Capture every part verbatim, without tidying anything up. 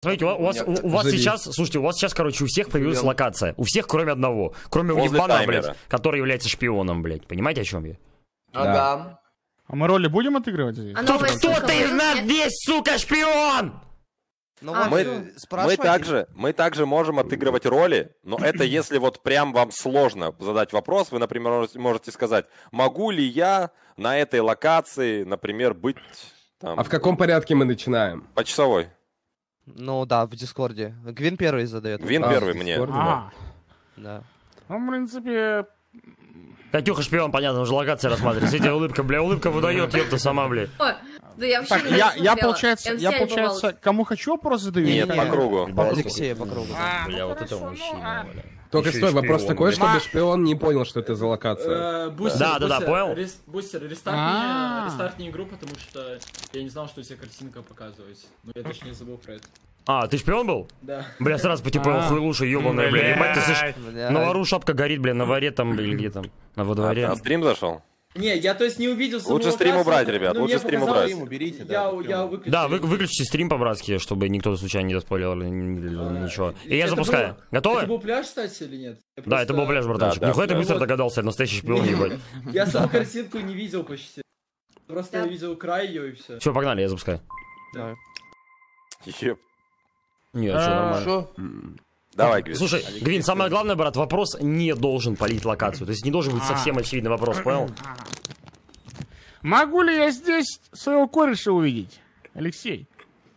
Смотрите, у вас, у, у вас сейчас, слушайте, у вас сейчас, короче, у всех появилась локация. У всех, кроме одного. Кроме Уебана, блядь, который является шпионом, блядь. Понимаете, о чем я? Ага. А мы роли будем отыгрывать здесь? Тут кто-то из нас здесь, сука, шпион! Ну, а, мы, мы, также, мы также можем отыгрывать роли, но это если вот прям вам сложно задать вопрос, вы, например, можете сказать, могу ли я на этой локации, например, быть... Там, а в каком порядке мы начинаем? По часовой. Ну да, в Дискорде. Гвин первый задает. Гвин а, первый мне. А. Да. Ну, в принципе... Катюха шпион, понятно, уже локация рассматривает. Смотрите, улыбка, бля, улыбка выдает, ёпта сама, бля. Да я вообще Так, не я, я, смотрела. получается, я, Я получается, кому хочу вопрос задаю? Нет, или по нет? кругу. По Алексея, по кругу. А, Да. бля, вот это мужчина, бля. Только Еще стой, и вопрос шпион, такой, бля. чтобы шпион не понял, что это за локация. Э, Бустер, Да, да, да, бустер, понял? рес- Бустер, А. рестартни, рестартни игру, потому что я не знал, что у тебя картинка показывается. Ну, я точнее забыл про это. А, ты шпион был? Да. Бля, сразу по типу А. хуйлуша, ёбаная, бля. Ебать, ты слышишь, Бля. на вору шапка горит, бля, на воре там, или где там, на во дворе. А, а стрим зашел? Не, я то есть не увидел саму Лучше стрим локацию, убрать, ребят, но лучше мне стрим показалось, убрать. Уберите, да, Я, прям. я выключил. Да, вы, выключите стрим по-братски, чтобы никто случайно не доспойлил или ни- ничего. И я Это запускаю. было- Готовы? Это был пляж, кстати, или нет? Я Да, это просто- был пляж, братанчик. Да, да, Нихуя ты да. быстро Вот. догадался, это настоящий шпион, ебать. Я саму картинку не видел почти. Просто Да. я видел край ее и все. Все, погнали, я запускаю. Давай. Еп. Нет, все нормально. Что? Давай, Гвин. Слушай, Гвин, самое главное, брат, вопрос не должен палить локацию. То есть не должен быть совсем очевидный вопрос, понял? Могу ли я здесь своего кореша увидеть? Алексей.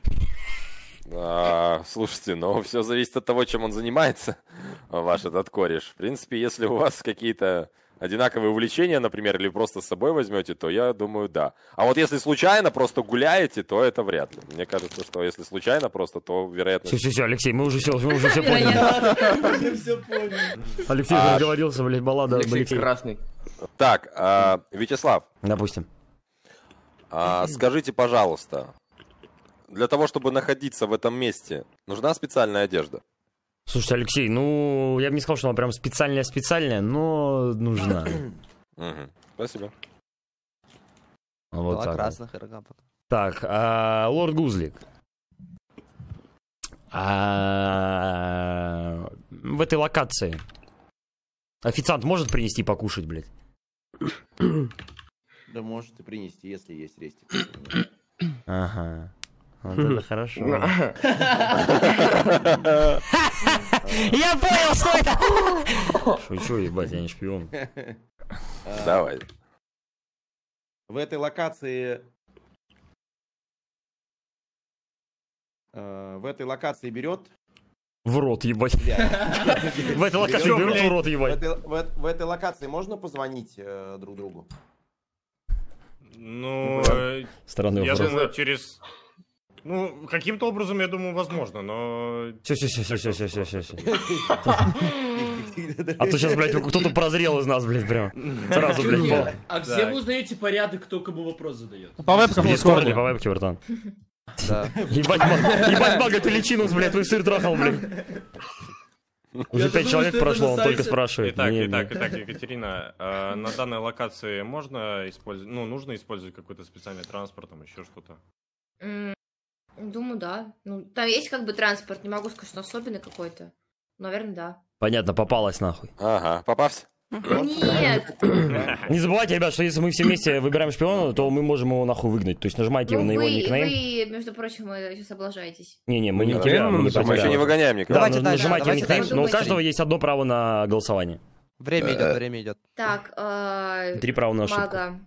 А, слушайте, ну все зависит от того, чем он занимается, ваш этот кореш. В принципе, если у вас какие-то одинаковые увлечения, например, или просто с собой возьмете, то я думаю, да. А вот если случайно просто гуляете, то это вряд ли. Мне кажется, что если случайно просто, то вероятно... Все, все, все, Алексей, мы уже все, мы уже все поняли. Я все понял. Алексей уже разговорился, блядь, баллада об Алексей Алексее. Красный. Так, а, Вячеслав, Допустим. а, скажите, пожалуйста, для того, чтобы находиться в этом месте, нужна специальная одежда? Слушайте, Алексей, ну, я бы не сказал, что она прям специальная-специальная, но нужна. Мгм. Спасибо. Вот Два так вот. красных рога. Так, а, лорд Гузлик. А, в этой локации официант может принести покушать, блядь? Да можете принести, если есть рестик. Ага. Вот это хорошо. Я понял, что это! Шучу, ебать, я не шпион. Давай. В этой локации... э, В этой локации берет... В рот, ебать. В этой локации Берет, берут в рот, В ебать. этой, в, э- в этой локации можно позвонить э, друг другу? Ну, э, Странный я вопрос. думаю, через... Ну, каким-то образом, я думаю, возможно, но... Все, все, все, все, все, все, все, все. А то сейчас, блядь, кто-то прозрел из нас, блядь, прям. Сразу, блядь, пол. А где вы узнаете порядок, кто кому вопрос задает? По вебкам В в Дискорде, Дискорде. по вебке, братан. Да. Ебать, ма- ебать, мага, ты личинус, блядь, твой сыр трахал, блядь. Уже Я пять думаю, человек что это прошло, на он только сайте. спрашивает. Итак, Не, итак, не. итак, Екатерина, э, на данной локации можно использовать, ну, нужно использовать какой-то специальный транспорт, там еще что-то? М, Думаю, да. Ну, там есть как бы транспорт, не могу сказать, что особенный какой-то. Наверное, да. Понятно, попалась нахуй. Ага, попався. Нет! Не забывайте, ребят, что если мы все вместе выбираем шпиона, то мы можем его нахуй выгнать. То есть нажимайте Ну, его на его вы, никнейм. вы, между прочим, вы сейчас облажаетесь. Не-не, мы не Ну, тебя, никнейм мы мы не про Мы еще не тебя. выгоняем Да, никого. Давайте ну, дальше, нажимайте давайте никнейм, дальше. но у каждого есть одно право на голосование. Время идет, время идет. Так, э, Три права на ошибку. мага.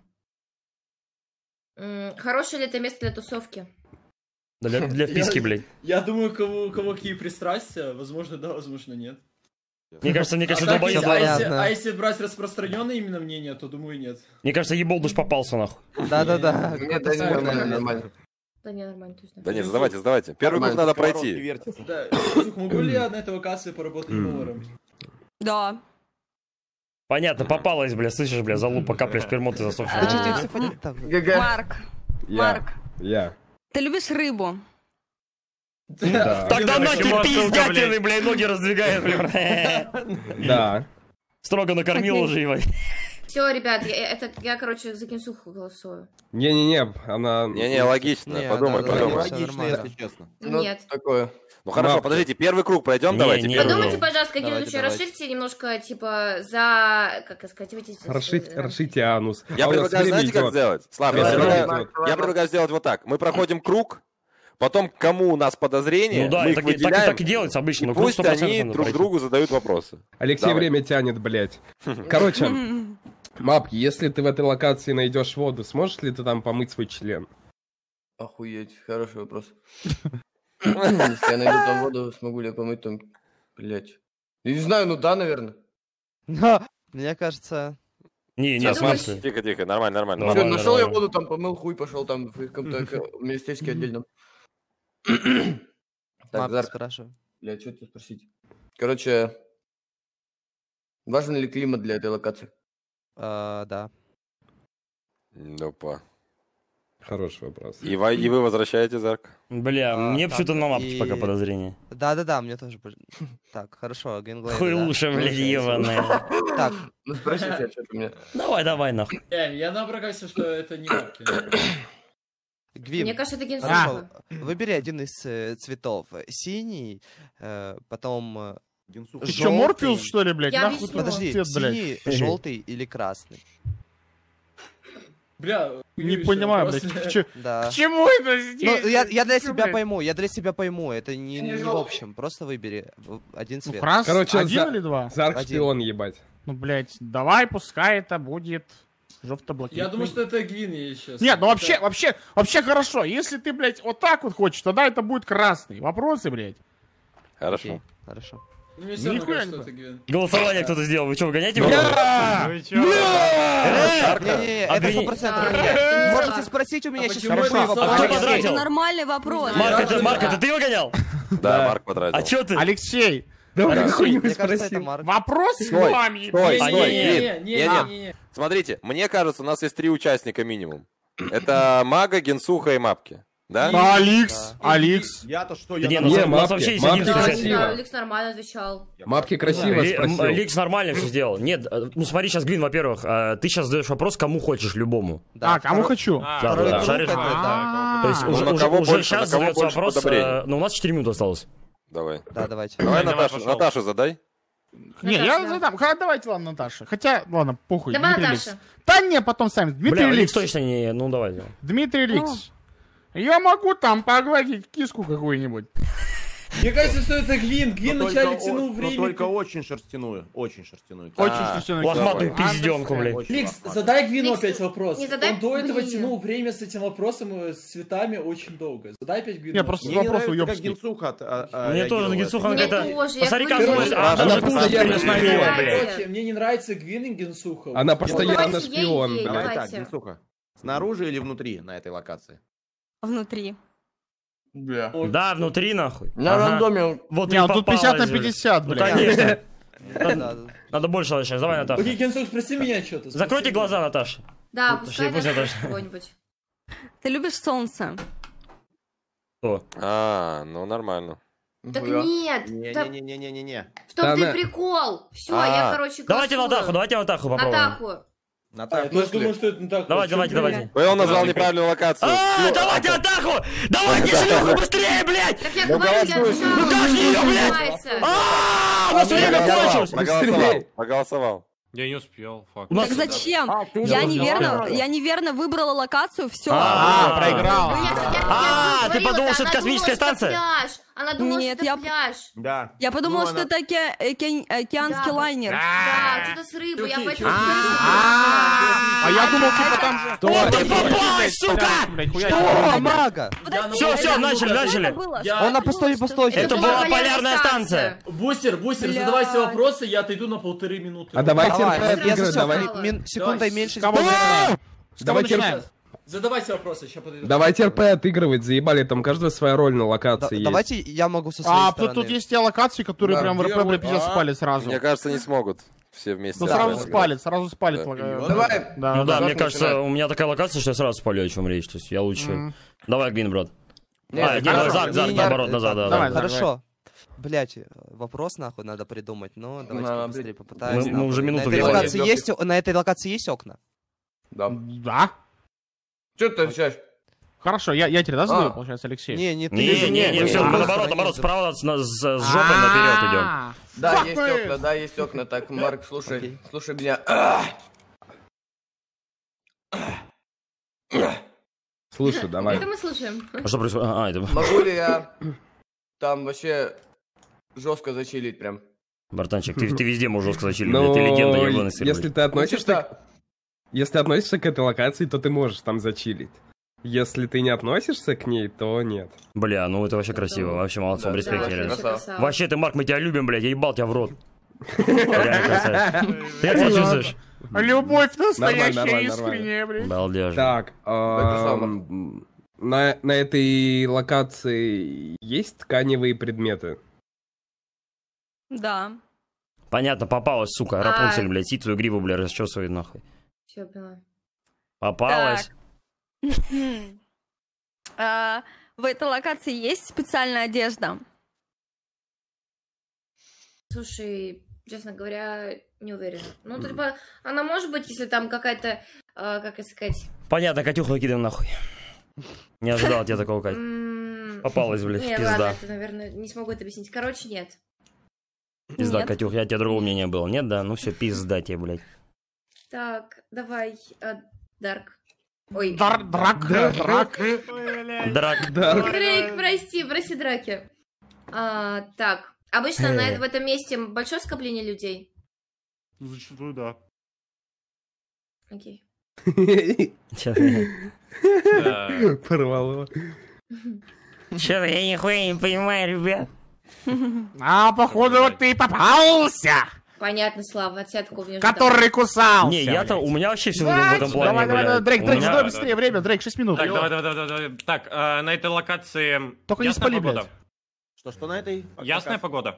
М, Хорошее ли это место для тусовки? Для, для вписки, блядь. Я думаю, у кого, у кого какие пристрастия, возможно, да, возможно, нет. Мне кажется, мне кажется, А, так, долбоеб- если, а, если, понятно. а если брать распространенное именно мнение, то думаю, нет. Мне кажется, еболдуш попался нахуй. Да-да-да. Нет, да, нормально, нормально. Да не, нормально, точно. Да нет, задавайте, задавайте. Первый круг надо пройти. Да, Сух, могу ли я на этой локации поработать поваром? Да. Понятно, попалась, бля, слышишь, бля, залупа, капля спермоты засохшая. Да что тебе симфонит там? Марк, Я. Марк, Я. ты любишь рыбу? Да. Тогда Почему нахер отсылка, пиздятины, блядь? бля, ноги раздвигает, бля. Да. Строго накормил Окей. уже, ебать. Все, ребят, я, это, я, короче, за Генсуху голосую. Не-не-не, она... Не-не, логично, Не, подумай, да, да, подумай. логично, Логично, нормально. если честно. Нет. Такое. Ну хорошо, Мапки. подождите, первый круг пройдем, Не, давайте. не, первый не. Подумайте, круг. пожалуйста, какие Давайте, случаи. давайте. Расширьте немножко, типа, за... Как сказать, выйти... Расшить, расшите анус. Я А у нас предлагаю, время знаете, как идет. сделать? Слав, Давай, я давай, предлагаю, давай. я предлагаю сделать вот так. Мы проходим круг, потом кому у нас подозрение, Ну да, мы и их так, и- так, и- выделяем, так и делается обычно. и Ну, круг пусть сто процентов они надо друг пройти. другу задают вопросы. Алексей Давай. время тянет, блядь. Короче, Мапки, если ты в этой локации найдешь воду, сможешь ли ты там помыть свой член? Охуеть, хороший вопрос. Если я найду там воду, смогу ли я помыть там, блять. Я не знаю, ну да, наверное. Мне кажется... Не, не, Сейчас, в Маш, смысле? тихо, тихо, нормально, нормально. Нормально, Всё, нашел я нормально. воду, там помыл хуй, пошел там в каком-то ка- местечке отдельном. Так, Мапки Зарк, спрашиваю. бля, что тебе спросить? Короче, важен ли климат для этой локации? А, да. Опа. Хороший вопрос. И вы, и вы возвращаете, Зарк? Бля, А, мне так, почему-то на мапке и- пока подозрение. Да-да-да, мне тоже... пож- Так, хорошо, Генглейв. Хуй лучше, блядь, ебаная. Так, Ну спросите, что ты мне. Давай, давай, нахуй. Э, я наоборот, что это не Мапки. Гвим. Мне кажется, это Хорошо, Генсуха. выбери один из э, цветов. Синий, э, потом э, Генсуха. Ты что, желтый. Морфеус, что ли, блядь? Я Нахуй объясню. тут Подожди, цвет, блядь. синий, желтый или красный? Бля, Не хуёвейший понимаю, вопрос. блядь, к че- Да. к чему это здесь? Ну, я, я для Чё, себя блядь? пойму, я для себя пойму, это не, не в общем, просто выбери в- один Ну, цвет. крас, Короче, один за- или два? Зарк Один. шпион, ебать. Ну, блядь, давай, пускай это будет жовто-блакитный. Я думаю, что это Гвин сейчас. Нет, ну вообще, вообще, вообще хорошо. Если ты, блядь, вот так вот хочешь, тогда это будет красный. Вопросы, блядь. Хорошо. Окей, хорошо. Ну, мне все равно Нихуя кажется, не что это Гвин. Голосование кто-то сделал. Вы что, вы гоняете меня? Ну и чё? Не-не-не, это Обвини- сто процентов Да, меня. это не Можете так. спросить у меня А сейчас почему любые это вопросы. А кто Алексей. потратил? Это нормальный вопрос. Марк, Я это, тоже Марк, да. это ты его гонял? Да, Марк потратил. А чё ты? Алексей, Давай Хорошо. какой-нибудь Мне кажется, это спросим. Марк. вопрос с Стой, вами. стой, А, стой, не, Гвин. Не, не, Не-не. не, не. Смотрите, мне кажется, у нас есть три участника минимум. Это Мага, Генсуха и Мапки. Да? Да, Алекс, Алекс. Я-то что, Да я не, там- ну, Не, у нас Мапки, вообще есть Мапки один Да, случай. красиво. да, Алекс нормально отвечал. Мапки красиво Ли- м, спросил. Ликс нормально все сделал. Нет, э, ну смотри, сейчас, Гвин, во-первых, э, ты сейчас задаешь вопрос, кому хочешь, любому. Да, А, кому второй- хочу? А, Да, второй да, круг шаришь? это, да. То есть А, Ну, уже, на уже, кого уже больше- сейчас на кого задается больше вопрос, подобрений? э, ну у нас четыре минуты осталось. Давай. Да, давайте. Давай, Давай, Наташу, пошел. Наташу задай. Не, Наташа, я да. задам. Ха, давайте, ладно, Наташа. Хотя, ладно, похуй. Давай, Дмитрий Наташа. Ликс. Да не, потом сами. Дмитрий Бля, Ликс Ликс. точно не... Ну давай. давай. Дмитрий Ликс. Я могу там погладить киску какую-нибудь. Мне кажется, что это Гвин. Гвин Но вначале только о- тянул но время. только очень шерстяную. Очень шерстяную. Очень А, смешно. Лохматую А, пизденку, блядь. Очень Ликс, лохматую. задай Гвину Ликс, опять вопрос. не задай Он до этого мне. тянул время с этим вопросом, э, с цветами очень долго. Задай опять Гвину. Не, просто Мне не вопрос нравится, как уёбский. Генсуха от- а- а, Мне тоже реагировала. Генсуха Мне какая-то... тоже, я Посмотри, говорю, как что- она Она постоянно шпион, блядь. Короче, мне не нравится Гвин и Генсуха. Она Я- постоянно давайте ей, шпион, ей, блядь. Давай так, Давайте. Генсуха. Снаружи или внутри на этой локации? Внутри. Бля. Да, внутри, нахуй. На Ага. рандоме. Вот Не, и ну тут пятьдесят на попалась, пятьдесят, Ну, блядь. конечно. Да, да. Надо больше сейчас. Давай, Наташа. Окей, Генсух, спроси меня что-то. спроси Закройте меня. глаза, Наташа. Да, Ну, пускай пусть даже Наташа. какой-нибудь. Ты любишь солнце? Кто? А, ну нормально. Так Нихуя. нет, да Не-не-не-не-не-не. в том Да ты она- прикол. Все, А. я, короче, Давайте голосую. Натаху, давайте Натаху попробуем. Натаху. А, Натаха, я тоже если- думаю, что это не так. Давайте, Чё, давайте, блин? давайте. Ой, он назвал неправильную локацию. А, Ну, давайте а- Натаху! Давайте шлюху быстрее, блядь! Так я Ну, говорю, я голосуй. отвечаю. Ну, как её, блядь? Называется. А, у нас время Проголосовал, кончилось! проголосовал, Быстрее. проголосовал. Я не успел, факт. У нас... Так зачем? А, ты Я уже неверно, узнала. я неверно выбрала локацию, все. А, проиграл. Ну, я- я- я- я А, же ты говорила, подумал, да, что это она космическая думала, что станция? пляж. Она думала, Нет, что я- это пляж. Да. Я подумала, Ну, что она- это оке- оке- океанский Да. лайнер. Да, что-то с рыбой, я Окей, поэтому... чё? А я думал, типа там же... Вот ты попалась, сука! Блядь, хуя О, мага! Все, все, начали, Что это начали. было? Я- Он на постойке, постойке. Это была полярная станция. Бустер, бустер, Бля. задавай все вопросы, я отойду на полторы минуты. А давайте Давай, РП от я игры, за всё давай. ми- мин- секундой Давай. меньше. Кого мы начинаем? С кого Давайте начинаем? Задавайте вопросы, сейчас подойду. Давайте РП отыгрывать, заебали, там каждая своя роль на Да- локации есть. Давайте я могу со своей А, стороны. тут, тут есть те локации, которые Да, прям в где РП, вы- бля, пиздец, А? спали сразу. Мне кажется, не смогут все вместе. Ну, сразу разом спалит, сразу спалит. Да. лока- Давай. Да, Ну да, да. мне кажется, у меня такая локация, что я сразу спалю, о чем речь. То есть я лучше... Мгм. Давай, Гвин, брат. Нет, А, нет, хорошо. Зарк, Зарк, Не, наоборот, не, назад, да. давай, да. Зарк. Хорошо. Блять, вопрос нахуй надо придумать, но давайте На, быстрее блядь. попытаемся. Мы, мы уже минуту на, этой говорим. локации есть, о- на этой локации есть окна? Да. Да? Че ты отвечаешь? Хорошо, я, я тебе да, задаю, А. получается, Алексей? Не, не ты. Не, не, не, не, ты. все, А. мы наоборот, наоборот, справа с, с, с жопой наперед идем. А, Да, fuck есть it. окна, да, есть окна. Так, Марк, слушай, Окей. слушай меня. Слушай, давай. Это мы слушаем. А что происходит? А, это... Могу ли я там вообще жестко зачилить прям? Братанчик, ты, ты везде можешь жестко зачилить, Но ты легенда ебаный если ты относишься... Если относишься к этой локации, то ты можешь там зачилить. Если ты не относишься к ней, то нет. Бля, ну это вообще красиво, вообще молодцом, Да, респект, да, реально. вообще красава. Вообще ты, Марк, мы тебя любим, блядь, я ебал тебя в рот. Реально красавец. Ты как себя чувствуешь? Любовь настоящая, нормально, искренняя, блин. Балдеж. Так, ам, на, на этой локации есть тканевые предметы? Да. Понятно, попалась, сука, А. Рапунцель, блядь, сидит свою гриву, блядь, расчесывает нахуй. Все, поняла. Попалась. А, в этой локации есть специальная одежда? Слушай, честно говоря, не уверена. Ну, то, типа, она может быть, если там какая-то, а, как это сказать... Понятно, Катюху выкидываем нахуй. Не ожидал от тебя такого, Кать. м, Попалась, блядь, Не, пизда. ладно, это, наверное, не смогу это объяснить. Короче, нет. Пизда, Нет. Катюх, я тебя другого мнения было. Нет, да? Ну все, пизда тебе, блядь. Так, давай, а, Дарк. Ой, Дар- Драк, драк. Драк. Дрейк, прости, прости, Драки. А, так, обычно на, Э. в этом месте большое скопление людей. Зачастую, да. Окей. Чё Порвало. Чё-то я нихуя не понимаю, ребят. А, походу, вот ты и попался, Понятно, Слава, от тебя такого не ожидал. который кусался. Не, я-то, у меня вообще все в Давай, этом плане, давай, давай, блядь. Дрейк, У Дрейк, меня- давай быстрее, время, Дрейк, шесть минут. Так, давай, давай, давай, давай. Так, э, на этой локации Только не ясная спали, погода. блядь. Что, что на этой? Ясная погода.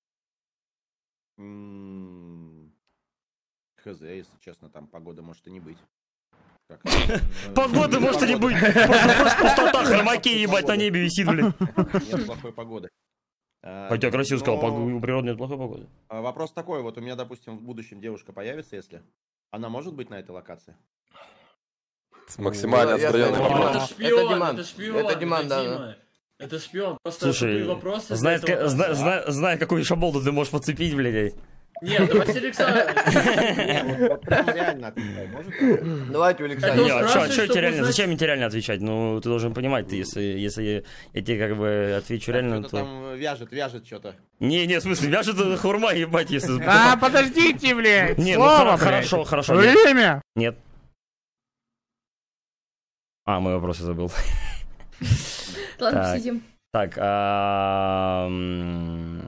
М, Хз, если честно, там погода может и не быть. Так, Погоды может и не быть. Просто просто пустота, хромаки, ебать, на небе висит, блядь. Нет плохой погоды. А, Хотя красиво сказал, но, пог- у природы нет плохой погоды. а, Вопрос такой, вот у меня, допустим, в будущем девушка появится, если... Она может быть на этой локации? Максимально Ну, я откровенно. знаю. вопрос. Это шпион, Это Диман. это шпион, Это Диман, да, Дима. Это шпион. Просто Слушай, тупые вопросы. знает, для этого ка- зна- конца. зна- зная, какую шаболду ты можешь подцепить, блядь. Нет, давайте Александр. Не, вот прям реально отвечай, может? Давайте, Это Александр. Не, а чё, спрашивает, чё чтобы тебе реально, узнать- зачем мне тебе реально отвечать? Ну, ты должен понимать, ты, если, если я, я тебе как бы отвечу реально, Что-то то... там вяжет, вяжет что-то. Не, не, в смысле, вяжет хурма, ебать, если... А, подождите, блядь. Не, ну Слово, хоро- блядь. хорошо, хорошо. Нет. Время. Нет. А, мой вопрос я забыл. Ладно, Так. посидим. Так, а, м,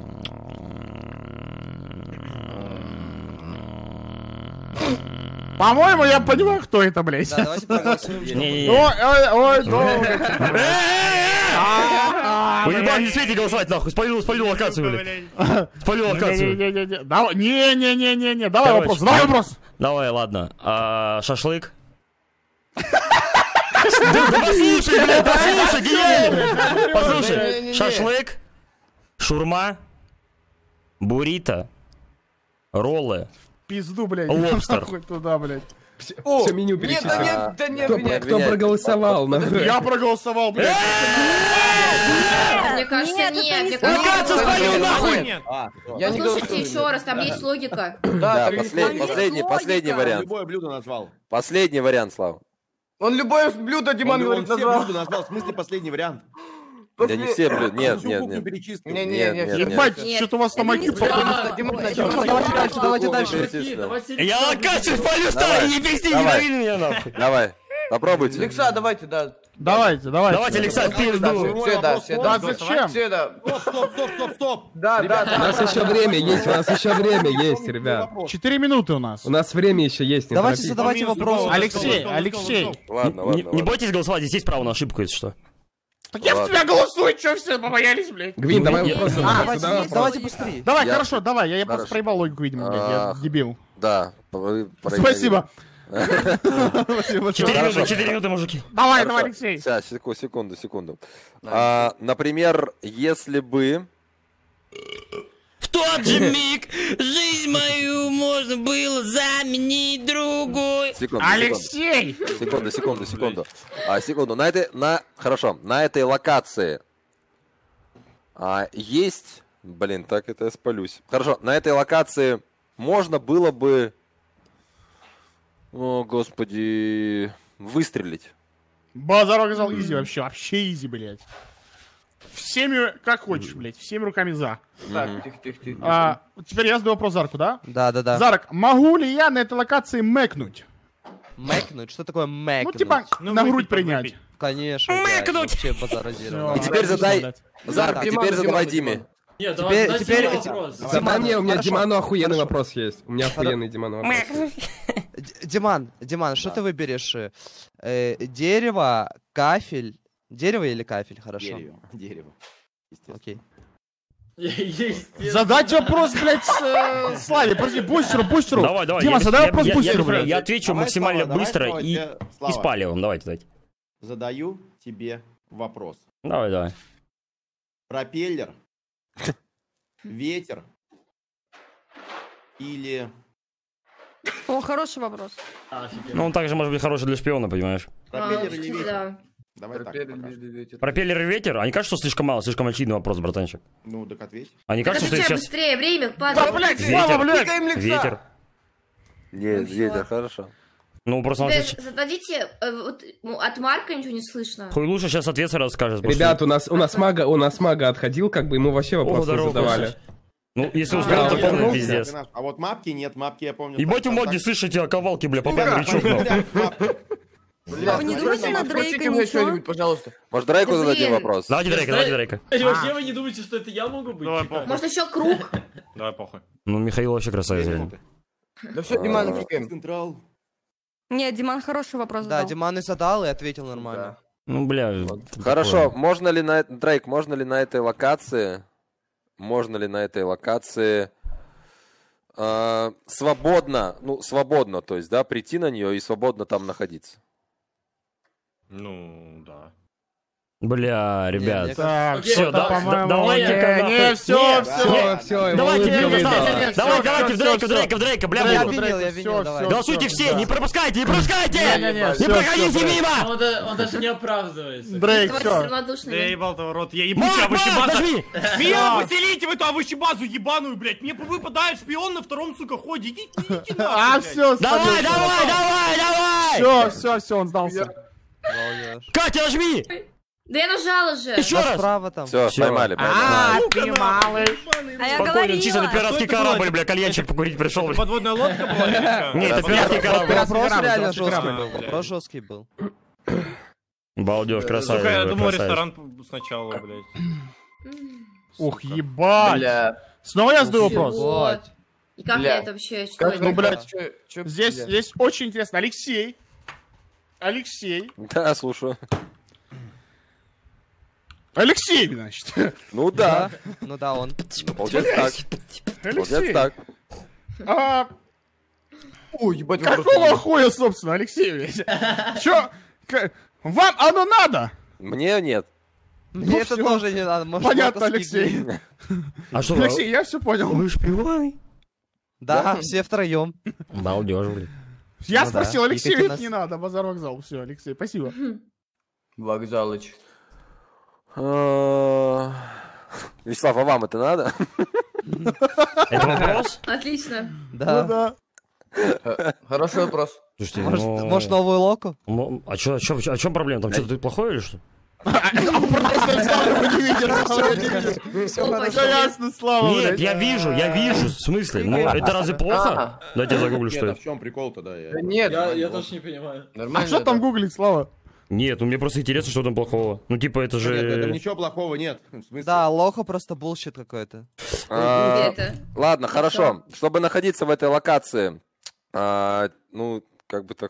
По-моему, я понимаю, кто это, блядь. Да, давайте проголосуем. чтобы- не-не-не. Ой, ой, ой, долго. Уебан, не смейте голосовать, нахуй, спалил, спалил локацию, блядь. Спалил локацию. Не-не-не-не, давай, не-не-не-не, давай Короче. вопрос, давай вопрос. Давай, ладно. А, шашлык? Да послушай, блядь, послушай, гений! Послушай, Не-не-не. шашлык, шурма, буррито, роллы, Пизду, блядь. Лобстер. Нахуй туда, блядь. О, Все меню нет, да перечислил. нет, да нет, Кто, меня. кто проголосовал? нахуй? Я проголосовал, блядь. Мне кажется, Нет, нет. это не Мне так. кажется, Локацию спалил, нахуй! Нет. А, всё. Я не Послушайте голосую. еще раз, там есть логика. Да, Да, там есть послед- логика. последний, логика. последний Он вариант. любое блюдо назвал. Последний вариант, Слава. Он любое блюдо, Диман Он, он говорит, все назвал. блюда назвал, в смысле последний вариант. Я не все блюда. Нет, Всю нет, кухню нет. перечислил. Не, не, Нет, не, нет, всё. нет. Ебать, Нет. что-то у вас там IQ Диман, попадает. Диман, Ой, Диман, давайте давайте дальше, давайте Кухню дальше. перечислил. Давайте Я локацию спалю, Давай, старый, не пизди, не давай. дави на меня, нахуй. Давай, попробуйте. Алекса, давайте, да. Давайте, давайте. Давайте, Александр, Да, пизду. все, да, все, Да, да. зачем? Все, да. Стоп, стоп, стоп, стоп, стоп. Да, да, У да. нас еще время есть, у нас еще время есть, ребят. Четыре минуты у нас. У нас время еще есть, не Давайте торопитесь. задавайте вопросы. Алексей, Алексей. Ладно, Не, ладно, не ладно. бойтесь голосовать, здесь есть право на ошибку, если что. Так я в тебя голосую, что все побоялись, блядь? Гвин, давай Я- вопросы. А, давай, давайте, давай есть, вопросы. Давайте быстрее. Давай, Я- хорошо, давай, я, я просто Хорошо. проебал логику, видимо, блядь, я Ах. дебил. Да. вы проиграли. Спасибо. Спасибо, Четыре чё. минуты, четыре минуты, мужики. Давай, Хорошо. давай, Алексей. Сейчас, секунду, секунду, секунду. А, например, если бы тот же миг жизнь мою можно было заменить другой. Секунду, Алексей! Секунду, секунду, секунду. А, секунду. На этой, на, хорошо, на этой локации а, есть, блин, так это я спалюсь. Хорошо, на этой локации можно было бы, о, господи, выстрелить. Базарок сказал изи вообще, вообще изи, блядь. Всеми, как хочешь, блядь, всеми руками за. Так, тихо, тихо, тихо. А, теперь я задаю вопрос Зарку, да? Да, да, да. Зарк, могу ли я на этой локации мэкнуть? Мэкнуть? Что такое мэкнуть? Ну, типа, Ну, на выпить, грудь принять. выпить. Конечно. Мэкнуть! Вообще базарозировано. И теперь задай, Зарк, Да, теперь Диману, задавай Диману, Диме. Нет, Теперь- давай теперь задайте эти- вопрос. Да не, у меня Хорошо. Диману охуенный Хорошо. вопрос есть. У меня охуенный Диману вопрос. Д- Диман, Диман, что ты выберешь? Э, дерево, кафель. Дерево или кафель? Хорошо. Дерево. Дерево. Естественно. Окей. Естественно. Задать вопрос, блядь, с, э, Славе, подожди, бустеру, бустеру. Давай, давай. Дима, я- задай я- вопрос я- я- бустеру, я- блядь. Я отвечу Давай, максимально Слава, давай, быстро Слава, и, тебе- и Слава. с палевом. Давайте, давайте. Задаю тебе вопрос. Давай, давай. Пропеллер, ветер или... О, хороший вопрос. Офигенно. Ну, он также может быть хороший для шпиона, понимаешь? Пропеллер А, или кстати, ветер? да. Давай так Пропеллер пока. или ветер? Пропеллер и ветер? А не кажется, что слишком мало? Слишком очевидный вопрос, братанчик. Ну, так ответь. А не Так кажется, что отвечай сейчас быстрее, время Да, падает. блядь, Ветер. Слава, блядь. Тыкаем лекса. ветер? Нет, Ну, всё. ветер, хорошо. Ну, просто у Да, нас сейчас... зададите, э, вот, ну, от Марка ничего не слышно. Хуй лучше сейчас ответ сразу скажет. потому Ребят, что- у нас, у нас мага, у нас мага отходил, как бы ему вообще О, вопросы здорово, задавали. Коша. Ну, если А, успел, то я полный знаю, пиздец. ты наш. А вот мапки нет, мапки я помню. Ебать, у там мод не так- слышите, а ковалки, бля, по Сука, прямому чухнул. блядь, мапки. Бля, Вы не смотрите, думаете на спросите Дрейка мне ничего? что-нибудь, пожалуйста. Может, Дрейку Да зададим блин. вопрос? Давайте Дрейка, давайте Дрейка. Вообще вы не думаете, что это я могу быть? Давай, Типа, похуй. Может, еще круг? Давай, похуй. Ну, Михаил вообще красавец, реально. Да все, Диман, тыкаем. Централ. Нет, Диман хороший вопрос Да, задал. Диман и задал и ответил нормально. Ну, бля. Хорошо, такое. можно ли на... Дрейк, можно ли на этой локации... Можно ли на этой локации... э, свободно, ну, свободно, то есть, да, прийти на нее и свободно там находиться? Ну, да. Бля, Не, ребят. мне Так, Окей, Всё, что-то, да- по-моему, да- давайте, не, когда- не, все, Нет, все. Все, все, Давайте, Нет, Дрейка, нет, да. нет, нет, Давай, всё, давайте, всё, в Дрейка, в всё. Дрейка, в Дрейка, бля, Я буду. винил, я Всё, винил, давай. всё. Голосуйте все, не пропускайте, не пропускайте! Не-не-не, Не всё, проходите всё, мимо! Он, да- он даже не оправдывается. Дрейк, Оставайтесь все. равнодушными. Да я ебал твой рот, я ебучая Марк, Марк, овощебаза. нажми! Меня поселите в эту овощебазу ебаную, блядь. Мне выпадает шпион на втором, сука, ходе. Идите, идите нахуй, А, блядь. все, Давай, давай, давай, давай! Все, все, все, он сдался. Молодежь. Катя, нажми! Да я нажала же. Еще раз! Справа там. Все, Всё. поймали, поймали. А, ты малыш. А я Спокойно, чисто на говорила. пиратский Что это было? корабль, бля, кальянчик покурить пришел, бля. Подводная лодка была? или что? Нет, это Да, пиратский корабль. Вопрос грамм, реально двадцать жесткий грамм, был. блядь. Вопрос жесткий был. Балдеж, красавец. Сука, я бля, думал, красавец. ресторан сначала, блядь. Ух, ебать. Бля. Снова я задаю вопрос. Вот. И как Бля. я это вообще... что Как это? Ну, ну, блядь, чё- чё, Здесь, бля? здесь очень интересно. Алексей. Алексей. Да, слушаю. Алексей, значит. Ну да, Ну да, он. ну, получается так. Получается Алексей. так. А Ой, ебать, вопрос. какого хуя, собственно, Алексей, блядь? Чё? К- Вам оно надо? Мне нет. Мне это всё. тоже не надо. может, Понятно, фото скинь. Алексей. А что, Алексей, я все понял. вы шпионы? Да, все втроем. Балдеж, блин. Я Ну да. спросил, И Алексею как у это нас- не надо, базар вокзал. Все, Алексей, спасибо. Вокзалыч. А, Вячеслав, а вам это надо? Это вопрос? Отлично. Ну Да. да. Х- Хороший вопрос. Слушайте, Может, ну... может новую локу? м- А чё, а чё, а чё проблема? Там что-то плохое или что? Просто Слава не видит, всё, не видит. Опа, Всё ясно, Слава, Нет, блядь. я вижу, я вижу. В смысле? Ну, это разве плохо? Дайте я загуглю, что Нет, а это. в чем прикол-то, да? я- Да нет, Я, я нормально. тоже не понимаю. Нормально. А что там да. гуглить, Слава? Нет, ну мне просто интересно, что там плохого. Ну, типа, это Нет, нет, там же... ничего плохого нет. В смысле? Да, лоха просто булщит какой-то. А, Где это? Ладно, хорошо. Чтобы находиться в этой локации, а, ну, как бы так...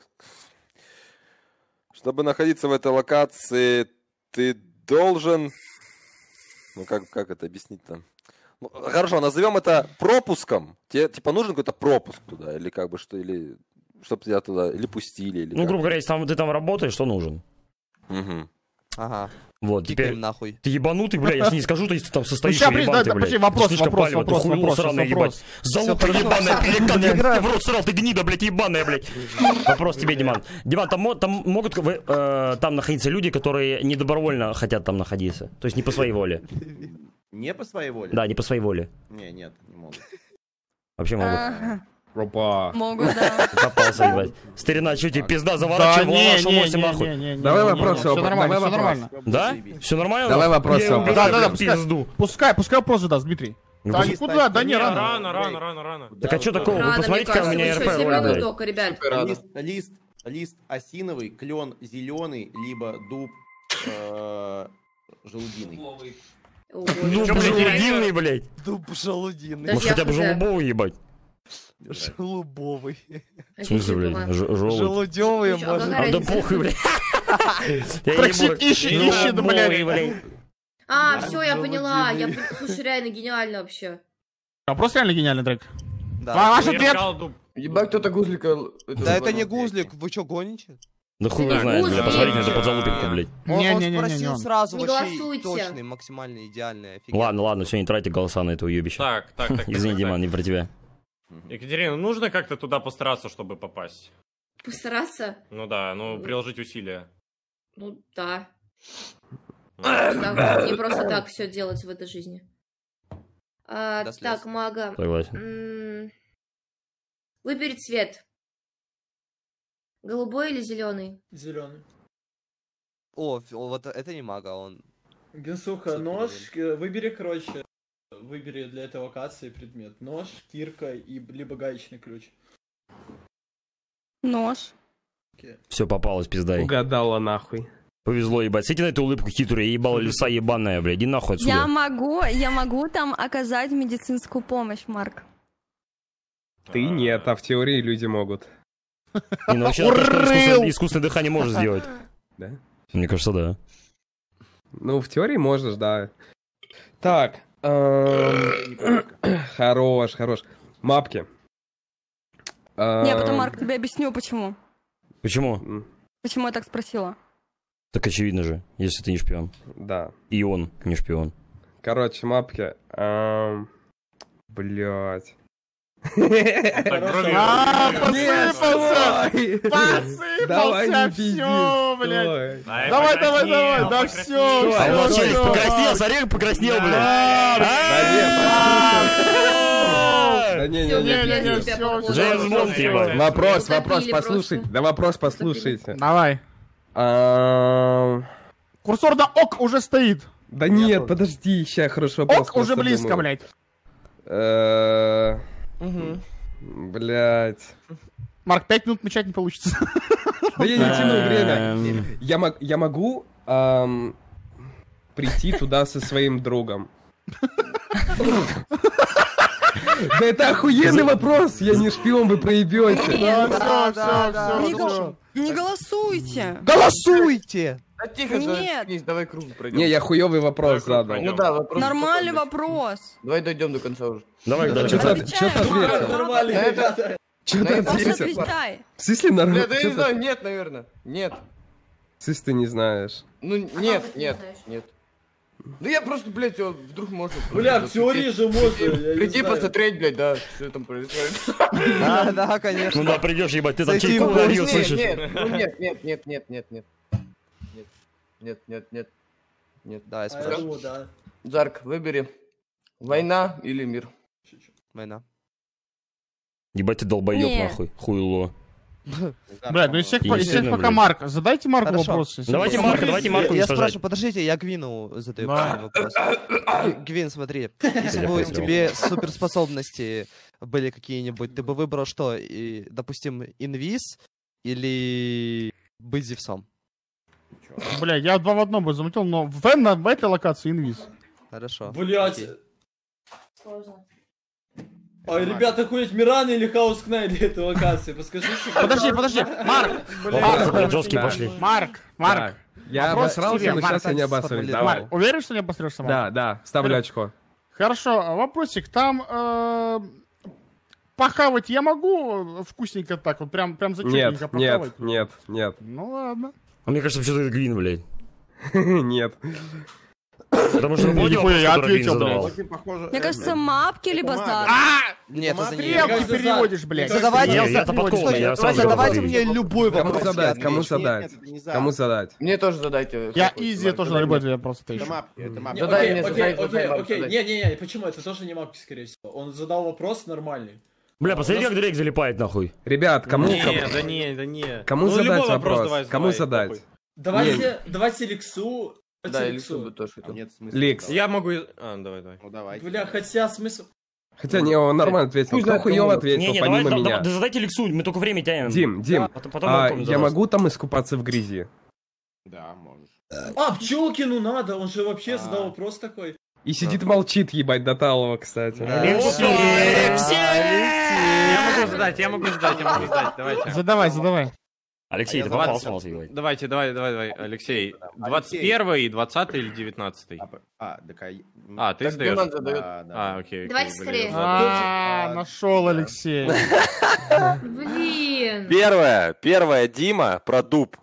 Чтобы находиться в этой локации, ты должен... Ну, как, как это объяснить-то? Ну, хорошо, назовем это пропуском. Тебе, типа, нужен какой-то пропуск туда? Или как бы что, или... Чтобы тебя туда или пустили, или Ну, как? грубо говоря, если там, ты там работаешь, что нужен? Мгм. Ага. Вот, теперь нахуй. Ты ебанутый, бля, я не скажу, то есть ты там состоишь ну, ебанутый, да, блядь. Да, вопрос, Слишком вопрос, палево, вопрос, ты хуйло вопрос, сраное, вопрос. ебать. Залупа ебаная, пеликан, я в рот срал, ты гнида, блядь, ебаная, блядь. Вопрос тебе, Диман. Диман, там, там могут вы, э, там находиться люди, которые недобровольно хотят там находиться? То есть не по своей воле? Не по своей воле? Да, не по своей воле. Не, нет, не могут. Вообще могут. Ропа. Могут, да. Попался, ебать. Старина, что тебе пизда заворачивай, волошу восемь нахуй. Давай вопрос, все нормально, все нормально. Да? Все нормально? Давай вопрос, Да, Да, да, да, пизду. пускай, пускай вопрос задаст, Дмитрий. Да никуда, да не, рано. Рано, рано, рано, рано. Так а что такого? Вы посмотрите, как у меня РП ролит, только, ребят. Лист, лист, лист осиновый, клен зеленый, либо дуб э, желудиный. Дуб желудиный, блядь. Дуб желудиный. Может хотя бы желубовый ебать? Желубовый. В смысле, блядь? Желудь. Желудевый, может. А да похуй, блядь. Проксит ищет, ищет, блядь. А, все, я поняла. Я, слушай, реально гениально вообще. Вопрос реально гениальный трек. Да. Ваш ответ? Ебать, кто-то гузлика... Да это не гузлик, вы что, гоните? Да хуй его знает, блядь, посмотрите на эту подзалупинку, блядь. Он спросил сразу, не вообще голосуйте. точный, максимально идеальный, офигенно. Ладно, ладно, все, не тратьте голоса на этого уебища. Так, так, так. Извини, Диман, не про тебя. Екатерина, нужно как-то туда постараться, чтобы попасть? Постараться? Ну да, ну приложить усилия. Ну да. Не просто так все делать в этой жизни. А, так, Мага. Согласен. Выбери цвет. Голубой или зеленый? Зеленый. О, вот это не Мага, он... Генсуха, нож, выбери, короче, выбери для этой локации предмет. Нож, кирка и либо гаечный ключ. Нож. Okay. Все, попалось, пизда. Угадала нахуй. Повезло, ебать. Смотрите на эту улыбку хитрую, я ебала лиса ебаная, блядь. Иди нахуй отсюда. Я могу, я могу там оказать медицинскую помощь, Марк. Ты нет, а в теории люди могут. Не, ну вообще искусственное, искусственное дыхание можешь сделать. Да? Мне кажется, да. Ну, в теории можешь, да. Так. Хорош, хорош. Мапки. Не, потом, Марк, тебе объясню, почему. Почему? Почему я так спросила? Так очевидно же, если ты не шпион. Да. И он не шпион. Короче, мапки. Блять. А, посыпался! Посыпался, все, блядь! Давай, давай, давай, да все, А у нас челик покраснел, смотри, покраснел, блядь! Да не, не, не, не, Джеймс Бонд, ебать. Вопрос, вопрос, послушайте. Да вопрос, послушайте. Давай. Курсор на ок уже стоит. Да нет, подожди, сейчас хороший вопрос. Ок уже близко, блядь. Угу. Блять. Марк, пять минут мечать не получится. Да я не тяну время. Я, мог, я могу эм, прийти туда со своим другом. Да это охуенный вопрос! Я не шпион, вы проебете. Да, все, все, все. Не голосуйте! Голосуйте! Да тихо, Нет. давай круг пройдем. Не, я хуёвый вопрос задал. Ну да, вопрос. Нормальный вопрос. Давай дойдем до конца уже. Давай, да, что-то отвечай. ответил. Нормально, ребята. Что-то Просто ответил. отвечай. В смысле нормально? Бля, да я не знаю, нет, наверное. Нет. В смысле ты не знаешь? Ну, нет, нет, нет. Да я просто, блядь, вот, вдруг можно... Бля, в теории же можно. Приди посмотреть, блядь, да, что там происходит. Да, да, конечно. Ну да, придешь, ебать, ты там Зайти чайку в гости. налил, Нет, слышишь? нет, ну нет, нет, нет, нет, нет, нет. Нет, нет, нет, нет. Нет. Давай, А я спрашивай. думаю, да. Зарк, выбери. Война или мир? Война. Ебать ты долбоёб, Не. нахуй, хуйло. Блядь, ну из всех, Естественно, из всех пока блядь. Марк. Задайте Марку Хорошо. вопросы. Давайте Марк. Марка, давайте Марку не Я сажать. спрашиваю, подождите, я Гвину задаю Да. вопрос. Гвин, смотри, если бы тебе суперспособности были какие-нибудь, ты бы выбрал что? И, допустим, инвиз или быть Зевсом? Бля, я два в одном бы замутил, но в, в, в этой локации инвиз. Хорошо. Блять. Окей. Сложно. А, ребята, ходят Миран или Хаус Кнай для этой локации? Подскажите. Подожди, подожди, Марк! Вопросы, блядь, жесткие пошли. Марк, Марк, Я Вопрос обосрался, тебе, но Марк, сейчас я не обосрусь. сформулировал. Давай. Марк, уверен, что не обосрешься, Марк? Да, да, ставлю очко. Хорошо, а вопросик, там э, похавать я могу вкусненько так, вот прям, прям Нет, зачетненько нет, похавать? нет, нет. Ну ладно. А мне кажется, что-то это Гвин, блядь. Нет. Потому что вроде Нихуя, я вопрос, который Грин ответил, задавал. Очень похоже. Мне кажется, мапки либо зад. Нет, это не Стрелки я. переводишь, блядь. Задавайте, Я- я-то подкованный, я сразу задавайте говорю. мне любой Кому вопрос. задать? я Кому отвечу. задать? Нет, это не за. Кому задать? Мне тоже задайте. Я какой-то, изи Марк, тоже на задай любой мне. ответ просто Это ищу. мапки, это Не, мапки. Задай окей, мне, окей, задай, задай, окей, Марк, окей. задай. Не-не-не, почему? Это тоже не мапки, скорее всего. Он задал вопрос нормальный. Бля, посмотри, как Дрейк залипает нахуй. Ребят, кому, Не, кому, да не, да не. кому Ну, задать любой вопрос? давай Кому задавай, задать? похуй. Давайте, давайте Лексу. Да, Давайте или Лексу бы тоже Там хотел. нет смысла. Лекс. задавать. Я могу... и- А, давай, давай. Ну давайте. Бля, хотя смысл... Хотя не, он нормально ответил. Пусть Кто знает, хуёво кому. ответил, Не-не, давай, помимо да- меня? да- задайте Лексу, мы только время тянем. Дим, Дим, Потом, потом а, Антон я задаст. могу там искупаться в грязи? Да, можешь. А, Пчелкину надо, он же вообще А. задал вопрос такой. И сидит молчит, ебать, до Талова, кстати. Я могу задать, я могу задать, я могу задать, давайте. Задавай, задавай. Алексей, ты Двадцать- попался, молчи, ебать. Давайте, давай, давай, давай, Алексей. двадцать первый, двадцатый или девятнадцатый? А, п- а, так а... А, ты Так сдаешь? Диман задает. Да, да. А, окей, окей. Давайте блин, скорее. забыл. А, нашел Алексей. Блин. Первое, первое, Дима, про дуб.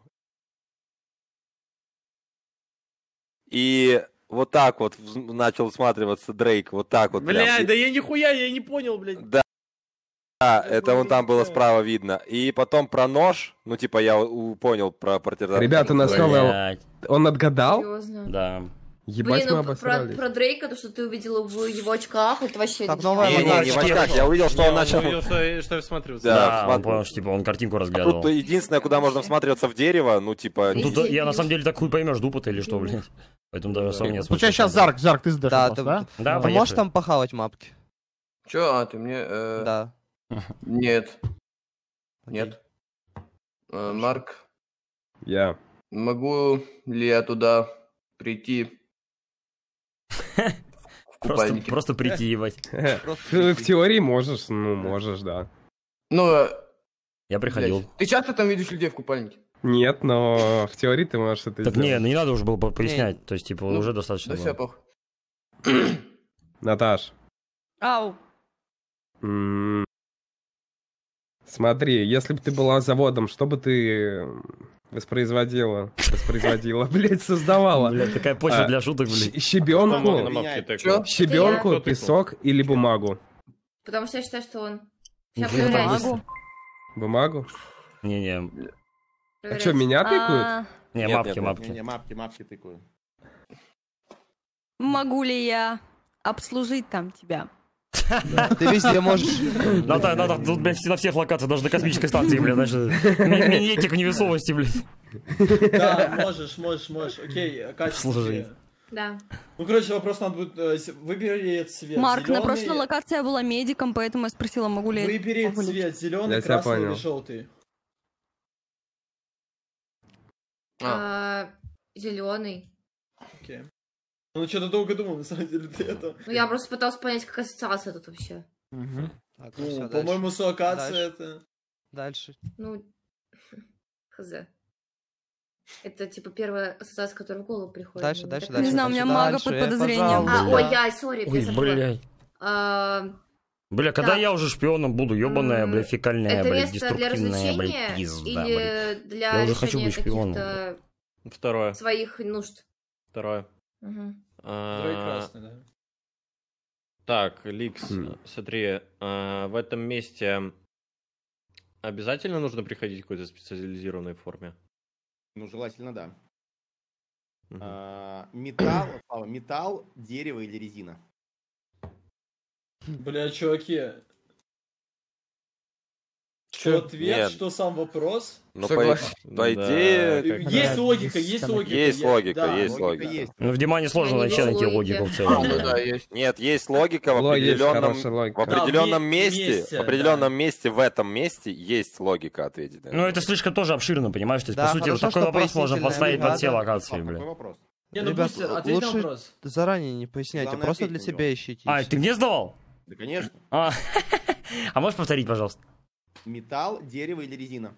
И вот так вот вз- начал всматриваться Дрейк, вот так вот. прям. Блядь, да я нихуя, я не понял, блядь. Да, да, это вон там было справа видно. И потом про нож, ну типа я у- понял про противоположность. Ребята, у нас новое... Блядь, Он отгадал? Серьезно. да. Ебать, Блин, мы ну про, обосрались. про Дрейка, то, что ты увидела в его очках, это вообще... Так, лично. новая Не, не, не в Очки. очках, я увидел, что Не, он начал... увидел, что, что я всматривался. Да, Да, он всматривал. понял, что типа он картинку разглядывал. Тут единственное, куда можно всматриваться в дерево, ну типа... Ну, Тут я на самом деле так хуй поймешь, дуб это или что, блядь. Поэтому даже сам нет У тебя сейчас Зарк, Зарк, ты задашь Да, вопрос, ты, да? Да, ты поехали. можешь там похавать мапки? Чё, а, ты мне... э, Да. Нет. Нет. Э, Марк, Я. могу ли я туда прийти в Просто, купальнике? просто прийти, ебать. В в теории можешь, ну, можешь, да. Ну, э, Я приходил. блядь, ты часто там видишь людей в купальнике? Нет, но в теории ты можешь это Так не, сделать. ну не надо уже было по- пояснять. То есть, типа, Ну, уже достаточно Да все, было. похуй. Наташ, Ау. м, смотри, если бы ты была заводом, что бы ты воспроизводила? Воспроизводила, блядь, создавала. Блядь, такая почва А, для шуток, блядь. Щ- Там на Щебенку, мапке Чё? тыкнул. щебенку, Кто тыкнул? песок или бумагу? Потому что я считаю, что он... Сейчас Ну, так проверяйся. быстро. Бумагу? Не-не, А Проверяйся. что, меня тыкают? А, не, Нет, мапки, нет, нет. мапки. Не-не, мапки, мапки тыкаю. могу ли я обслужить там тебя? Ты везде можешь. Надо, надо, тут, блядь, на всех локациях, даже на космической станции, блядь, даже ми- минетик в невесомости, блядь. Да, можешь, можешь, можешь. Окей, Катя. Служи. тебе. Да. Ну, короче, вопрос надо будет... э, с- Выбери цвет. Марк, на Зелёный- прошлой локации я была медиком, поэтому я спросила, могу ли я... Выбери могу ли- цвет, зеленый, Я тебя красный или понял. желтый. А, Зеленый. Окей. Ну, что-то долго думал, на самом деле, ты это... Ну, я просто пыталась понять, какая ассоциация тут вообще. Так, ну, Ну, всё, по-моему, дальше. сулокация Дальше. это... Дальше. Ну, хз. Это, типа, первая ассоциация, которая в голову приходит. Дальше, Ну, дальше, такая- Не дальше. знаю, у меня дальше, мага дальше, под подозрением. А, пожалуйста. ой, я, сори, Ой, я забыла. блядь. А, Бля, когда Так. я уже шпионом буду, ебаная, М, бля, фекальная, это блядь, место для деструктивная, блядь, развлечения пизда, блядь. или для Я уже хочу решения быть шпионом, каких-то Второе, своих нужд? второе. Мгм. А, Второй красный, да. Так, Ликс, М. смотри, а, в этом месте обязательно нужно приходить в какой-то специализированной форме? Ну, желательно, да. Мгм. А, металл, Слава, металл, дерево или резина? Бля, чуваки. Чё? Что ответ, Нет. что сам вопрос? Ну, по, Согласен. по Да, идее... как- Есть Да, логика, есть есть там- логика. Есть я- логика, да, есть Логика логика. есть. Ну, в Димане сложно Я не вообще вижу найти логики. логику в ну целом. да, есть. Нет, есть логика в Ло, есть определенном... хорошая логика. В определенном Да, в месте, месте, в определенном да. месте, в этом месте есть логика ответить. на Ну, этот это слишком тоже обширно, понимаешь? То есть, Да, по сути, вот хорошо, такой что вопрос можно пояснительная поставить под все бригада. локации, Слав, какой бля. вопрос? Не, ну Ребят, пусть ответь на лучше вопрос. заранее не поясняйте, Главное, просто ответь для на себя него. ищите. и А, всё. ты мне сдавал? Да, конечно. А, а можешь повторить, пожалуйста? Металл, дерево или резина?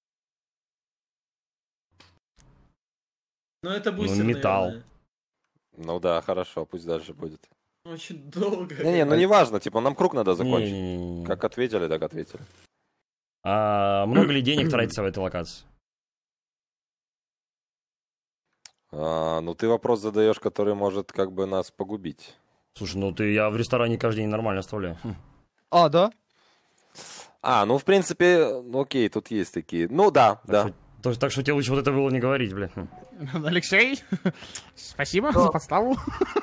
Ну, это бустер, металл. наверное. Ну да, хорошо, пусть дальше будет. Очень долго. Не-не, ну не важно, типа нам круг надо закончить. Не-не-не. Как ответили, так ответили. А много ли денег тратится в этой локации? А, ну ты вопрос задаешь, который может как бы нас погубить. Слушай, ну ты, я в ресторане каждый день нормально оставляю. А, да? А, ну в принципе, ну окей, тут есть такие. Ну да, Так да. что, так, так что тебе лучше вот это было не говорить, бля. Алексей, спасибо за подставу.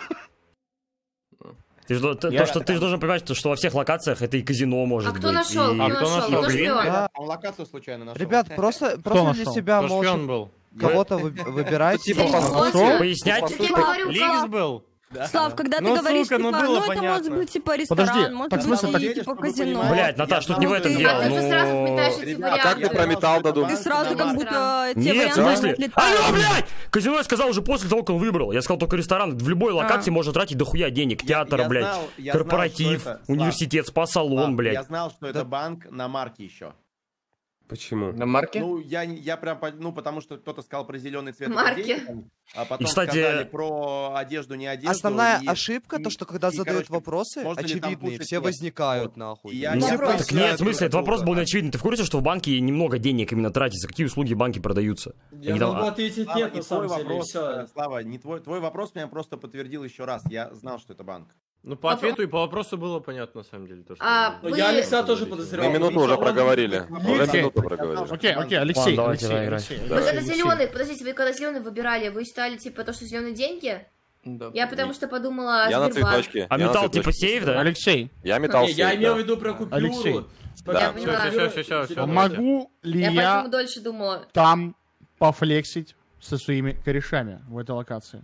Ты ж, то, Я- что ты же должен понимать, что во всех локациях это и казино может А быть. кто нашел? и- Кто нашел? Кто шпион? Да, он локацию случайно нашел. Ребят, просто, просто для нашел? себя Кто молча шпион был? кого-то вы- выбирайте. Типа, Что? Пояснять? Так я говорю, Ликс как? был. Слав, когда ты Ну, говоришь, сука, ну, типа, было ну, это может понятно. быть, типа, ресторан, Подожди, может так в быть, смысле, и, так- типа, чтобы вы казино. понимали, Блять, Наташ, тут не в этом А дело. ты же сразу Ну... вметаешь эти Ребят, А как ты варианты. прометал до Ты думы? сразу как будто те Нет, в варианты смысле? отлетают. Алло, блядь! Казино я сказал уже после того, как он выбрал. Я сказал только ресторан. В любой локации можно тратить дохуя денег. Театр, я блядь, знал- я знал, корпоратив, что это- университет, спа-салон, Ладно, блядь. Я знал, что это банк на марке еще. Почему? На марке? Ну, я, не- я прям, по- ну, потому что кто-то сказал про зеленый цвет. это Марки. деньги, там, а потом И, кстати, сказали про одежду, не одежду. Основная и- ошибка, и- то, что когда и, задают короче, вопросы, можно ли там очевидные, кушать все нет? возникают, Вот. нахуй. И я И не все Вопрос. Так поясняю нет, в смысле, этот друг вопрос был друга. неочевиден. Ты в курсе, что в банке немного денег именно тратится? Какие услуги в банке продаются? Я Они там- могу ответить Слава, нет, не на самом твой деле, и вопрос, все. э, Слава, не твой, твой вопрос меня просто подтвердил еще раз. Я знал, что это банк. Ну, по ответу и по вопросу было понятно, на самом деле. То, что А, Ну, вы- я Алекса тоже Мы подозревал. минуту Потому уже что он- проговорили. Окей. Уже минуту проговорили. Окей, окей, Алексей, Ладно, давайте, Алексей, давай, Алексей, играй. Вы Алексей, когда Алексей. зеленый, подождите, вы когда зеленый выбирали, вы считали, типа, то, что зеленые деньги? Да. Я потому что подумала о Я на Сбербанке. цветочке. А я на металл типа цветочке. сейф, да? Алексей, Я металл Не, я сейф, имел в да. виду про купюру. Алексей. Спасибо. Я поняла. Всё, всё, всё, всё, всё. могу ли Я я поэтому дольше думала. там пофлексить со своими корешами в этой локации?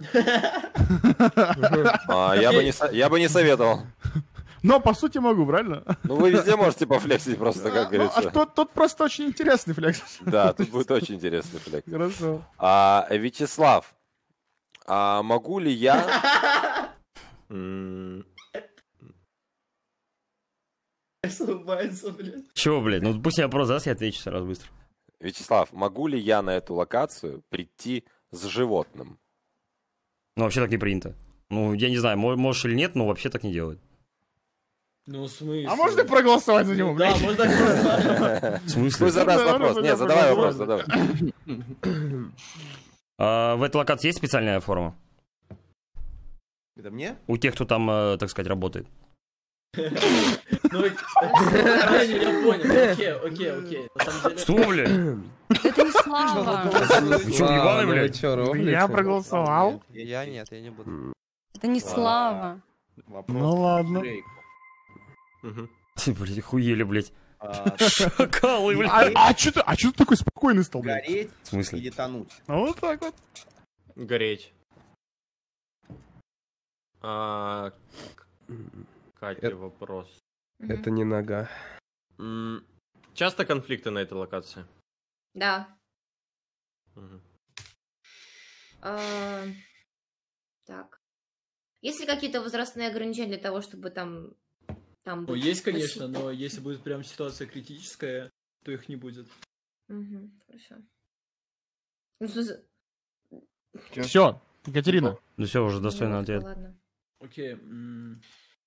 А, я, бы не, со- я бы не советовал. Но, по сути, могу, правильно? Ну, вы везде можете пофлексить просто, как Ну, а говорится. тут, тут просто очень интересный флекс. Да, тут будет очень интересный флекс. Хорошо. А, Вячеслав, а могу ли я... М, Улыбается, блядь. Чего, блядь? Ну пусть я вопрос задаст, я отвечу сразу быстро. Вячеслав, могу ли я на эту локацию прийти с животным? Ну вообще так не принято. Ну, я не знаю, мо- можешь или нет, но вообще так не делают. Ну, в смысле? А можно проголосовать за него, Да, блядь? можно проголосовать. В смысле? Пусть задаст да, вопрос. да, Нет, да, задавай да, вопрос, да. задавай. А, в этой локации есть специальная форма? Это мне? У тех, кто там, э, так сказать, работает. Ну, Женя, я понял. Окей, окей, окей. На самом деле... Что, блядь? Это не Слава. Вы что, ебаный, блядь? Я проголосовал. Я нет, я не буду. Это не Слава. Вопрос Ну ладно. к Дрейку. Мгм. Ты, блядь, хуели, блядь. А, Шакалы, блядь. А, а что ты, а чё ты такой спокойный стал, блядь? Гореть В смысле? или тонуть? Ну, вот так вот. Гореть. А, к- Катя, Это- вопрос. Мгм. Это не нога. М, Часто конфликты на этой локации? Да. Мгм. А, Так. Есть ли какие-то возрастные ограничения для того, чтобы там... там Ну, быть? есть, конечно, но если будет прям ситуация критическая, то их не будет. Мгм, хорошо. Ну, в смысле- Все, Екатерина. Ну все, уже достойный ну, ответ. Ладно. Окей. м,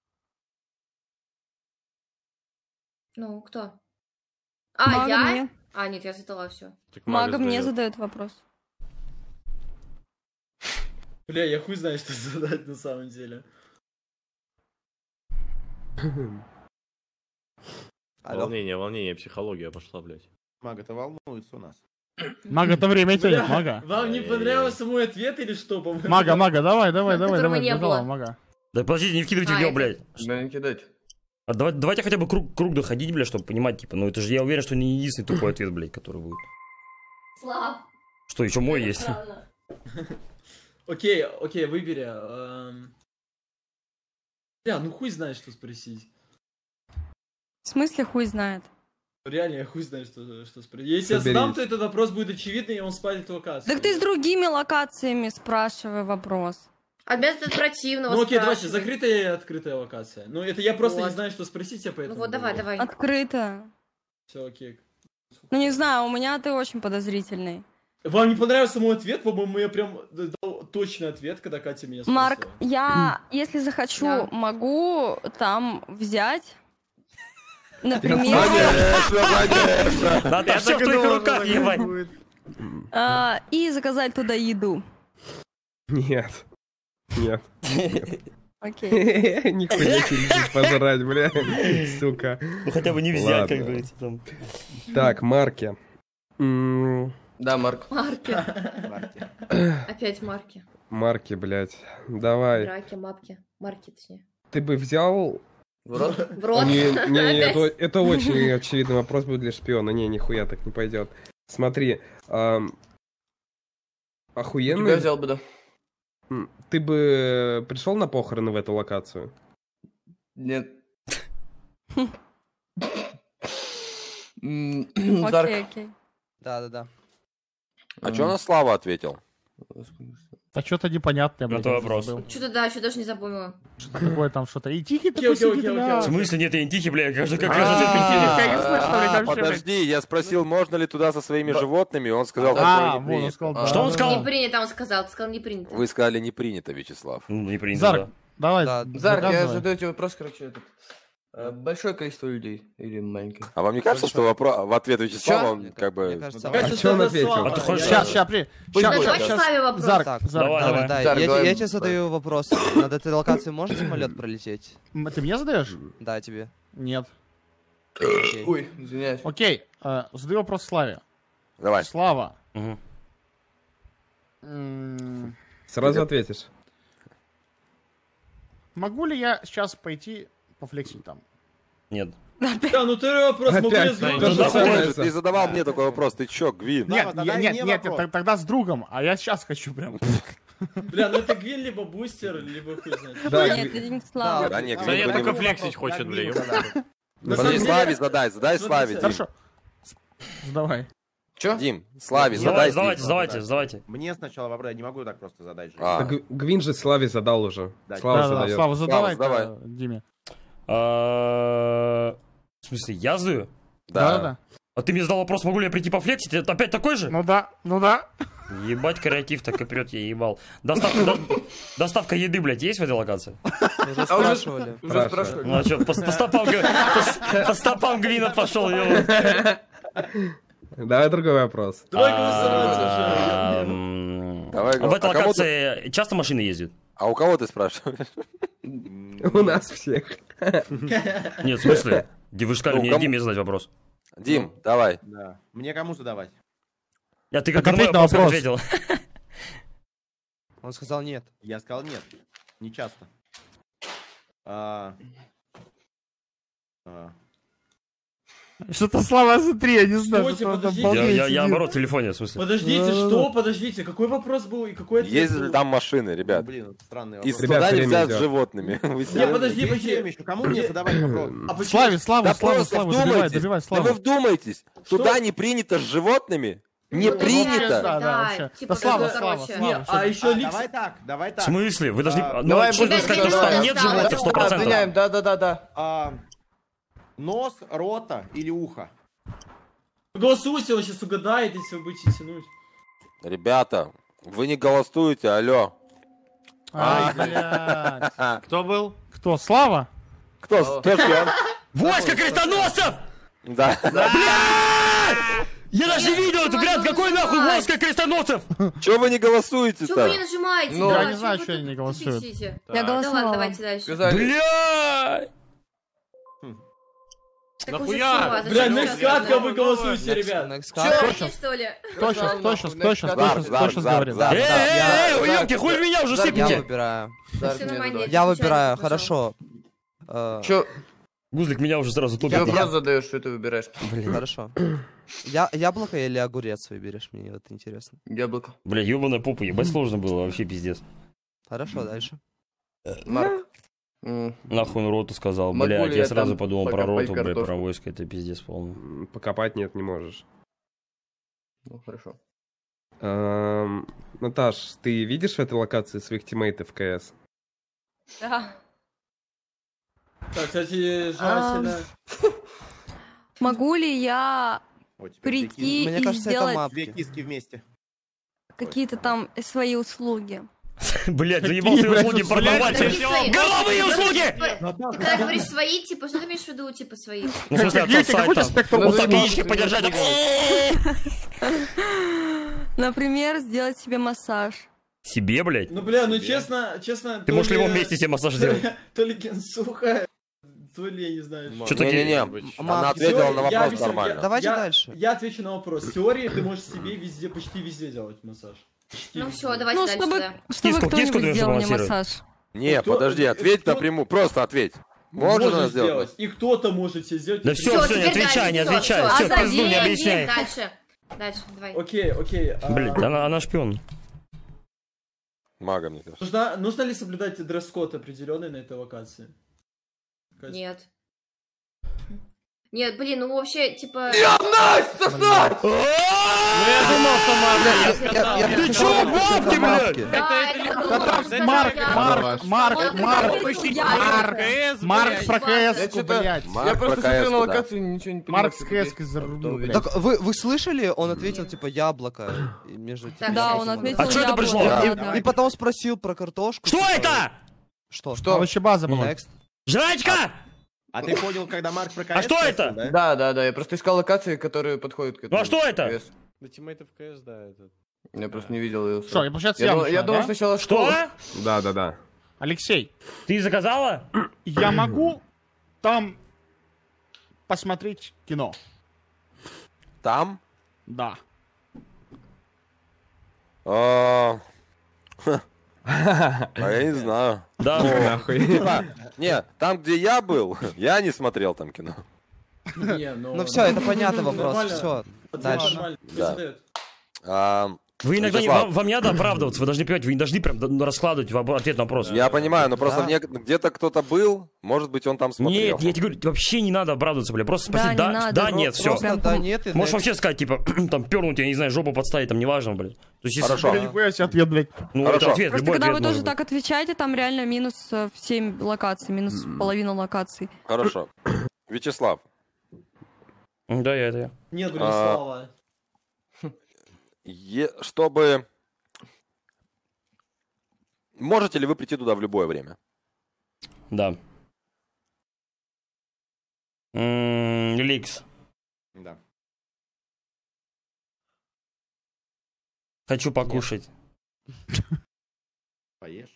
Ну, кто? А, Мага я? мне. А, нет, я задала все. Так Мага мне задает. задает вопрос. Бля, я хуй знаю, что задать на самом деле. Алло. Волнение, волнение, психология пошла, блядь. Мага-то волнуется у нас. Мага-то время тянет, Бля, мага. Вам не понравился мой ответ или что, по-моему? Мага, мага, давай, давай, давай, Которого давай, не задала, было. мага. Да подождите, не вкидывайте А, в него, это- блядь. Да не кидать. А давай- давайте хотя бы круг, круг доходить, блядь, чтобы понимать, типа, ну это же я уверен, что не единственный тупой ответ, блядь, который будет. Слав. Что, еще мой есть? Окей, окей, выбери. эм. Бля, ну хуй знает, что спросить. В смысле хуй знает? Реально, я хуй знаю, что, что спросить. Если я задам, то этот вопрос будет очевидный, и он спалит локацию. Так ты с другими локациями спрашивай вопрос. А метод противного Ну окей, давайте, спрашивай. закрытая и открытая локация. Ну это я просто Вот. не знаю, что спросить, я поэтому... Ну вот, давай, давай. Открыто. Все, окей. Ну не знаю, у меня ты очень подозрительный. Вам не понравился мой ответ? По-моему, я прям дал точный ответ, когда Катя меня спросила. Марк, я, если захочу, Да. могу там взять, например, Да, ты все в твоих руках, ебать. а, и заказать туда еду. Нет. Нет. Окей. Нихуя тебе пожрать, бля. Сука. Ну хотя бы не взять, как говорится. Так, марки. Да, Марк. Марки. Опять марки. Марки, блядь. Давай. Драки, мапки. Марки, точнее. Ты бы взял... В рот? В рот. Не, не, не, это, это очень очевидный вопрос будет для шпиона. Не, нихуя так не пойдет. Смотри. Эм, охуенный... Тебя взял бы, да. Ты бы пришел на похороны в эту локацию? Нет. Окей, окей. Да-да-да. А что на Слава ответил? А что-то непонятное, блядь. Это вопрос. Что-то да, еще даже не запомнила. Что такое там, что-то. И тихий Окей, такой окей, сидит, окей, бля. В смысле нет, я не тихий, бля, как же как А, подожди, я спросил, можно ли туда со своими животными, он сказал, А, такое не вот он принято. сказал, да. Что он Не сказал? принято, он сказал. Ты сказал не принято. Вы сказали не принято, Вячеслав. Ну, не принято, Зарк, да. давай. Да, Зарк, я заказывай. задаю тебе вопрос, короче, этот. Э, Большое количество людей или маленькое? А вам не кажется, что вопрос, в ответ Вячеслава, Чё? он как бы... кажется, А что он ответил? А ты хочешь- Сейчас, сейчас, при... щас, Давай щас, Славе вопрос. Зарк, Так, Зарк, давай, давай. давай. Да, Зарк, я, давай. я тебе задаю вопрос. Над этой локацией может самолет пролететь? М, Ты мне задаешь? Да, тебе. Нет. Окей. Ой, извиняюсь. Окей, э, задаю вопрос Славе. Давай. Слава. Мгм. м, Сразу ответишь. Могу ли я сейчас пойти пофлексить там? Нет. Да, ну ты вопрос мог Опять резвить. то же Ты самое. же- Ты задавал мне такой вопрос, ты чё, Гвин? Нет, тогда я- и нет, не нет, вопрос. т- тогда с другом, а я сейчас хочу прям. Бля, ну это Гвин либо бустер, либо хуй знает. Да, Нет, это не Слава. Да нет, Да Гвин я понимает. только флексить хочет, бля, ёпта. На Подожди, самом Славе деле- задай, задай Славе, Дим. Хорошо. Давай. Чё? Дим, Славе Сдавайте, задай. сдавайте, сдавайте, сдавайте. Мне сначала вопрос, я не могу так просто задать же. А. Так Гвин же Славе задал уже. Да, Слава Да, да, задает. Слава, задавай задавай. Диме. А, В смысле, я задаю? Да, Да. да. А ты мне задал вопрос, могу ли я прийти пофлексить? Это опять такой же? Ну да, ну да. Ебать, креатив так и прет, я ебал. Доставка, до- доставка еды, блядь, есть в этой локации? Уже А уже спрашивали. Уже Спрашивай. спрашивали. Ну а что, по, по стопам, г- по, по стопам Гвина пошел, ёлка. Давай другой вопрос. Давай голосовать уже. А, м, Давай, В этой а кому ты- локации часто машины ездят? А у кого ты спрашиваешь? У нас всех. Нет, в смысле? Ди- Вы же сказали Ну, мне кому- Диме задать вопрос. Дим, давай. Да. Мне кому задавать? Я ты как Так на мой ответь на вопрос вопрос. ответил. Он сказал нет. Я сказал нет. Не часто. А... А... Что-то Слава, смотри, я не знаю. Стойте, что он там подождите. Я, балдеет я, я сидит. наоборот в телефоне, в смысле. Подождите, Да-да-да. что? Подождите, какой вопрос был и какой ответ Ездили был? там машины, ребят. Блин, это странный И вопрос. Ребят, туда время нельзя с идет. животными. Вы Не, серьезно? подожди, Есть подожди. время еще. Кому мне задавать вопрос? А почему? Славе, Слава, Да Слава, просто Слава, добивай, вдумайтесь. добивай, Да Славу. вы вдумайтесь. Туда не принято с животными? Не Ну, принято. Да, да, Да, вообще. типа Да, Слава, такой, Слава, короче. Слава. Не, что- а еще А, Ликс... давай так, давай В так. смысле? Вы должны... А, Ну, давай, что будем вы сказать, то, что сказать, там нет да, животных да, сто Да, процентов? отменяем, да-да-да-да. А, нос, рота или ухо? Голосуйте, он сейчас угадает, если вы будете тянуть. Ребята, вы не голосуете, алло. Ай, блядь. Кто был? Кто, Слава? Кто? Кто шпион? Войско крестоносцев! Да. Я даже видел это, блядь, какой нахуй войско крестоносцев? Чего вы не Чего вы не голосуете-то? нажимаете? Ну, да? я не знаю, Чего что вы они не тут голосуют. писите? Я Да ладно, голосовала. давайте дальше. Сказали. Блядь! Так уже Нахуя? всё, а Бля, зачем next сейчас катка, надо? вы голосуйте, ребят. Next Чё, card. вообще, что ли? Кто сейчас, кто сейчас, кто сейчас, кто Зарк, сейчас, кто Зарк, сейчас Зарк, говорит? Зарк. Эй, эй, эй, я- ёпки, хуй в меня уже Зарк, Я сыпите! выбираю. Зарк, Всё мне нормально, задавай. Я отвечайте, выбираю, пожалуйста. хорошо. Э, Чё? Гузлик меня уже сразу Ты тупит. вопрос задаешь, что ты выбираешь? Хорошо. Я, яблоко или огурец выберешь? Мне вот интересно. Яблоко. Бля, ёбаная попа, ебать сложно было, вообще пиздец. Хорошо, дальше. Марк. М, Нахуй он роту сказал, Могу блядь, ли я я сразу там подумал про покопать роту, блядь, про картошку? войско, это пиздец полный. Покопать нет, не можешь. Ну, хорошо. Эм, Наташ, ты видишь в этой локации своих тиммейтов в КС? Да. Так, кстати, желательно... Могу ли я Вот теперь две прийти Мне и кажется, это сделать мап. Две киски вместе. какие-то там свои услуги? Блядь, заебал свои блядь, услуги услуги? продавать. Какие свои? Головые услуги! Типа, Ты когда говоришь свои, типа, что ты имеешь в виду, типа, свои? Ну, в смысле, Какие от ты, какой у тебя сайта. спектр Вот так услуг? яички подержать. так, Например, сделать себе массаж. Себе, блядь? Ну, бля, ну честно, честно... Ты можешь в любом месте себе массаж сделать. То ли Генсуха, то ли, я не знаю... Что такие? Не-не-не, она ответила на вопрос нормально. Давайте дальше. Я отвечу на вопрос. В теории ты можешь себе везде, почти везде делать массаж. Ну все, давайте дальше. чтобы, да. чтобы Киску, киску кто-нибудь ты сделал мне сбалансируй. массаж. Не, Кто- подожди, ответь кто- напрямую, просто ответь. Можно Можно сделать? сделать. И кто-то может себе сделать. Да и все, кто- все, не теперь отвечай, дальше, не всё, отвечай. всё. Все, Азазель, пизду, не объясняй. Дальше. Дальше, давай. Окей, окей. а, Блядь, она, она шпион. Мага, мне кажется. Нужно, нужно ли соблюдать дресс-код определенный на этой локации? Кажется- Нет. Нет, блин, ну вообще, типа... Я Настя, сосать! Ну я думал, что Марк... Ты чё, бабки, блядь? Да, это подумала, Марк, я- Марк, Марк, Марк, Марк, Марк про Я КС-ку, что-то- блядь. Я Марк просто про смотрю на КС-ку, да. локацию и ничего не понимаю. Марк с что это КС-кой есть. зарубил, Потом, блядь. Так вы, вы слышали? Он ответил типа яблоко. И между Так, Да, сейчас, он секунду. ответил А чё это яблоко, пришло? да, И, да. и потом спросил про картошку. Что типа, это? Что? Что? Вообще база была. Next. Жрачка! А ты понял, когда Марк про КС А что спросил, это? да? Да, да, да, я просто искал локации, которые подходят к этому. Ну а что это? КС. Да, тиммейтов КС, да, это... Я просто не видел ее. Что, я, получается, Я, я думал, начала, я думал да? сначала школа. Что? Да, да, да. Алексей, Ты заказала? я могу там посмотреть кино? Там? Да. А а я не знаю. Да. Нахуй. А, Не, там, где я был, я не смотрел там кино. Не, ну... Ну все, это понятный вопрос. Нормально. Все. Дальше. Нормально. Да. Задает. А, Вы иногда не, Вячеслав. вам, вам не надо оправдываться, вы должны понимать, вы не должны прям д- раскладывать в ответ на вопрос. Я понимаю, но просто Да. не- где-то кто-то был, может быть, он там смотрел. Нет, я тебе говорю, вообще не надо оправдываться, бля. Просто Да, спросить, не да, надо, да, про- нет, все. Просто да, нет. и Можешь next. вообще сказать, типа, там, пернуть, я не знаю, жопу подставить, там, неважно, блядь. То есть, если... Хорошо. Бля, нихуя себе ответ, блядь. Ну, Хорошо. это ответ, Просто любой когда ответ вы тоже может быть. так отвечаете, там реально минус э, в семь локаций, минус половина локаций. Хорошо. Вячеслав, Да, я это я. Нет, А, Бронислава. е- чтобы... Можете ли вы прийти туда в любое время? Да. М, Ликс. Да. Хочу покушать. Поешь.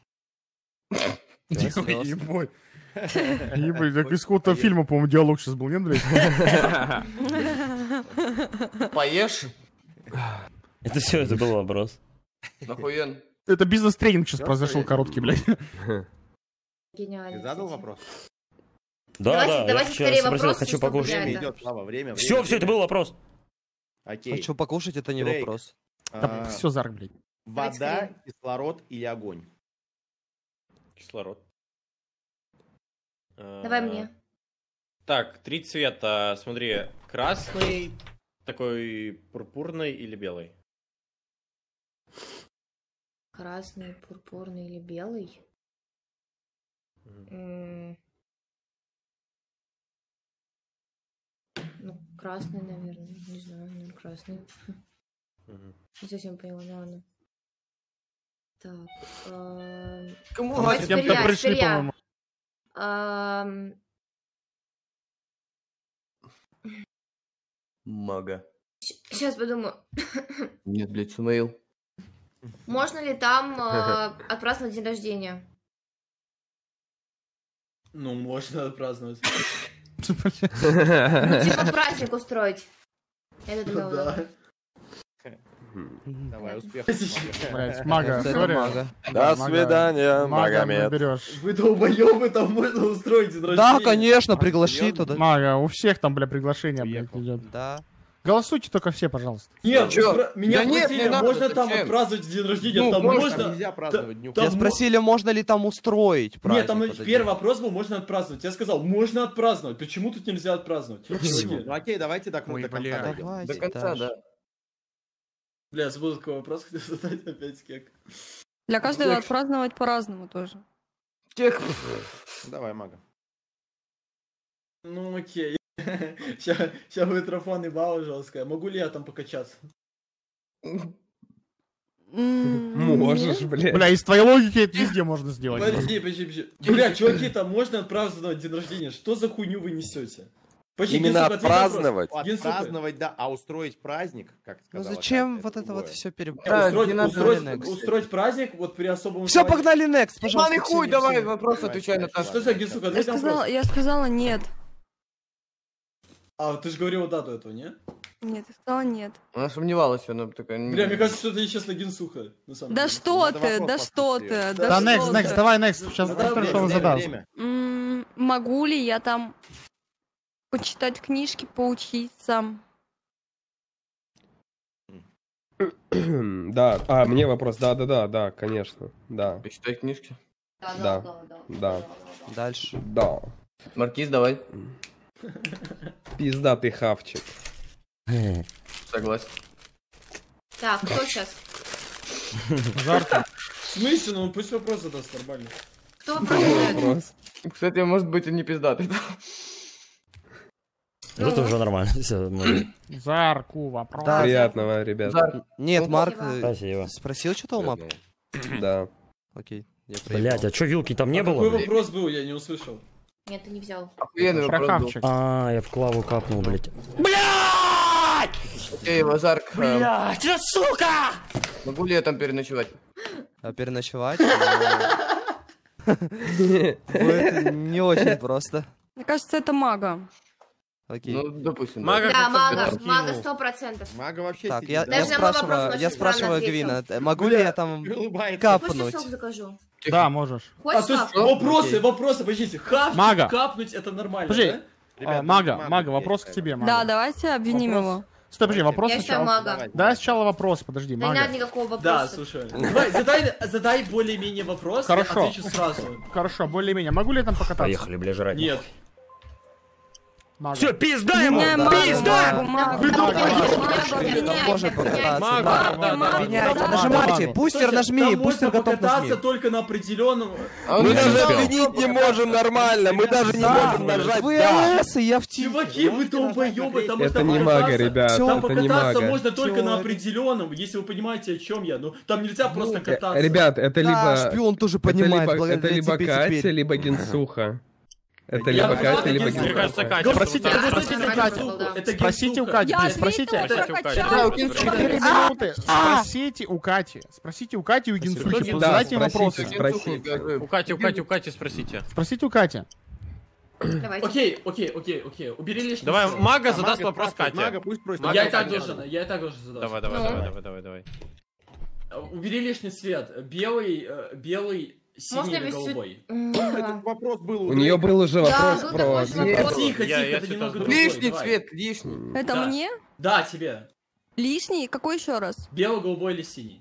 Ебой. Ебой, так из какого-то фильма, по-моему, диалог сейчас был, нет, блядь? Поешь? Это все, это был вопрос. Нахуен. Это бизнес-тренинг сейчас произошел короткий, блядь. Гениально. Ты задал кстати. вопрос? Да, Давайте- да, я давайте вчера скорее спросил, вопросы, хочу чтобы покушать. я- Время это- идет, Слава, время. Все, все, это был вопрос. Окей. Хочу покушать, это не Дрейк. вопрос. А, Все, Зарк, блядь. Давайте Вода, скорее. кислород или огонь? Кислород. Давай А, мне. Так, три цвета. Смотри, красный, такой пурпурный или белый? Красный, пурпурный или белый? М. Ну, красный, наверное. Не знаю, наверное, красный. Мгм. Не совсем поняла, ну ладно. Так. эм, Кому Давайте С кем-то теперь я, пришли, теперь я. по-моему. Ам, Мага. Сейчас подумаю. Нет, блядь, Самаил. Можно ли там э, отпраздновать день рождения? Ну, можно отпраздновать. Ну, типа праздник устроить. Я это думала. Да. Давай, успех. Блядь, мага, Это сори. мага. До Мага. свидания, Мага Магомед. берешь. Вы долбоёбы, там можно устроить день Да, рождения. конечно, приглаши серьезно? туда. Мага, у всех там, бля, приглашение, блядь, Приехал. идет. Да. Голосуйте только все, пожалуйста. Нет, Чё? спра- меня Да нет, спросили, не надо, можно там зачем? отпраздновать день рождения? Ну, там можно, можно... Там нельзя праздновать дню. там Тебя мо- спросили, можно ли там устроить праздник. Нет, там подожди. первый вопрос был, можно отпраздновать. Я сказал, можно отпраздновать. Почему тут нельзя отпраздновать? Чуваки, Ну, окей, давайте до, Ой, до конца бля. дойдем. Давайте До конца, дальше. да. Бля, забыл такой вопрос, хотел задать опять кек. Для каждого Ой. отпраздновать по-разному тоже. Тех... Давай, Мага. Ну окей. Сейчас будет трафон и баба жесткая. Могу ли я там покачаться? Можешь, блядь. Бля, из твоей логики это везде можно сделать. Подожди, подожди, подожди. Бля, чуваки, там можно отпраздновать день рождения? Что за хуйню вы несете? Почти, Именно Генсука, ответь на вопрос. отпраздновать. Генсука. Отпраздновать, да, а устроить праздник, как Ну сказала зачем Катя, вот это вот другое. все переб... Да, устроить, не надо устроить- Next. устроить праздник вот при особом... Все, празднике. погнали next, пожалуйста. Ебаный хуй, Ксения, давай Ксения. вопрос Давай, отвечай на давай, так. Что за Генсука? Я Ответь на вопрос. сказала, я сказала нет. А, ты же говорила дату этого, не? Нет, я сказала нет. Она сомневалась, она такая... «Не- Бля, мне кажется, что это честно Генсуха. На самом Да деле. что Надо ты, вопрос да что послушать ты, её. Да, да next, что next, ты. давай next. Сейчас Да, посмотрим, время, что он Время, задаст. время. М, Могу ли я там почитать книжки, поучиться? Да, а, мне вопрос, да-да-да, да, конечно, да, Почитай книжки. да, да, Дальше. да. Маркиз, давай. Пиздатый хавчик. Согласен. Так, кто сейчас? Жарко. В смысле? Ну пусть вопрос задаст нормально. Кто вопрос задает? Вопрос. Кстати, может быть, и не пиздатый. Вот это уже нормально. Всё, мы- Зарку вопрос. Да. Приятного, ребят. Зар- Нет, Марк э, Спасибо. спросил что-то у мап? Да. Окей, я Блять, а чё, вилки там не А какой было? вопрос был? Я не услышал. Нет, ты не взял. Охуенный Про вопрос был. хавчик. А, я в клаву капнул, блять. Блять! Эй, Вазарк, а, Блять, да сука! могу ли я там переночевать? А переночевать? Ну, будет не очень просто. Мне кажется, это мага. Окей. Ну, допустим. Мага Да, как-то мага, скинул. мага сто процентов. Мага вообще Так, сидит, я, да? я Даже на мой вопрос спрашиваю, очень я странно спрашиваю ответил. Гвина, э, могу ли я там Улыбается. Хочешь капнуть? сок закажу? Да, можешь. А, Хочешь то есть сок? вопросы, Окей. вопросы, подождите. Хавчик, Мага. капнуть это нормально, Подожди. да? Ребята, А, Мага, мага Мага, есть, вопрос к да. тебе, Мага. Да, давайте обвиним Вопрос. его. Стой, подожди, вопрос Я считаю сначала. мага. Давай, Да, давай. сначала вопрос, подожди, Да не надо Мага. никакого Да, вопроса. слушай. Давай, задай, задай более-менее вопрос, Хорошо. я отвечу сразу. Хорошо, более-менее. Могу ли я там покататься? Поехали, бля, жрать. Нет. Мага. Все, пизда ему! Не, магу, Пизда! магу, магу. Вы Магу, думаете, магу, что магу, это меняйте, Там можно меняйте. покататься, Мага, да. да, да, Магу, Меняйте, да. нажимайте, Магу. бустер Слушай, нажми, там бустер можно готов покататься нажми. только на определенном... А он Мы не даже знал. оценить не можем нормально, мы даже не Да, можем нажать вы «да». ЛС, и я в тиме. Чуваки, вы долбоебы, там Это можно не покататься- мага, ребят, Всё, Там это не покататься мага. можно только на Чё? определенном, если вы понимаете, о чем я. Ну, там нельзя просто Э, кататься. Ребят, это Да, либо... шпион тоже Это понимает, либо, благодаря это либо тебе Катя, теперь. либо Генсуха. Это Я либо понимаю, Катя, либо Генсуха. Мне кажется, Генсуха. Катя. Спросите, вот так. спросите у Нормально Кати. было, да. Это Спросите у Генсуха. Кати, Я блин, ответила, спросите. это Спросите у Кати. качаю. Да, у Генсуки. Четыре минуты. Спросите у Кати. Спросите у Кати и у Генсухи. Да, Задайте спросите, вопросы. спросите. У Кати, у Кати, у Кати спросите. Спросите у Кати. Давайте. Окей, окей, окей, окей. Убери лишний Давай, свет. мага А, задаст Мага вопрос спрашивает, Кате. Мага пусть просит. Мага Я и Катя так задала. должен, я и так должен задать. Давай, давай, Ну. давай, давай, давай, давай. Убери лишний свет. Белый, э, белый, синий Можно или без голубой. Этот вопрос был У нее был уже Да, вопрос был про... такой же Нет. вопрос. Тихо, Я- тихо, я это что-то немного думаю. другой. Лишний давай. цвет, лишний. Это Да. мне? Да, тебе. Лишний? Какой еще раз? Белый, голубой или синий?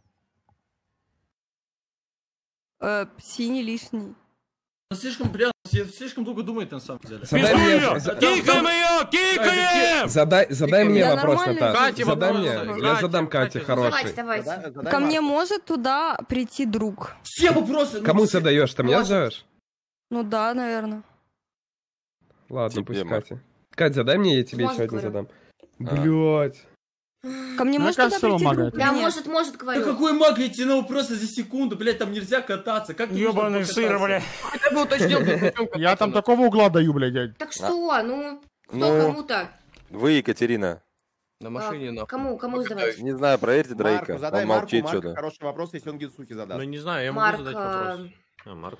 Э, синий лишний. Ну, слишком, бля, слишком долго думает на самом деле. Задай мне, Пиздуем! за- Кикаем ее! Кикаем! задай, задай мне Я вопрос, нормально Наташа. Кате Задай вопрос мне, задай. я Кате, задам Кате Кате задай. хороший. Давайте, давайте. Ко мне может туда прийти друг? Все вопросы. ну, Кому все- задаешь? Ты мне Может. задаешь? Ну да, наверное. Ладно, Тебе, пусть Марк. Катя. Катя, задай мне, я тебе Может, еще один говорю. задам. А. Блять. Ко мне Мне может кажется, туда его прийти мага друг? это. Да, или нет? может, может, Да говорю. какой маг, я тебе на вопросы за секунду, блядь, там нельзя кататься. Как ты Ёбаный можешь сыр, покататься? бля. Хотя бы уточнил, на чем кататься. Я там такого угла даю, блядь, дядь. Так что, ну, кто Ну, кому-то? вы, Екатерина. На машине, А, нахуй. Кому, кому сдавать? Не знаю, проверьте Дрейка. Марку, задай Он Марку, молчит Марк что-то. хороший вопрос, если он Генсуки задаст. Ну не знаю, я Марк, могу задать а, вопрос. А, Марк.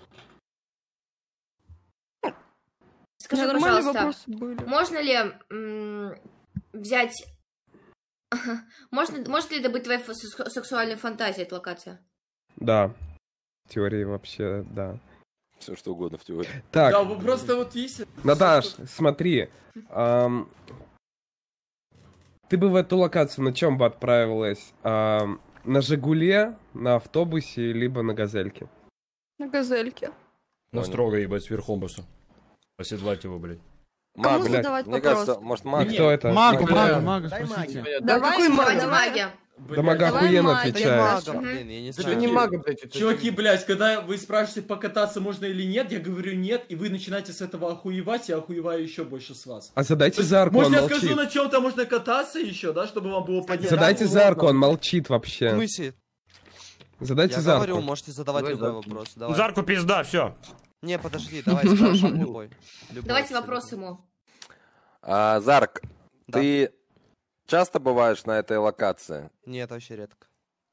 У меня Скажи, нормальные пожалуйста, вопросы были. можно ли м, взять... Можно, может ли это быть твоей фо- сексу- сексуальной фантазией, эта локация? Да. В теории вообще, да. Все что угодно в теории. Так, Да, вы просто вот если... Наташ, смотри. ам, Ты бы в эту локацию на чем бы отправилась? Ам, На Жигуле, на автобусе, либо на Газельке? На газельке. На строго, ебать, сверхом просто. Оседлать его, блядь. Кому Маг, задавать мне вопрос? кажется, может И маг? кто это? Магу, Бля. магу, магу, Дай спросите. маги. Да Давай, какой маг? Давайте магия. Да мага Давай охуенно маг. Это не отвечает. мага, Мгм. блин, я не Это знаю. не мага, блядь. это Чуваки, чё? блядь, когда вы спрашиваете, покататься можно или нет, я говорю нет, и вы начинаете с этого охуевать, я охуеваю еще больше с вас. А задайте То есть, за арку, он может, я молчит. скажу, на чем-то можно кататься еще, да, чтобы вам было понятно? Задайте за арку, он молчит В вообще. смысле? Задайте Я за говорю, арку. можете задавать Давай любой зарку. вопрос. Давай. Зарку пизда, все. Не, подожди, давай спрашивай любой. Любой Давайте абсолютно. вопрос ему. А, Зарк, Да. ты часто бываешь на этой локации? Нет, вообще редко.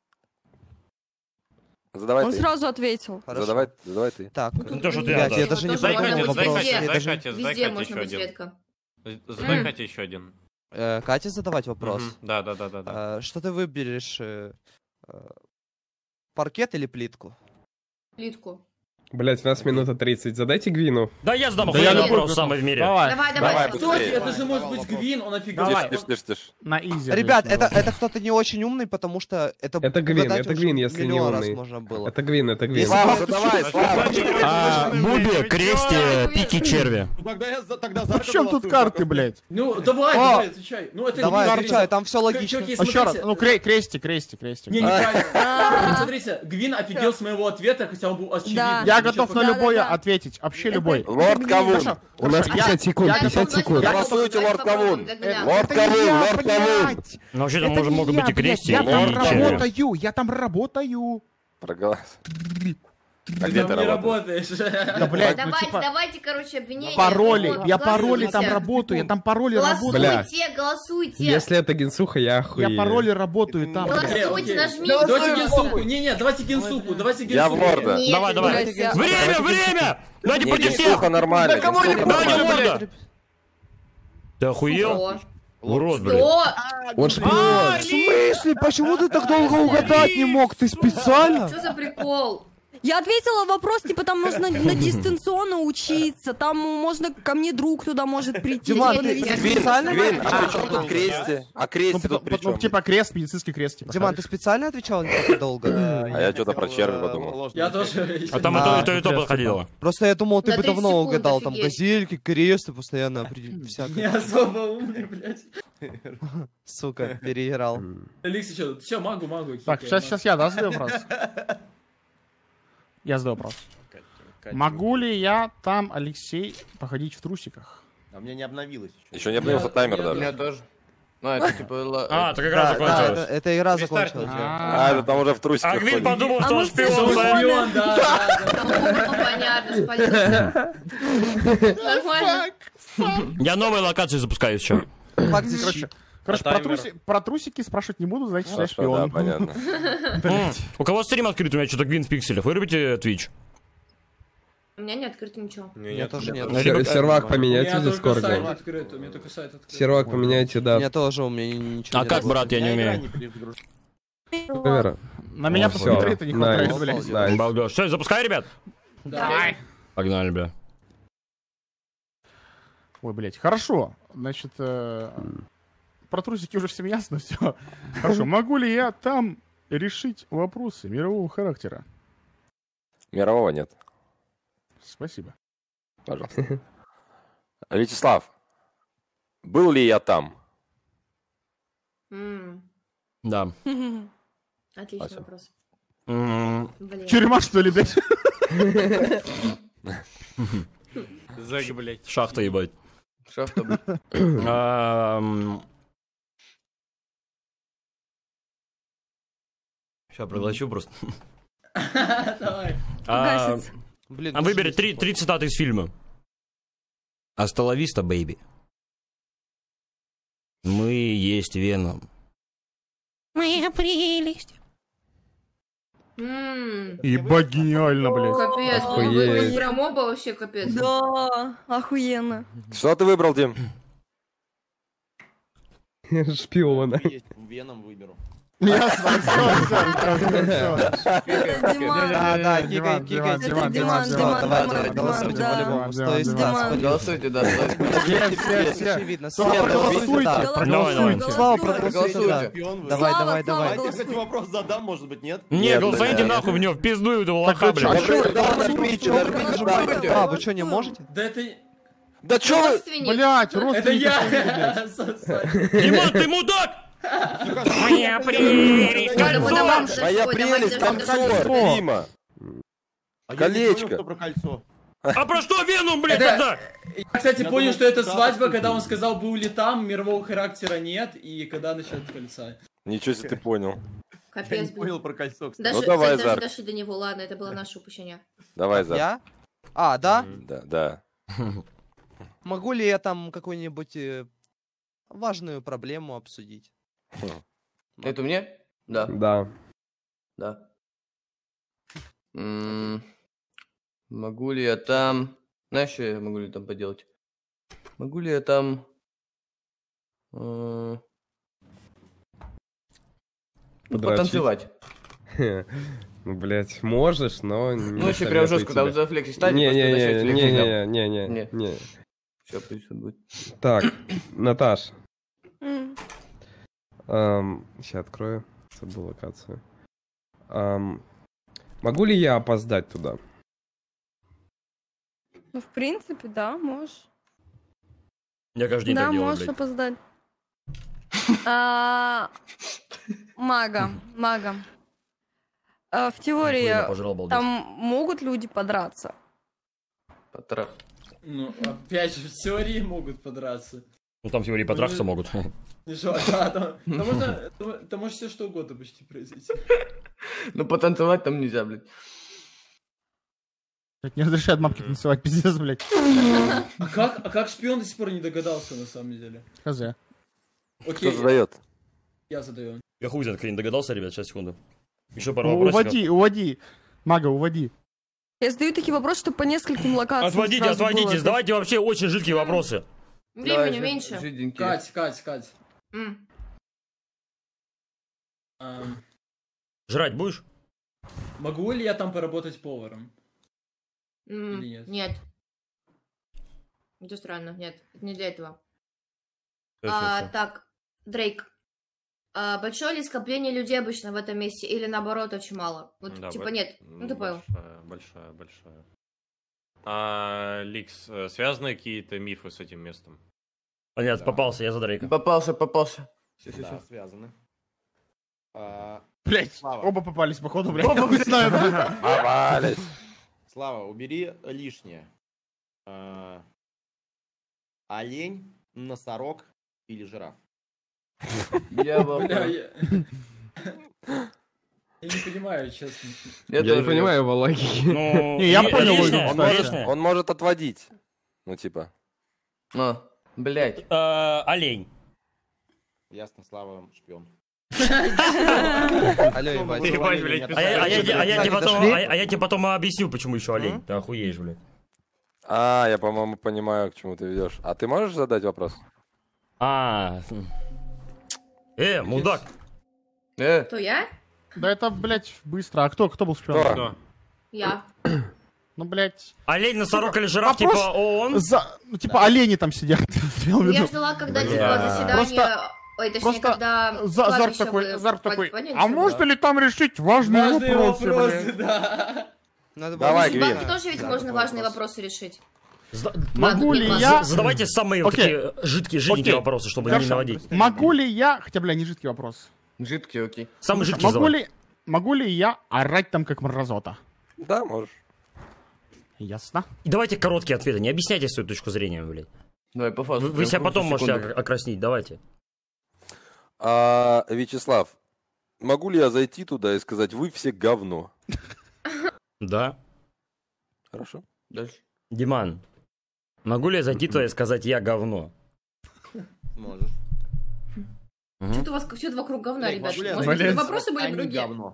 Задавай Он ты. сразу ответил. Хорошо. Задавай, задавай ты. Так, Ну, то, что ты ребят, я отдашь. даже не Тоже Дай можно Кате, быть дай вопрос. везде. Кате, Я дай даже- Кате, дай Везде Кате можно еще быть один. редко. Задай М. Кате еще один. Э, Кате задавать вопрос. Мгм. Да, да, да, да, да. Э, Что ты выберешь? э, э, Паркет или плитку? Плитку. Блять, у нас минута тридцать. Задайте Гвину. Да я задам Да охуенный я вопрос любой самый в мире. Давай. Давай, Давай, давай. быстрее. Кстати, это же может быть Гвин, он офигел. Давай. Тише, тише, тише. На изи. Ребят, отвечу. это, это кто-то не очень умный, потому что это Это Гвин, угадать это уже Гвин, если не миллион раз умный. можно было. Это Гвин, это Гвин. Если- Слава, задавай, Слава. А, Буби, Крести, Пики, Черви. Ну, тогда я за- тогда А Зарка в чем тут голосую. карты, блядь? Ну, давай, О! давай, отвечай. Ну, это Давай, не отвечай, там все логично. Чуваки, Еще раз, смотрите. ну кре- крестик, крестик, крестик. Не, неправильно. Смотрите, Гвин офигел с моего ответа, хотя он был очевидный. Да. Я Ничего готов на пока- любое Да, да, да. ответить, вообще любой. Лорд Кавун. Хорошо, У нас хорошо, я- пятьдесят секунд, Я пятьдесят готов секунд. на- Голосуйте, Давай Лорд Кавун. попробуем для меня. Лорд Кавун, Лорд Кавун. Ну вообще там Это может, не могут я, быть и блядь, Крести, я там и Черви. работаю, я там работаю. Проголос. А Ты где там ты не работаешь? работаешь. Да, блядь, ну Давайте, типа, давайте, короче, обвинения. пароли, Вот, я пароли там голосуйте. работаю, я там пароли работаю. Бля. Голосуйте, голосуйте. Если это Генсуха, я Я охуею. пароли работаю там. Окей, Голосуйте, окей. нажмите. Давайте Генсуку. Не-не, давайте Генсуку. Давайте Я в Генсуку. Лорда. Нет, Давай, давай. блядь, я- Время, время! Дайте Не, против всех! Генсуха нормально. Генсуха Дайте нормально. Лорда! Ты охуел? Что? Урод, блядь. Что? Он шпион. А, в смысле? Почему ты так долго угадать не мог? Ты специально? Что за прикол? Я ответила вопрос, типа, там можно на дистанционно учиться, там можно ко мне друг туда может прийти. Диман, типа, ты- навести. ты Гвин, специально Гвин, а ответил? при чем тут Крести? А Ну, Крести потом- тут при потом, чем? типа крест, медицинский крест. Типа, Диман, ты специально отвечал не так долго? А я что-то про черви подумал. Я тоже. А там и А, то, и то, и то интересно. подходило. Просто я думал, ты На бы тридцать давно секунд, угадал. Там офигеть. газельки, кресты постоянно определили. Не Всякое. особо умный, блядь. Сука, переиграл. Алексей, что? Все, магу, магу. Так, сейчас, сейчас я, да, задаю вопрос? Я задаю вопрос. Могу ли я там, Алексей, походить в трусиках? А у меня не обновилось еще. Еще не обновился таймер У меня даже. тоже. Ну, это типа... ла- А, так как Да, раз да, это, закончилось. эта игра Рестарт закончилась. А, это там уже в А трусиках Гвин ходит. подумал, А что он мы шпион. все да? Шпион, да, да, да. Ну, понятно, спалился. Нормально. Я новые локации запускаю еще. Факт здесь Короче, щит. короче А про, таймер? труси- про трусики спрашивать не буду, значит, я Хорошо, да, шпион. понятно. М, У кого стрим открыт? У меня что-то Гвин в пикселях. Вы любите Twitch? У меня не открыто ничего. Не, Я нет. тоже нет. Ну, либо- Сер- Сервак У поменяйте меня в только сайт Дискорде. открыт, у меня только сайт открыт. Сервак поменяйте, У да. меня тоже, у меня ничего А не как, работает. брат, я не умею. Проверь. На меня Всё, посмотреть не хватает, найс, блядь. найс. Балдеж. Все, запускай, ребят? Давай. Погнали, бля. Ой, блядь, хорошо. Значит, э, про трусики уже всем ясно, все. Хорошо, могу ли я там решить вопросы мирового характера? Мирового нет. Спасибо. Пожалуйста. Вячеслав, был ли я там? М, Да. Отличный Спасибо. вопрос. М, Блин. Тюрьма, что ли, блядь? Зэк, блядь. Шахта, ебать. Шахта, блядь. Сейчас проглочу просто. Давай. А, Угасится. Блин, а выбери три, три цитаты из фильма. Асталависта, бэйби. Мы есть Веном. Моя прелесть. М, Ебать, гениально, блядь. Капец, Охуеть. вы- вы прям оба вообще капец. Да, охуенно. Что ты выбрал, Дим? Шпиона. Есть, Веном выберу. Ясно, все, все, Это Диман. Да, да, Диман, кикай, Диман, кикай, Диман, Диман, Диман, Диман, Диман, давай, Диман, давай, Диман, голосуйте да. по-любому. Диман, Сто из ста, Диман. сто из Голосуйте, да. да. Все, все, все. Очевидно. Слава, Слава, проголосуйте, да. проголосуйте. Слава, Проголосуйте. проголосуйте, да. Голосуйте. Давай, Слава, давай, Слава, давай. Я тебе, голосуй. кстати, вопрос задам, может быть, нет? Не, Нет, голосуйте да. нахуй в него, в пизду этого Так, лоха, а чё, блядь. а чё? А, вы что, не можете? Да это... Да чё вы? Родственник. Блять, Это родственники. я! Диман, ты мудак! Моя прелесть, Ладно, мы на вам кольцо! же Моя ой, прелесть, давайте даже кольцо, дождёмся. Дима. А я не Колечко. понял, кто про кольцо. А про что Веном, блядь, Это- тогда? Я, кстати, Я понял, думал, что это да, свадьба, да, когда да. он сказал, был ли там, мирового характера нет, и когда насчет кольца. Ничего себе ты понял. Я Капец, не блин. понял про кольцо, кстати. Даже, Ну, давай, кстати, даже Зарк. дошли до него, ладно, это было наше упущение. Давай, Зар. Я? А, да? Да, да. Могу ли я там какую-нибудь э, важную проблему обсудить? Это мне? Да. Да. Да. М, Могу ли я там... Знаешь, что я могу ли там поделать? Могу ли я там... э, Подрочить. Потанцевать? Ну, блядь, можешь, но... Ну, если прям жестко там за флекси ставить, Не-не-не-не-не-не-не. Все, пусть будет. Так, Наташ. М. Сейчас открою. Забыл локацию. Ам, Могу ли я опоздать туда? Ну, в принципе, да, можешь. Я каждый день Да, так делаю, можешь блядь. опоздать. А, Мага, мага. А, В Хуйня теории пожрал, балдеть. там могут люди подраться. Потрах. Ну, опять же, в теории могут подраться. Ну там в теории потрахаться могут. Ну что, да, там, там можно, там, там может все что угодно почти произойти. Ну, потанцевать там нельзя, блядь. Блядь, не разрешают мамке танцевать, пиздец, блядь. А как, а как шпион до сих пор не догадался, на самом деле? Хз. Кто задает? Я задаю. Я хуй знает, кто не догадался, ребят, сейчас, секунду. Еще пару У- вопросиков. Уводи, уводи. Мага, уводи. Я задаю такие вопросы, чтобы по нескольким локациям Отводите, сразу было. отводитесь, давайте вообще очень жидкие вопросы. Времени Давай, меньше. жиденькие. Кать, Кать, Кать. М. Ам, Жрать будешь? могу ли я там поработать поваром? М, Или нет? Нет. Это странно, нет, это не для этого. Всё, А, всё, всё. так, Дрейк. А, большое ли скопление людей обычно в этом месте или наоборот очень мало? Вот Да, типа бо- нет. Ну ты понял. Большая, большая, большая. А, Ликс, э, связаны какие-то мифы с этим местом? Понятно, попался, я за Дрейка. Попался, попался. Всё, всё, Да, всё. связаны. А, Блядь, Слава. оба попались, походу, блядь. Оба, Не знаю, да. Попались. Слава, убери лишнее. А, олень, носорог или жираф? Я Бля, вопрос. я... я не понимаю, честно. Я, тоже не понимаю его логики. Ну, Не, я и- понял лишнее, логику, Он кстати. может, лишнее. он может отводить. Ну, типа. А, блядь. Э, Олень. Ясно, Слава, шпион. Алло, ебать. Ебать, блядь, А я, а я те- а я тебе потом, Дошли? а, а я тебе потом объясню, почему еще олень. Ты охуеешь, блядь. А, я, по-моему, понимаю, к чему ты ведешь. А ты можешь задать вопрос? А, хм. Э, мудак. Э, Кто я? Да это, блядь, быстро. А кто, кто был шпионом? Кто? Кто? Я. Ну, блядь. Олень, носорог или жираф, Вопрос типа ООН? За... Ну, типа, олени там сидят. Имел в Я виду. ждала, когда Бля. типа заседание... Просто- Ой, точнее, Просто когда... За- Зарк кладбище такой, вы- Зарк по- такой, поняли, а что можно ли там решить важные Важные вопросы, вопросы, блядь? да. Надо было Давай, В задать. Гвин. банке тоже ведь Да, можно такой важные вопрос. вопросы решить. Зда- Могу Ладно, ли ладно. я... Задавайте самые вот Окей. такие жидкие, жиденькие Окей. вопросы, чтобы не Хорошо. наводить. Могу ли я... Хотя, бля, не жидкий вопрос. жидкий, окей. Самый жидкий Могу задавай. ли... Могу ли я орать там, как мразота? Да, можешь. Ясно. И давайте короткие ответы, не объясняйте свою точку зрения, блядь. Давай, по фасту. Вы, вы прям себя за потом можете секунду. ок- окраснить, давайте. А, Вячеслав, могу ли я зайти туда и сказать, вы все говно? Да. Хорошо. Дальше. Диман, могу ли я зайти туда и сказать, я говно? Можешь. Мгм. Что-то у вас что-то вокруг говна, Блядь, ребят. могу ли я Может зайти быть, Блядь. вопросы были Они другие? говно.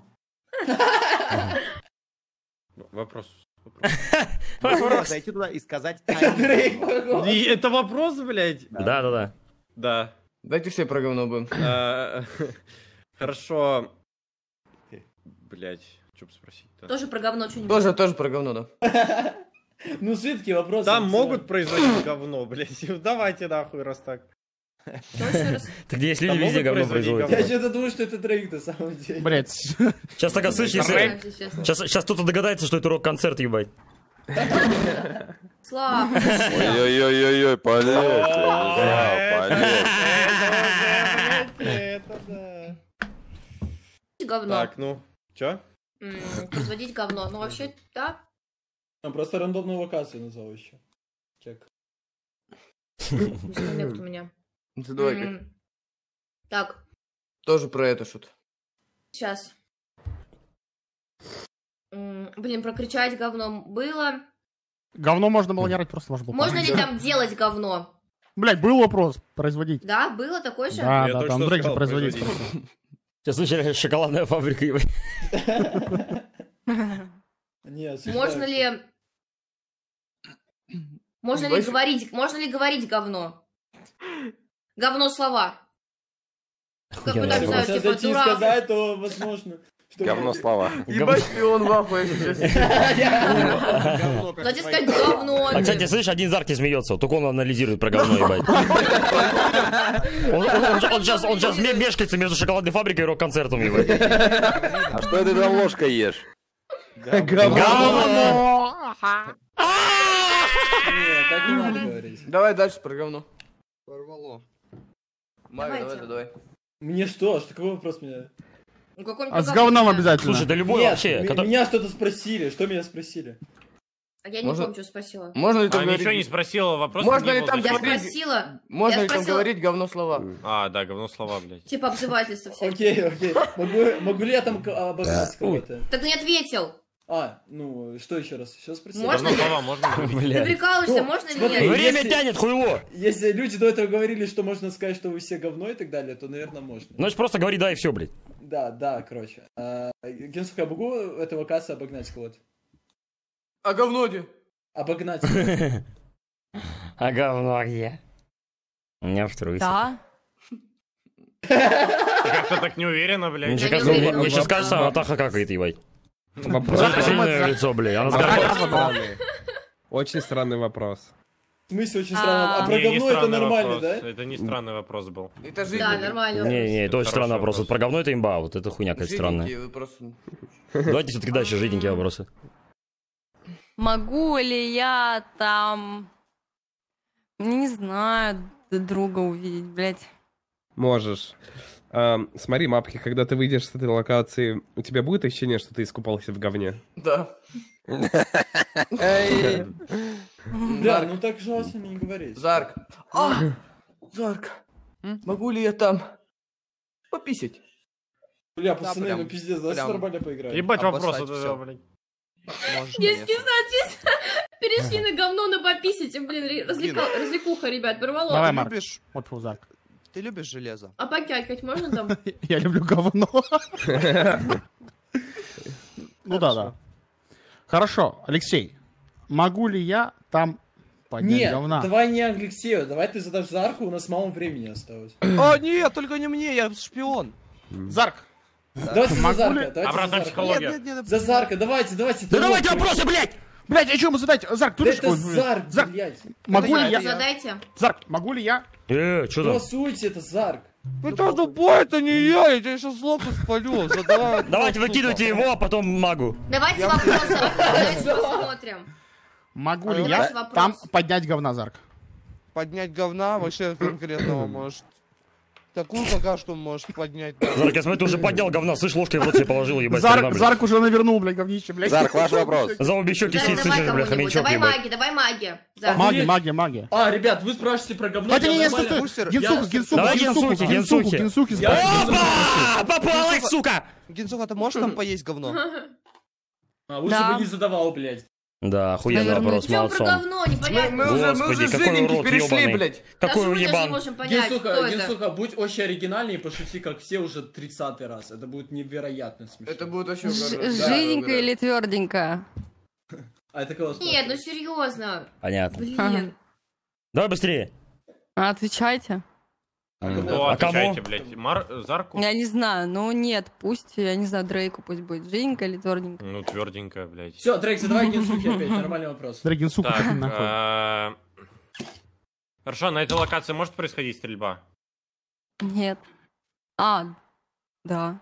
Вопрос. Могу ли я зайти туда и сказать, они говно? И это вопрос, блядь? Да, да, да. Да. Дайте все про говно будем. А, Хорошо. Блять, что бы спросить-то? Тоже про говно что-нибудь. Тоже, тоже про говно, да. Ну, жидкий вопрос. Там Алексей. могут производить говно, блять. Давайте нахуй, раз так. Что еще раз? Так где есть люди, Там везде могут говно производить производят. говно? Я что-то думаю, что это Дрейк на самом деле. Блять. Сейчас только слышишь, если... Если честно. Сейчас, сейчас кто-то догадается, что это рок-концерт, ебать. Слав, Ой-ой-ой-ой, полегче, Вячеслав, полегче. Это да. говно. Так, ну, чё? М, Производить говно. Ну, вообще, да. Он просто рандомную локацию назвал еще. Чек. Дисконнект у меня. Задавай как. М, Так, Тоже про это что-то. сейчас. М, Блин, прокричать говном было. Говно можно было не орать, просто можно было Можно ли помыть. там делать говно? Блядь, был вопрос. Производить. Да, было такое же? Да, Я да, только там что Дрейк же сказал, производить. Сейчас случайно шоколадная фабрика, ебать. Не, Можно ли... Можно ли говорить, можно ли говорить говно? Говно слова. Как бы так, знаешь, Сейчас типа, зайти и дурак. сказать, то возможно. что- Говно слова. Ебать, шпион в ахуе сейчас. Зайти сказать говно. А, кстати, слышишь, один Зарки смеется, только он анализирует про говно, ебать. Он, он- он- он сейчас, он сейчас ме- мешкается между шоколадной фабрикой и рок-концертом, ебать. А что это ты ложкой ешь? Говно! Не, так не надо говорить. Давай дальше про говно. Порвало. Мави, Давайте. давай, давай. Мне что? Что какой вопрос мне? Ну, какой-нибудь А с говно, говном не знаю. обязательно. Слушай, да любой Нет, вообще. м- который- меня что-то спросили. Что меня спросили? А я не Можно- помню, что спросила. Можно ли А там ничего не говорить... спросила, вопрос Можно не ли был там Я зачем. говорить- спросила, Можно я ли там спросила- говорить говно слова? А, да, говно слова, блядь. типа обзывательства всякие. Окей, окей. Могу, могу ли я там к- обогнать кого-то? Так ты не ответил. А, ну, что еще раз? Еще спросили? Можно Говно ли? слова можно говорить? Ты Бля. прикалываешься, Ну, можно или смотри, нет? Время Если- тянет, хуйло. Если люди до этого говорили, что можно сказать, что вы все говно и так далее, то, наверное, можно. Значит, просто говори да и все, блядь. Да, да, короче. А, Генсука, я могу этого касса обогнать кого-то? А говно где? Обогнать. А говно где? У меня в трусе. Да. Ты как-то так не уверена, Мне блядь. щас Я не кажется, мне- уверена. мне сейчас кажется, она Таха какает, ебать. Вопрос. Сильное лицо, блядь. Она Очень сгорает. странный. Очень странный вопрос. В смысле очень А. странно? А про Не, не говно это странный нормально, вопрос. да? Это не странный вопрос был. Это жизнь. Да, нормально. Не, не, это Это очень странный хороший вопрос. Вот вопрос. про говно это имба, вот это хуйня какая-то странная. Вы просто... Давайте все-таки дальше жиденькие вопросы. Могу ли я там... Не знаю, друга увидеть, блядь. Можешь. Ам, смотри, Мапки, когда ты выйдешь с этой локации, у тебя будет ощущение, что ты искупался в говне? Да. Эй. Да, ну так жалостно не говорить. Зарк. А, Зарк. Могу ли я там пописать? Бля, Да, пацаны, прям- ну пиздец, давайте прям. нормально поиграем. Ебать вопрос Обоссать вот это, всё. блядь. Можешь, Если конечно. соответственно, перешли на говно на пописать, блин, ре- развлека- развлекуха, ребят, порвало. Давай, Ты Марк. любишь, Вот Фузак. ты любишь железо? А покякать можно там? Я люблю говно. Ну да, да. Хорошо, Алексей. Могу ли я там поднять Нет, говна? давай не Алексею, давай ты задашь Зарку, у нас мало времени осталось. О, нет, только не мне, я шпион. Зарк. Давайте за Могу Зарка, ли- давайте за Обратная Зарка. психология. Нет, нет, нет, За Зарка, давайте, давайте. Да ты давайте вот, вопросы, блядь! Блядь, а что ему задать? Зарк, ты Да же это Зарк, Зарк, блядь. могу ли Давайте, я... задайте. Зарк, могу ли я... Э, что там? Голосуйте, это Зарк. Это тупой, это не я, я тебя сейчас лоб спалю. Задавай Давайте вопрос, выкидывайте сука. его, а потом магу. Давайте вопросы, давайте посмотрим. Могу ли А я давайте вопрос. там поднять говна, Зарк? Поднять говна, вообще конкретного, может. Такую пока что можешь поднять. Зарк, я смотрю, ты уже поднял говна, слышь, ложкой в рот себе положил, ебать, Зарк, сторона, блядь. Зарк уже навернул, блядь, говнище, блядь. Зарк, ваш вопрос. За обе щеки Да, сидит, давай слышишь, бля, кому-нибудь, хомячок, давай ебать. маги, давай маги. Зарк. Магия, магия, магия. А, ребят, вы спрашиваете про говно. Хотя я не, не, нормально- стой, Бустер, стой. Генсука, я- Генсука, Давай Генсука, Генсуки, Генсуку, Генсуки. Генсуки, Я- спрашивай. Опа! Попалась, сука! Генсуха, ты можешь там поесть говно? А, лучше Да. бы не задавал, блядь. Да, охуенный Наверное. вопрос, Чё про молодцом. говно, Мы, непонятно. мы уже, мы Господи, уже какой жиденький урод перешли, ёбаный. блядь. Даже Какой мы даже не уебан. можем понять, кто Генсука, это. Генсука, будь очень оригинальный и пошути, как все, уже тридцатый раз. Это будет невероятно смешно. Это будет вообще Ж- угорать. Жиденькая или тверденькая? А это кого Нет, спрашиваешь? ну серьезно. Понятно. Блин. Давай быстрее. А, отвечайте. Ну, А кому? отвечайте, блядь. Мар... Зарку? Я не знаю, ну нет, пусть, я не знаю, Дрейку пусть будет. Жиденькая или тверденькая? Ну, тверденькая, блядь. Все, Дрейк, задавай Генсуке опять, нормальный вопрос. Смотри, Генсука, Так, пошли нахуй. а, хорошо, на этой локации может происходить стрельба? Нет. А, да.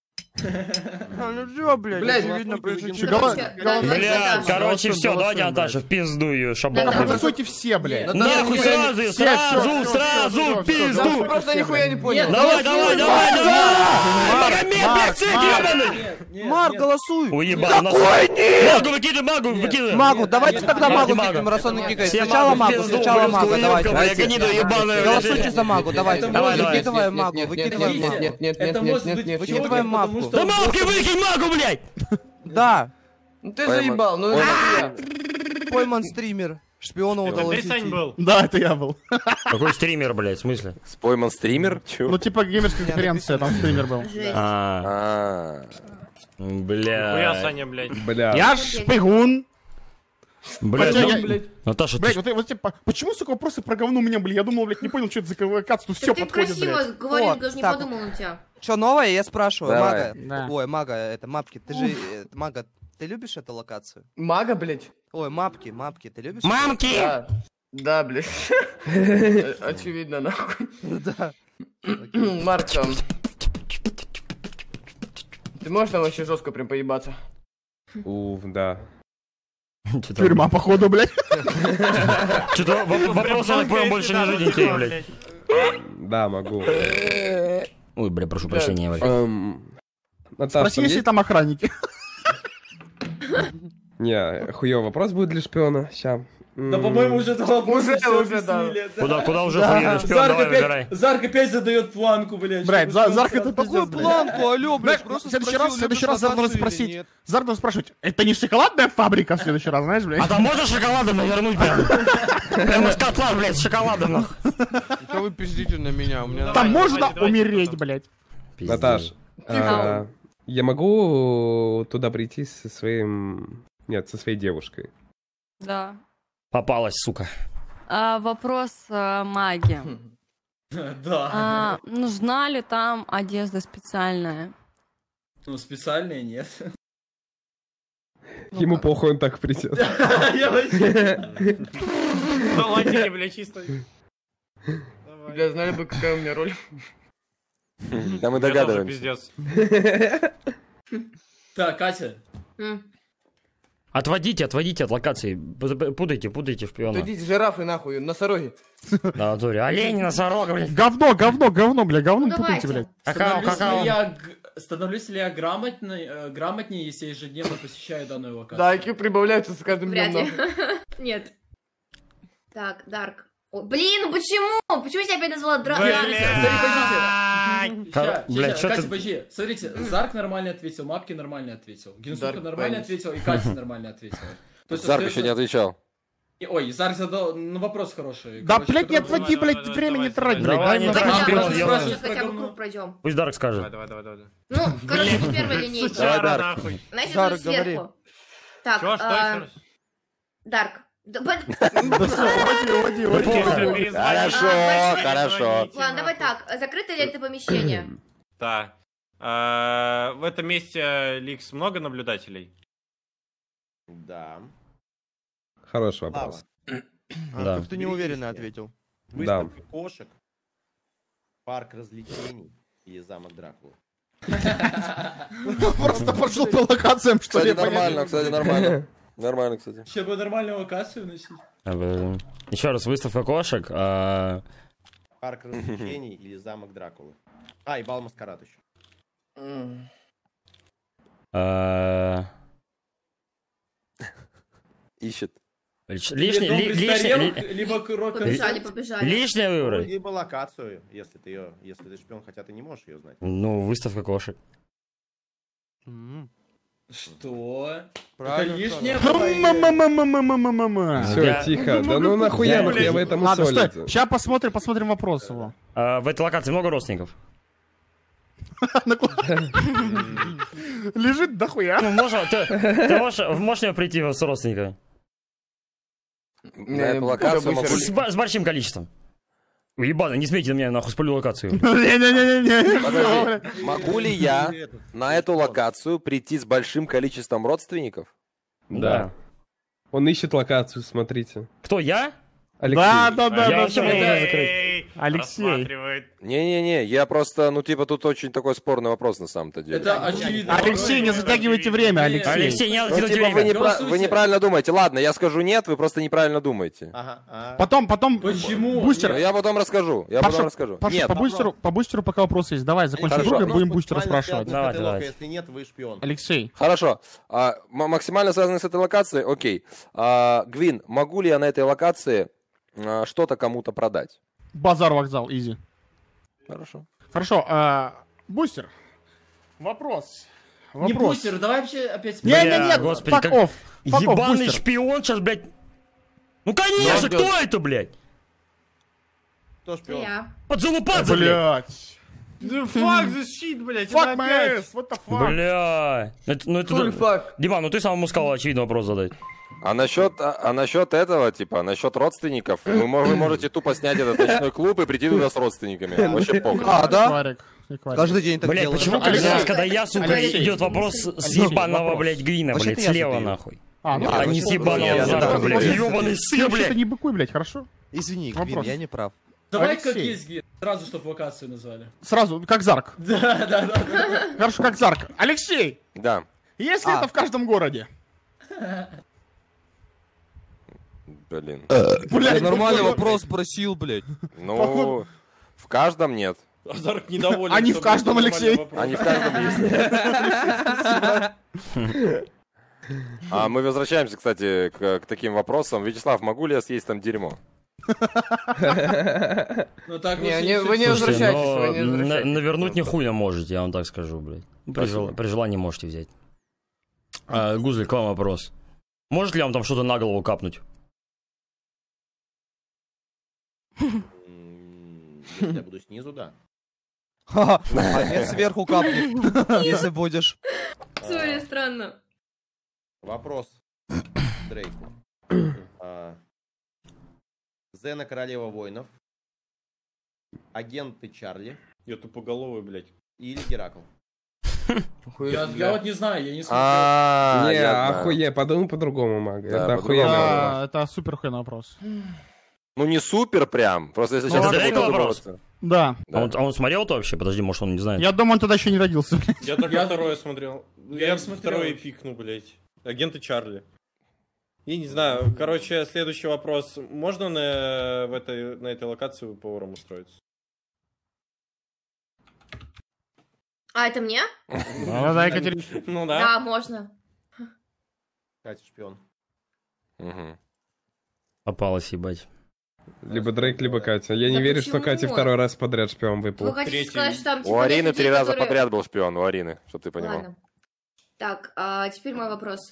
А, ну чё, блядь, Блядь, очевидно, Чё, пришли. голова- Короче, голова- да, Бля, Наташа. короче, все, голосуем, давайте блядь. Наташа, в пизду ее, Да, шабал. да, Голосуйте все, блядь. Нет, Нахуй Все, сразу, все, сразу, все, все, сразу, все, в все, пизду. все, Просто все, нихуя не блядь. понял. Давай, давай, давай, давай! Магомед, Марк, блядь, цик, Марк. ебаный! Нет, нет, Марк, нет. голосуй! Уебал, нас... Магу выкидывай, магу Нет. выкидывай! Магу, давайте нет, тогда нет, магу магу. кикнем, раз он не кикает. Все Сначала магу в магу, пизду, сначала блядь, магу, хуёвка, давайте. блядь, гнида ебаная, блядь. Голосуйте за магу, давайте. Это Давай, может давай. Выкидываем Нет, магу, нет, нет, выкидываем нет, магу. нет, нет, Это нет, может нет, быть нет, в нет, чёрном, выкидываем потому магу. что Да он- мамки, выкинь магу, блядь! Да. Ну ты Пойма- заебал, ну это Ой, нихуя. Пойман стример. Шпиона удалось Ты, Сань, был? Да, это я был. Какой стример, блядь, в смысле? Спойман стример? Чё? Ну, типа геймерская конференция, там стример был. А, Бля. Хуя, Саня, блядь. Бля. Я шпигун. Блядь, Хотя ну, я- блядь. Наташа, Блядь, ты... вот, вот типа, почему, сука, вопросы про говно у меня были? Я думал, блядь, не понял, что это за коллокация, тут все Ты подходит, красиво блядь. говорил, Вот, даже не так. подумал на тебя. Что новое, я спрашиваю. Давай. Мага. Да. Ой, Мага, это мапки. Ты же, э, Мага, ты любишь эту локацию? Мага, блядь? Ой, мапки, мапки, ты любишь? Мамки! Да. Да, блядь. Э, Очевидно, нахуй. Да. Марк, там. Ты можешь там вообще жестко прям поебаться? Уф, да. Тюрьма, походу, блядь. Что-то вопрос, я понял, больше не жиденький, блядь. Да, могу. Ой, бля, прошу прощения, блядь. Эм, Наташ, Спроси, там если есть- там охранники. Не, хуёвый вопрос будет для шпиона. Ща. Да, по-моему, уже два вопроса Уже, всё уже, да. объяснили. Куда, куда уже Да. хуели, шпион, Зарк давай опять, выбирай. Зарк опять задает планку, блядь. Блядь, чтобы За- Зарк он это сам пиздец, Какую блядь. планку, алё, блядь, Знаешь, просто в следующий раз, в спросил, следующий любишь раз Зарк должен локацию или спросить. нет? Зарк должен спрашивать, это не шоколадная фабрика в следующий раз, знаешь, блядь? А там можно шоколадом навернуть прям? Прямо из котла, блядь, с шоколадом, нахуй. Что вы пиздите на меня? У меня... Там Давай, можно давайте, давайте умереть, потом. блядь. Наташ, а, я могу туда прийти со своим... Нет, со своей девушкой. Да. Попалась, сука. А, вопрос а, маги. Да. А, нужна ли там одежда специальная? Ну, специальные нет. Ему похуй, он так придет. Я вообще... Холодильник, блядь, чисто. Бля, знали бы, какая у меня роль. Да мы Я тоже догадываемся. пиздец. Так, Катя. М. Отводите, отводите от локации. П- Путайте, путайте шпиона. Идите, жирафы, нахуй, носороги. Да, в натуре. Олень, носорога, блядь. Говно, говно, говно, блядь, говном Ну, путайте, давайте. блядь. Какао, Становлюсь ли какао. я г- Становлюсь ли я грамотной, э, грамотнее, если я ежедневно посещаю данную локацию? Да, ай кью прибавляются с каждым днем, Вряд ли. нахуй. Нет. Так, Дарк. О, блин, ну почему? Почему я тебя опять назвала Драк? Блядь. Ща, Блядь, ща, что Катя, ты- подожди. Смотрите, Зарк нормально ответил, Мапки нормально ответил, Генсука Дарк нормально Пенис. ответил и Катя нормально ответила. То есть Зарк остаётся- еще не отвечал. И- Ой, Зарк задал, ну вопрос хороший. Да, Короче, блядь, не который- отводи, давай, блядь, давай, время давай, не трать, давай, блядь. давай, дай не мне трать, так, шпион, блядь. я- Спрашиваю Сейчас хотя бы про круг пройдем. Пусть Дарк Давай, скажет. давай, давай, давай. Ну, короче, по первой линейке. Сучара, Дарк. нахуй. Значит, Дарк, он сверху. Так, Чё, что а, еще раз? Дарк. Да, б- Води, води, води. Хорошо, большой- хорошо. Ладно, давай так. Закрыто ли это помещение? Да. А, В этом месте, Ликс, много наблюдателей? Да. Хороший вопрос. А, Да. как ты неуверенно ответил. Выставка кошек, парк развлечений и замок Дракулы. Просто пошел по локациям, что ли? Кстати, нормально, кстати, нормально. Нормально, кстати. Сейчас бы нормальную локацию носить. Еще раз, выставка кошек. а, Парк развлечений или замок Дракулы. А, и бал маскарад еще. М. а, Ищет. лиш- Лишний, Дом ли- лишний, престарелых, ли- либо рок Побежали, побежали. лишнее выбрать. Либо локацию, если ты ее, если ты шпион, хотя ты не можешь ее знать. Ну, выставка кошек. М, Что? Правильно, Это лишнее? Ма-ма-ма-ма-ма-ма-ма-ма. Все, Я- тихо. Да ну нахуя, Я- нахуя вы этому Ладно, стой. солите? Сейчас посмотрим, посмотрим вопрос его. А, в этой локации много родственников? Лежит дохуя. Ну, можно, ты, ты можешь, можешь мне прийти с родственниками? На эту локацию могу... С, ба- с большим количеством. Ой, ебано, не смейте на меня, нахуй, спалю локацию. Не-не-не-не. Подожди, могу ли я на эту локацию прийти с большим количеством родственников? Да. Он ищет локацию, смотрите. Кто, я? Алексей. Да, да, да, Я да, вообще да. могу Эй, закрыть. Алексей. рассматривает. Не-не-не, я просто, ну типа тут очень такой спорный вопрос на самом-то деле. Это очевидно. Алексей, не затягивайте время, Алексей. Алексей, не надо Ну, тянуть типа, вы, время. непра- Голосуйте. вы неправильно думаете. Ладно, я скажу нет, вы просто неправильно думаете. Ага, а... Потом, потом... Почему? Бустер. Но я потом расскажу. Я Паша, потом расскажу. Паша, Нет, по бустеру, по бустеру пока вопросы есть. Давай, закончим Хорошо. друга, Ну, будем бустера спрашивать. Давай, Давайте, давай. Если нет, вы шпион. Алексей. хорошо. А, м- максимально связанный с этой локацией, окей. А, Гвин, могу ли я на этой локации а, что-то кому-то продать? Базар вокзал, изи. Хорошо. Хорошо, а, бустер. Вопрос. Не Вопрос. бустер, давай вообще опять... Не-не-не, Бля, господи, fuck как- off. Fuck off, Ебаный бустер. шпион сейчас, блядь. Ну конечно, кто это, блядь? Кто шпион? Я. Подзалупаться, блядь. Fuck this shit, блядь. Fuck my ass, what the fuck? Бля. Это, ну это... Fuck. Диман, ну ты самому сказал очевидный вопрос задать. А насчет, а, а насчет этого, типа, насчет родственников, вы, мо- вы можете тупо снять этот ночной клуб и прийти туда с родственниками. Вообще похуй. А, да? Кварик, не кварик. Каждый день так Блядь, делаешь. почему каждый Алексей, раз, когда я, сука, Алексей, идет вопрос с Алексей, ебаного, вопрос. блядь, Гвина, Вообще-то блядь, я слева задаю. нахуй. А, ну, А не с вообще-то ебаного я Зарка, задаю. блядь. Вообще-то Ебаный Ты сын, вообще-то блядь. не быкуй, блядь, хорошо? Извини, Гвин, Вопрос. я не прав. Давай Алексей. как есть, Гвин. Сразу, чтобы локацию назвали. Сразу, как Зарк. Да, да, да, да. Хорошо, как Зарк. Алексей, Да. если А. это в каждом городе? Блин. Блядь, Нормальный ну, вопрос спросил, блядь. Ну, в каждом нет. Азарк недоволен. А не что в каждом, был Алексей. нормальный вопрос. А не в каждом есть. А мы возвращаемся, кстати, к, к таким вопросам. Вячеслав, могу ли я съесть там дерьмо? Ну так Не, вот не, и вы не всё. Слушайте, возвращайтесь, но вы не на- возвращайтесь. навернуть не хуя можете, я вам так скажу, блядь. При, Спасибо. жел- при желании можете взять. А, Гузель, к вам вопрос. Может ли вам там что-то на голову капнуть? М, Если я буду снизу, да. А нет, сверху капнет, если будешь. Сори, странно. Вопрос Дрейку. А, Зена Королева Воинов, агенты Чарли Я тупоголовый, блядь. или Геракл? Я, я вот не знаю, я не смотрел. А, Не, я знаю. охуе, подумай по-другому, Мага. Да, Это по-другому. охуенно. Да, это супер хуйный вопрос. Ну не супер прям, просто если Ну, сейчас... это я буду Дрейк вопрос? задумываться. Да. А, он, а он смотрел это вообще? Подожди, может он не знает. Я думаю, он тогда еще не родился. Я только Я- второе смотрел. Я Я не смотрел второе вообще. пикну, блядь. Агенты Чарли. Я не знаю. Короче, следующий вопрос. Можно на, в этой, на этой локации поваром устроиться? А, это мне? Ну да, Екатерина. Ну да. Да, можно. Катя шпион. Мгм. Попалась, ебать. Либо Дрейк, либо Катя. Я не Да верю, что почему? Кате второй раз подряд шпион Вы выпал. хотите Третий. сказать, что там типа У Арины нет три людей, раза которые- подряд был шпион, у Арины, чтобы ты понимал. Ладно. Так, а теперь мой вопрос.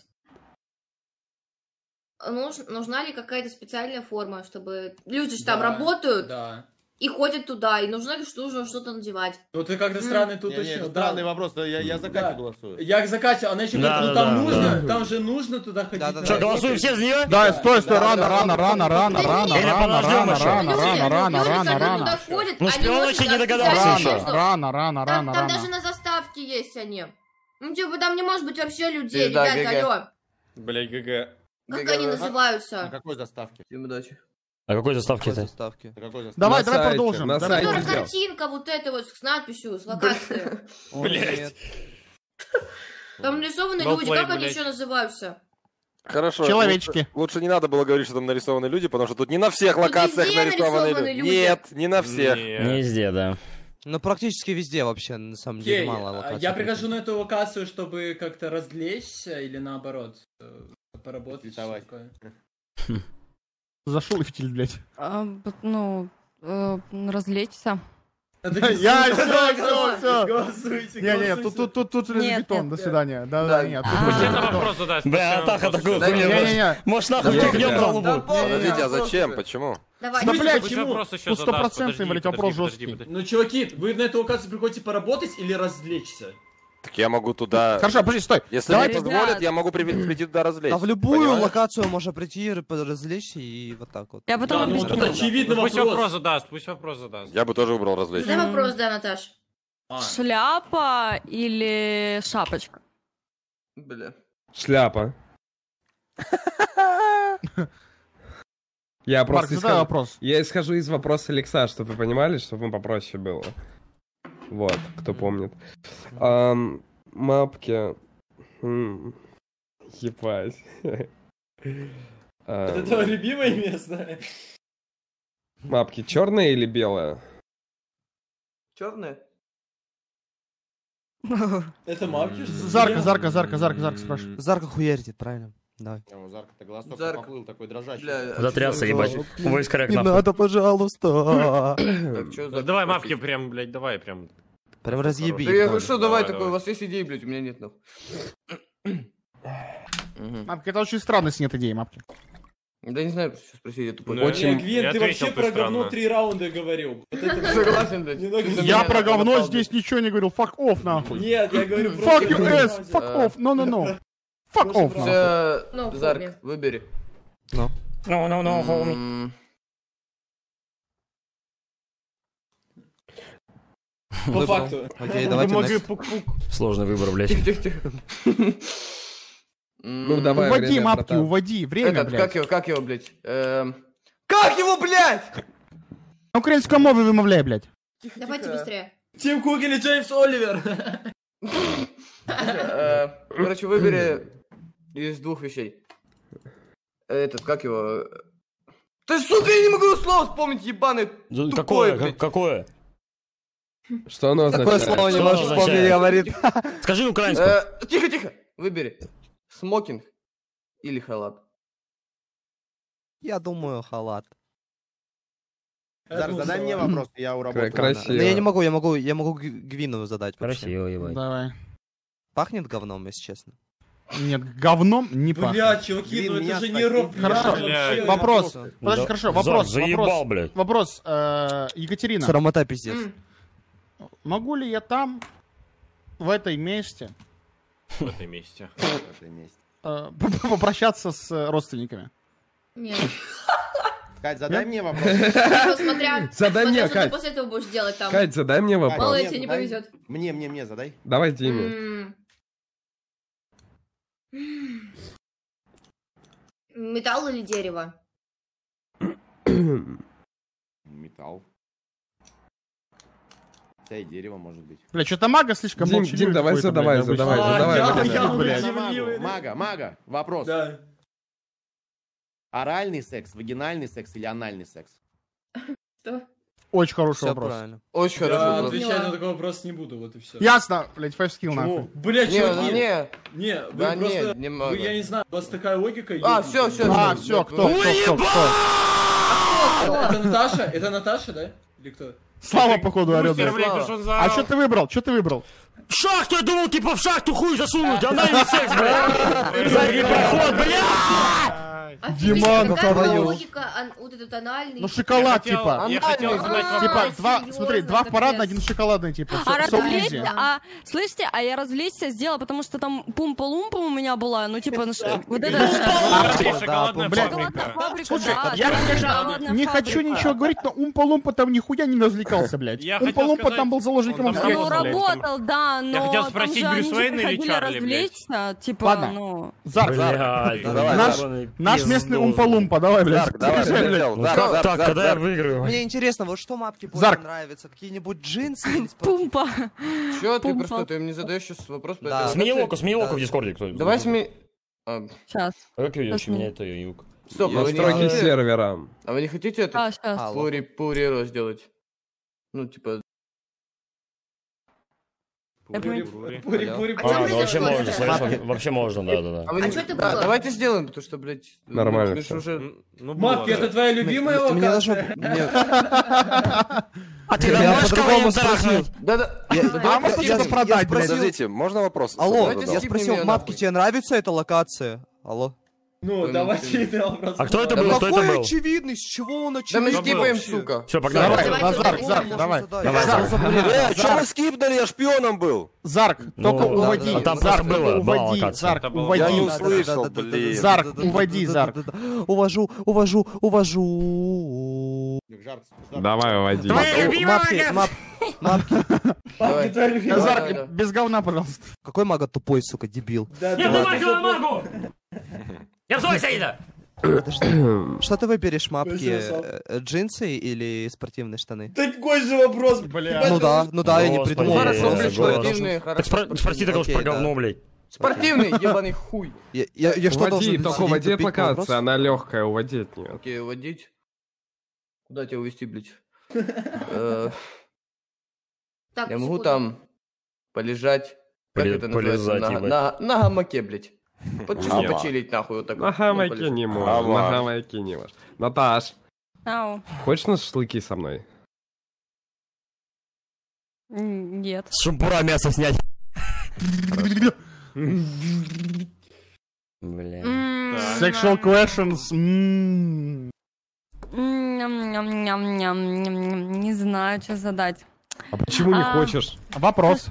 Нуж- нужна ли какая-то специальная форма, чтобы... Люди же там Да, работают Да. и ходят туда, и нужно ли что нужно что-то надевать? Ну ты как-то странный тут Не, не, уточнил. это да. странный вопрос, но я, я за Катю Да. голосую. Я за Катю, она еще Да, говорит, ну да, там да, нужно, да. там же нужно туда ходить. Да, да, Что, да. голосуем все за нее? Да, стой, стой, Да, рано, да, рано, да, рано, да, рано, да. рано, Или рано, подождем рано, еще? рано, Люди, рано, рано, люди, рано, которые рано. туда ходят, Ну, они шпион носят вообще не специальную догадался Рано, еще. одежду. рано, рано, Там, рано, там рано. даже на заставке есть они. Ну, типа, там не может быть вообще людей, Пизда, ребята, ГГ. алло. Блядь, ГГ. Как ГГ. они На называются? какой заставке? Всем удачи. А какой заставки Какой это? заставки? На какой заставке? Давай, На давай сайте, продолжим. на Давай сайте Которая сделал. картинка вот эта вот с надписью, с локацией. Блядь. Там нарисованы No люди, play, как они блядь. еще называются? Хорошо. Человечки. Лучше, лучше не надо было говорить, что там нарисованы люди, потому что тут не на всех Тут локациях везде нарисованы нарисованы люди. люди. Нет, не на всех. Не Не. везде, да. Ну, практически везде вообще, на самом деле, Окей, мало а локаций. я прихожу на эту локацию, чтобы как-то развлечься или наоборот э, поработать. Давай. что такое? Зашел и фитиль, блядь. А, б- ну, э, развлечься. Я, все, все, все. Голосуйте, Не-не, голосуйте. тут, тут, тут, тут Нет, железобетон, нет, до нет. свидания. Да, Да. да, нет. А. Пусть это вопрос задаст. Бля, Атаха такую Да, хуйню. не, может- Не-не-не. Может нахуй Не, кикнем не, по лбу. Подождите, а зачем? Почему? Давай. Да, Пусть- блядь, пусть чему? вопрос еще Тут задаст, стопроцентный, подожди, блядь, подожди, вопрос подожди, жесткий. подожди. Ну, чуваки, вы на эту локацию приходите поработать или развлечься? Так я могу туда... Хорошо, подожди, стой. Если Давай, мне ребят. позволят, я могу при- прийти туда развлечься. Да в любую Понимаешь? локацию можно прийти, р- развлечься и вот так вот. Я потом Да, ну объясню. тут очевидный Ну, Пусть вопрос. вопрос задаст, пусть вопрос задаст. Я бы тоже выбрал развлечься. Задай вопрос, да, Наташ. А, Шляпа или шапочка? Бля. Шляпа. Я Марк, просто задай исхожу... вопрос. Я исхожу из вопроса Алекса, чтобы вы понимали, чтобы вам попроще было. Вот, кто помнит. Ам, мапки. М, Ебать. Ам, это твое любимое место? Мапки черные или белые? Черные? Это мапки, что ли? Зарка, зарка, зарка, зарка, зарка, спрашиваю. Зарка хуярит, правильно? Давай. А у Зарка-то голосок Зарк. поплыл такой дрожащий. Бля, Затрясся, ебать. Войс коррект Не нахуй. надо, пожалуйста. Так, чё за- Давай мапки прям, блядь, давай прям. Прям разъеби. Да я их говорю, надо. что давай Давай, такой, давай. у вас есть идеи, блядь, у меня нет, нахуй. Мгм. Мапки, это очень странно, если нет идеи, мапки. Да не знаю, что спросить, я тупой. Ну, Не, Гвин, ты вообще про говно странно. три раунда говорил. Вот это- Согласен, блядь. Немного Я странно. про говно здесь ничего не говорил. Fuck off, нахуй. Нет, я говорю про... Fuck you ass, fuck off, no, no, no. Fuck off, нахуй. Всё, Ну, Зарк, помню. выбери. No, no, no, homie. М, По факту. Окей, давайте next. Сложный выбор, блядь. Тихо, тихо, тихо. М, Ну, давай, Уводи время, мапки, братан. уводи. Время, Этот, блядь. как его, как его, блядь? Эм, Как его, блядь? На українському мові вимовляй, блядь. Давайте быстрее. Тим Кук или Джеймс Оливер? Э, Короче, выбери из двух вещей. Этот, как его? Ты, сука, я не могу слово вспомнить, ебаный тупой, Какое? блядь. Как- Какое? Что оно Такое означает? слово не Что можешь означает? вспомнить, говорит. Скажи на украинском. Э, Тихо, тихо, выбери. Смокинг или халат. Я думаю, халат. Зар, задай мне вопрос, я у работы. Красиво. Но я не могу, я могу, я могу Г- Гвину задать вообще. Красиво, ебать. Давай. Пахнет говном, если честно. Нет, говном не пахнет. Бля, чуваки, Блин, ну меня это же не спросили. роб... Хорошо, вообще, вопрос. это- Подожди, Да. хорошо, Зар, вопрос. заебал, вопрос, блядь. Вопрос, э, Екатерина. Срамота пиздец. М. Могу ли я там, в этой месте, В этом месте. В этой месте. э, попрощаться с э, родственниками? Нет. Кать, задай мне вопрос. Ну, смотря, Задай смотря, мне, что ты Кать. после этого будешь делать там. Кать, задай мне Мало вопрос. ли Нет, тебе не дай- повезет. Мне, мне, мне задай. Давай, Диме. М. Металл или дерево? Металл. Хотя и дерево может быть. Бля, что-то мага слишком Дим, молчаливый Дим, давай какой-то, задавай, блядь, задавай, обычно. задавай, А, задавай. я- я Блядь. удивленный. Мага, мага, вопрос. Да. Оральный секс, вагинальный секс или анальный секс? Что? Очень хороший Все вопрос. правильно. Очень Я хороший вопрос. отвечать на такой вопрос не буду, вот и все. Ясно, блядь, five skill нахуй. Бля, Не, ну чуваки, не. не, вы Да просто, нет, не вы, могу. я не знаю, у вас такая логика. А, ебнутая. все, все. А, все, кто, кто, кто, кто? Это, это Наташа? Это Наташа, да? Или кто? Слава, походу, орёт. Бустер, блядь. блядь, ты что А заорал? что ты выбрал? Что ты выбрал? В шахту, я думал, типа в шахту хуй засунуть, анальный секс, блядь. Задний проход, блядь. Диман, какая была твою. логика, ан- вот этот анальный... Ну, шоколад, хотел- типа. Я хотел Анальный. задать А, Типа, вопрос. два, серьезно, смотри, два в парадный, капец. один шоколадный, типа. А Всё- всё развлечься, easy. а, слышите, а я развлечься сделала, потому что там пумпа-лумпа у меня была, ну типа, ну, ш- вот это... Шоколадная Да, блядь. Шоколадная фабрика. фабрика, Слушай, да, я, да, конечно, шоколадная не хочу фабрика. ничего говорить, но Умпа-Лумпа там нихуя не развлекался, блядь. Я хотел Умпа-Лумпа сказать, там был заложником он там обстоятельств. Ну, блядь, работал, да, но хотел там спросить, же они Брюс же Уэйн или приходили Чарли, блядь? развлечься, типа, Ладно. ну... Зарк, Блядь, давай, наш, ебаный наш пиздос, местный блядь. Умпа-Лумпа, давай, блядь. Зарк, давай, Скажи, блядь. Зарк, Ну Зарк, как Зарк, так, Зарк, когда я Зарк. выиграю? Мне интересно, вот что мапке больше Зарк. нравится? Какие-нибудь джинсы или спортивные? Пумпа. Че ты Пумпа. просто, ты мне задаешь сейчас вопрос? по Да. этой Смени локации? око, смени око Да. в Дискорде. кто- Давай сме... А, Сейчас, А как видишь, Посмотри. меня это юг? стоп, а вы, не Настройки хотите, сервера. а вы не хотите это сейчас, сейчас. Алло. Пури, Пуриро сделать? Ну, типа... Я Пури, понял. пури, пури, А А, чё ну вы вообще сделали? можно, смотри, вообще- вообще можно, да, да, да. А, вы А не- чё это да, было? давайте сделаем, потому что, блядь... Нормально мы ж всё. уже... Ну, Мапки, было, это да. твоя любимая Мне- Мне локация? даже... мне- А ты Я можешь по-другому кого-нибудь спросил. трахнуть? Да-да. Я- А давай можно я- что-то я продать, блядь? спросил- Подождите, можно вопрос? Алло, Давайте я скипнем спросил, её мапки, нахуй. тебе нравится эта локация? Алло? Ну, Ой, давайте ну, это вопрос. А кто это Да был? Кто это Какой был? очевидный, с чего он Да мы очевидный? скипаем, вообще? сука. Все, погнали. Давай, Давайте Зарк, попробуем. Зарк, Можно давай. задать. Давай, Что Зарк. за бред? Э, что вы скипнули? Я шпионом был. Зарк, только Ну, да, уводи. да, А там Зарк, просто было, была уводи. локация. Зарк, Это было. уводи. Я не Да, да, услышал, да, да, да, да, блин. да, Зарк, да, да, уводи, да, Зарк. да, да, да. Увожу, увожу, увожу. Жарк, Зарк. Давай, уводи. Твоя любимая Мапки, локация. мап- мапки. Давай. Твоя любимая. Давай, Зарк, давай. без говна, пожалуйста. Какой мага тупой, сука, дебил? Да, Не да, бумаги, да, да. бумагу! Я в свой Саида! Что ты выберешь, мапки? Спасибо, Сал. э, Джинсы или спортивные штаны? Такой же вопрос. Бля. Ну да, ну да, я не Господи, придумал. Хорошо, Э, блядь, голос. спортивные, Так хорошо. спро- спроси так уж Окей, про да. говно, блядь. Спортивный, ебаный хуй. Я, я, я что должен Уводи, только сидеть, уводи от тупить на вопрос? локации, она легкая, уводи от нее. Окей, водить. Куда тебя увезти, блядь? Э, Так, Я могу секунду. там полежать. Как Поле- это называется? полежать, На, ебать. на, на гамаке, блядь. Вот чисто Ага. почилить нахуй вот так. На вот. Ну, хамаке полежать. не можешь, Ага. на хамаке не можешь. Наташ, Ау. хочешь на шашлыки со мной? М, Нет. С шампура мясо снять. Бля. Sexual questions. м. Ням-ням-ням-ням-ням. Не знаю, что задать. А почему не А. хочешь? Вопрос.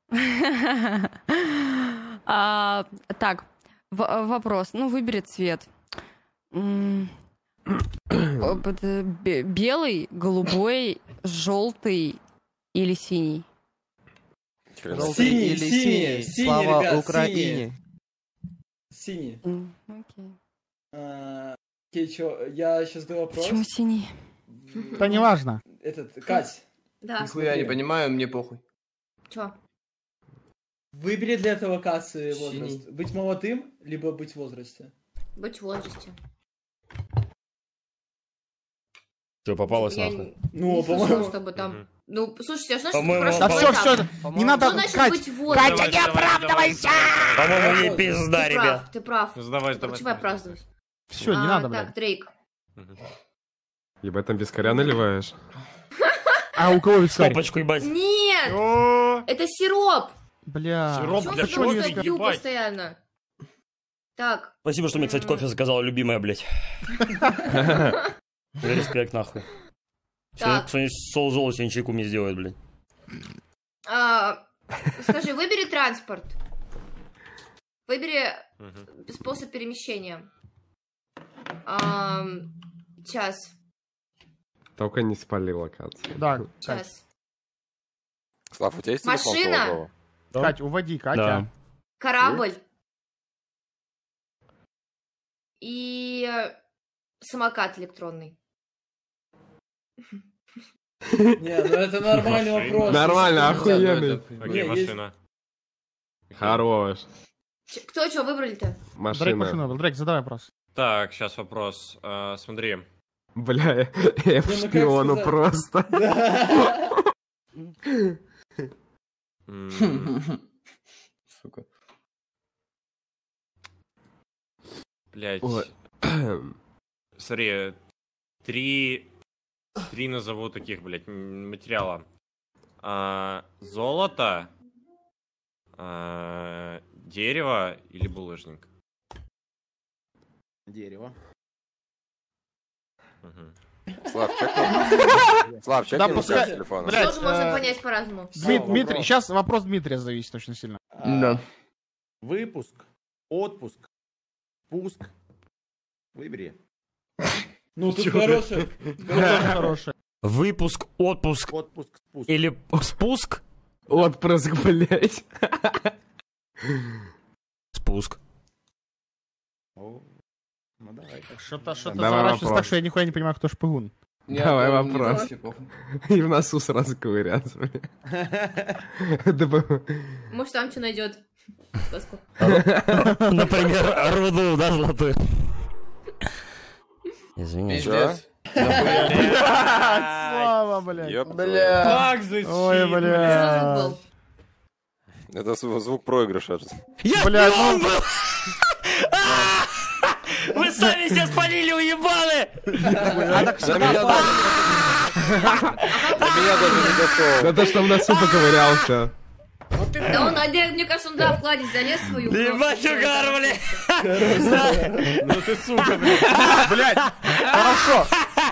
А, Так, в- вопрос. Ну, выбери цвет. М, э, б- бе- Белый, голубой, желтый или синий? Хрена. Синий, Или синий, синий. синий, Слава ребят, Украине. Синий. М, Окей. А, Окей, чё, я сейчас задаю вопрос. Почему синий? Да неважно. Этот, Кать, Да. Нихуя не понимаю, мне похуй. Чё? выбери для этой локации Синий. возраст. Быть молодым, либо быть в возрасте. Быть в возрасте. Что, попалось Я нахуй? Ну, не слышала, по-моему... чтобы там... Ну, слушайте, а что По-моему, значит Да по- все, спрашивать все, так? не надо, Что значит Кать, быть в возрасте? Катя, не оправдывайся! По-моему, ей пизда, Ты ребят. прав, ты прав. Сдавай, сдавай. Почему я оправдываюсь? Все, не А, надо, Так, блядь. Дрейк. Ебать, там вискаря наливаешь? А у кого вискарь? Стопочку, ебать. Нет! О, Это сироп! Бля. Сироп Чё для ты просто кофе, пью ебать. постоянно? Так. Спасибо, что мне, кстати, кофе заказала любимая, блядь. Респект, нахуй. Так. Сегодня Сол Золо сегодня чайку мне сделает, блядь. А, скажи, выбери транспорт. Выбери способ перемещения. Ам, Час. Только не спали локацию. Да, Кать. Час. Слав, у тебя есть телефон Машина. Соловьева? Кать, уводи, Катя. Да. Корабль. И самокат электронный. Не, ну это нормальный вопрос. Нормально, Если ты- охуенный. Окей, Не, есть- машина. Хорош. Ч- Кто что выбрали-то? Дрейк Машина. машину выбрал. Дрейк, задай вопрос. Так, сейчас вопрос. А, смотри. Бля, я в Ну, ну как шпиону сказать? просто. Да. М, Сука. Блять. Ой. Смотри, три... Три назову таких, блядь, м, материала. А, золото, а, дерево или булыжник. Дерево. Мгм. Слав, чекни. Слав, чекни Да, на пускай- связь телефона. Блядь, Тоже можно э, понять по-разному. Дмит- Всё, Дмитрий, вопрос. сейчас вопрос Дмитрия зависит очень сильно. А, Да. Выпуск, отпуск, пуск. Выбери. Ну, тут хороший. Хороший. Выпуск, отпуск Отпуск, спуск. или спуск? Отпрыск, блядь. Спуск. О, ну давай. Что-то что-то Давай заворачивается вопрос. так, что я нихуя не понимаю, кто шпигун. Давай Я, мне вопрос. вообще похуй. И в носу сразу ковыряться, блядь. Да бы- Может, там что найдет. Сказку. Например, руду, да, золотую. Извини. Пиздец. Слава, блядь. Ёп, Бля. Как зачем? Ой, Что за бля. звук был? Это зв- звук проигрыша. Я Бля, шпион ну- был! Вы сами себя спалили, уебаны! За меня даже за меня даже не готов. Да то, что в носу поковырялся. Да он, один, мне кажется, он, да, вкладец залез в свою. Ебать, просто. угар, блядь! Ну ты сука, блядь. Блядь, хорошо.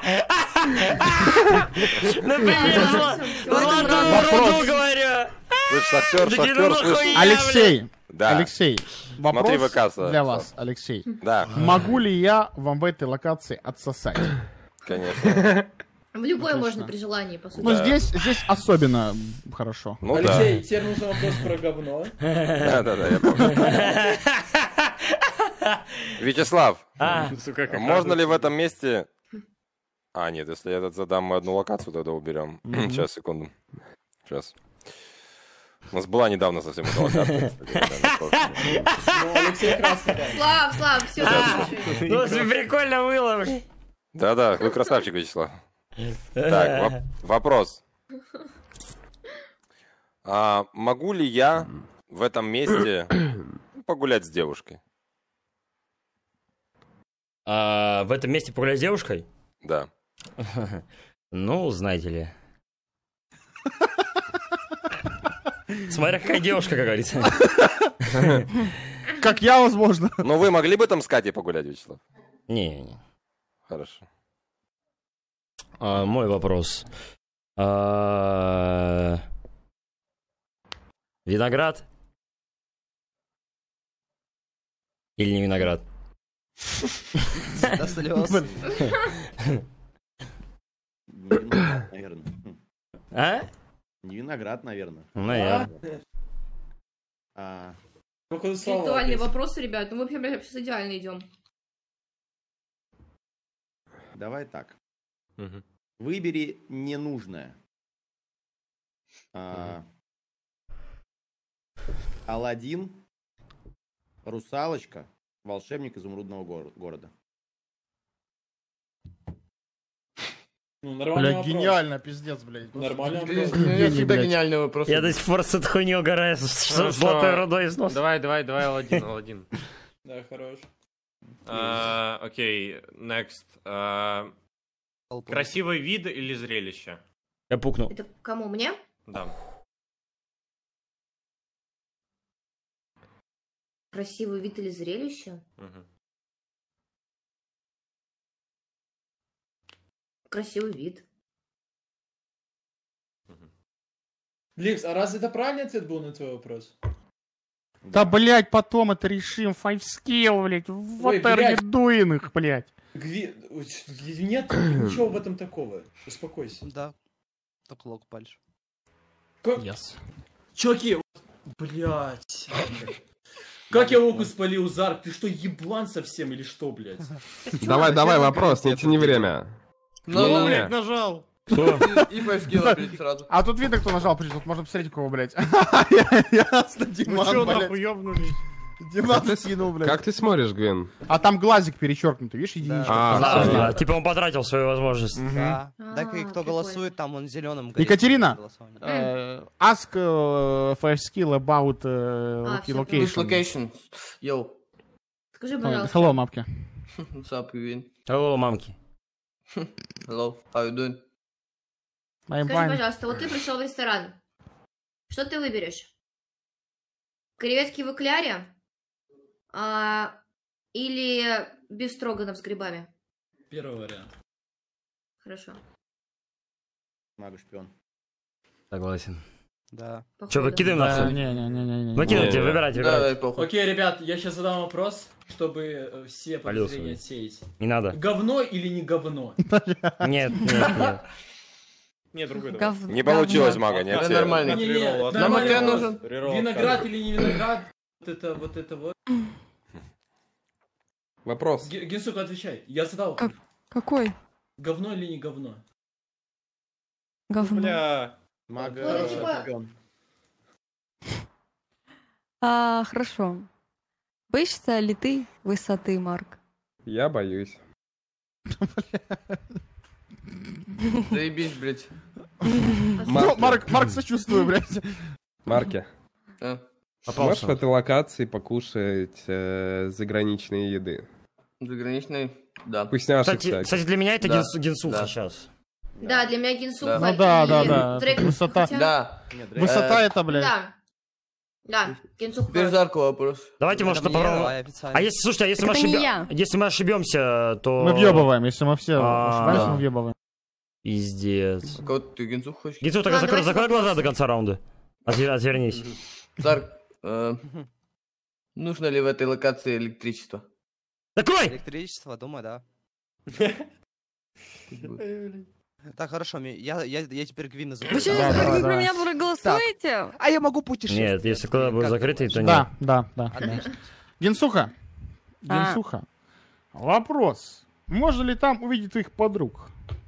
Например, золотую руду, говорю! Слышь, шахтер, Да шахтер, ну слышь. нахуя, Алексей, Да, Алексей, Смотри вопрос ВК, Слав. для вас, Алексей. да, Могу ли я вам в этой локации отсосать? конечно. В любой можно при желании, по сути. Ну, здесь, здесь особенно хорошо. Ну да. Алексей, теперь нужен вопрос про говно. Да, да, да, я помню. Вячеслав, А, Сука, как можно ли в этом месте... А, нет, если я этот задам, мы одну локацию тогда уберем. Сейчас, секунду. Сейчас. У нас была недавно совсем эта локация. кстати, да, на прошлом. Ну, Алексей красный. да. Слав, Слав, все, ну же прикольно было, блядь. Да-да, вы красавчик, Вячеслав. Так, воп- вопрос. А, могу ли я в этом месте погулять с девушкой? А, в этом месте погулять с девушкой? Да. Ну, знаете ли. Смотря какая девушка, как говорится. Как я, возможно. Ну вы могли бы там с Катей погулять, Вячеслав? Не-не-не. Хорошо. А, мой вопрос. А... Виноград? Или не виноград? До слез. Наверное. А? Не виноград, наверное. Наверное. А, Интеллектуальные вопросы, ребят. Ну, мы вообще, блядь, сейчас идеально идем. давай так. Мгм. Выбери ненужное. А, Аладдин, Русалочка, Волшебник изумрудного гор- города. Ну, Бля, нормальный вопрос. гениально, пиздец, блядь. Нормальный Ты- вопрос. У меня Гений, всегда блядь. гениальный вопрос. Я до сих пор с этой хуйней угораю, с Хорошо. золотой рудой из носа. Давай, давай, давай, Аладдин, Аладдин. Да, хорош. А, Окей, next. А, Красивый вид или зрелище? Я пукнул. Это кому? Мне? Да. Красивый вид или зрелище? Мгм. Красивый вид. Лекс, а раз это правильный ответ был на твой вопрос? Да, блядь, потом это решим. Five skill, блядь. Вот Ой, блядь. дуин их, блядь. Гви... Ой, что- Нет ничего в этом такого. Успокойся. Да. Только лог пальчик. Как... Yes. Чуваки, блядь. Как я луку спалил, Зарк? Ты что, еблан совсем или что, блядь? Давай, давай, вопрос, не тяни время. Ну, Блядь, нажал. Кто? и five skill, блядь, сразу. А тут видно, кто нажал, причем тут можно посмотреть, у кого, блядь. Ясно, Вы Диман, чё, блядь. нахуй, ёбнулись? Диман скинул, блядь. Как ты смотришь, Гвин? А там глазик перечеркнутый, видишь, единичка. А, Да, всё. да, типа он потратил свою возможность. Да. А, Так и кто прикольно. голосует, там он зеленым Екатерина, э, ask э, five skill about э, А, всё, Which location. location? Yo. Скажи, Ой, пожалуйста. Hello, мапки. What's up, Gvin? Алло, мамки. Hello, how you doing? I'm Скажи, fine. пожалуйста, вот ты пришел в ресторан. Что ты выберешь? Креветки в экляре? А, или бефстроганов с грибами? Первый вариант. Хорошо. Мага-шпион. Согласен. Да. Че, выкидываем Да, нахуй? не-не-не-не. Выкидывайте, Не. выбирайте, Да, дай выбирайте. похуй. Окей, ребят, я сейчас задам вопрос, чтобы э, все Полил подозрения свой. отсеять. Не надо. Говно или не говно? Нет, нет, нет. Не, другой давай. Гов- Не получилось, говно. мага, не Да, отсеял. нормально. Не-не-не, Реролл, нормальный Нам океан вопрос. нужен. Реролл Виноград отказывай. или не виноград? Вот это, вот это вот. Вопрос. Ге- Генсука, отвечай. Я задал. Как? Какой? Говно или не говно? Говно. Бля. Мага-шпион. А, хорошо. Боишься ли ты высоты, Марк? Я боюсь. Заебись, блядь. Ну, Марк, Марк, сочувствую, блядь. Марки, А, можешь в этой локации покушать э, заграничной еды? заграничный? Да. Вкусняшек Кстати, всяких. кстати, для меня это Да. генс- генсуха Да. сейчас. Да, для меня Генсуха Да. Ну да, и да, да. Дрейк. Высота. Хотя- Да. Нет, Дрейк. Высота Э, это, блядь. Да. Да, Генсуха. Теперь Зарку вопрос. Давайте, может, Это мне, попробуем. давай, официально. А если, слушайте, а если Так мы, это не ошибем- я. если мы ошибемся, то... Мы въебываем, если мы все А, ошибаемся, да. мы въебываем. Пиздец. Кого ты генцух хочешь? Генсух, тогда Ладно, закрой, давайте закрой глаза вопросы. до конца раунда. Отвер- Отвернись. Зарк, э, нужно ли в этой локации электричество? Закрой! Электричество, думаю, да. Так, хорошо, ми- я, я, я теперь Гвин назову. Вы что, Да, да, вы да. про меня проголосуете? А я могу путешествовать. Нет, если куда будет Как закрытый, то Да, нет. да, да. Отлично. Генсуха. А. Генсуха. Вопрос. Можно ли там увидеть твоих подруг?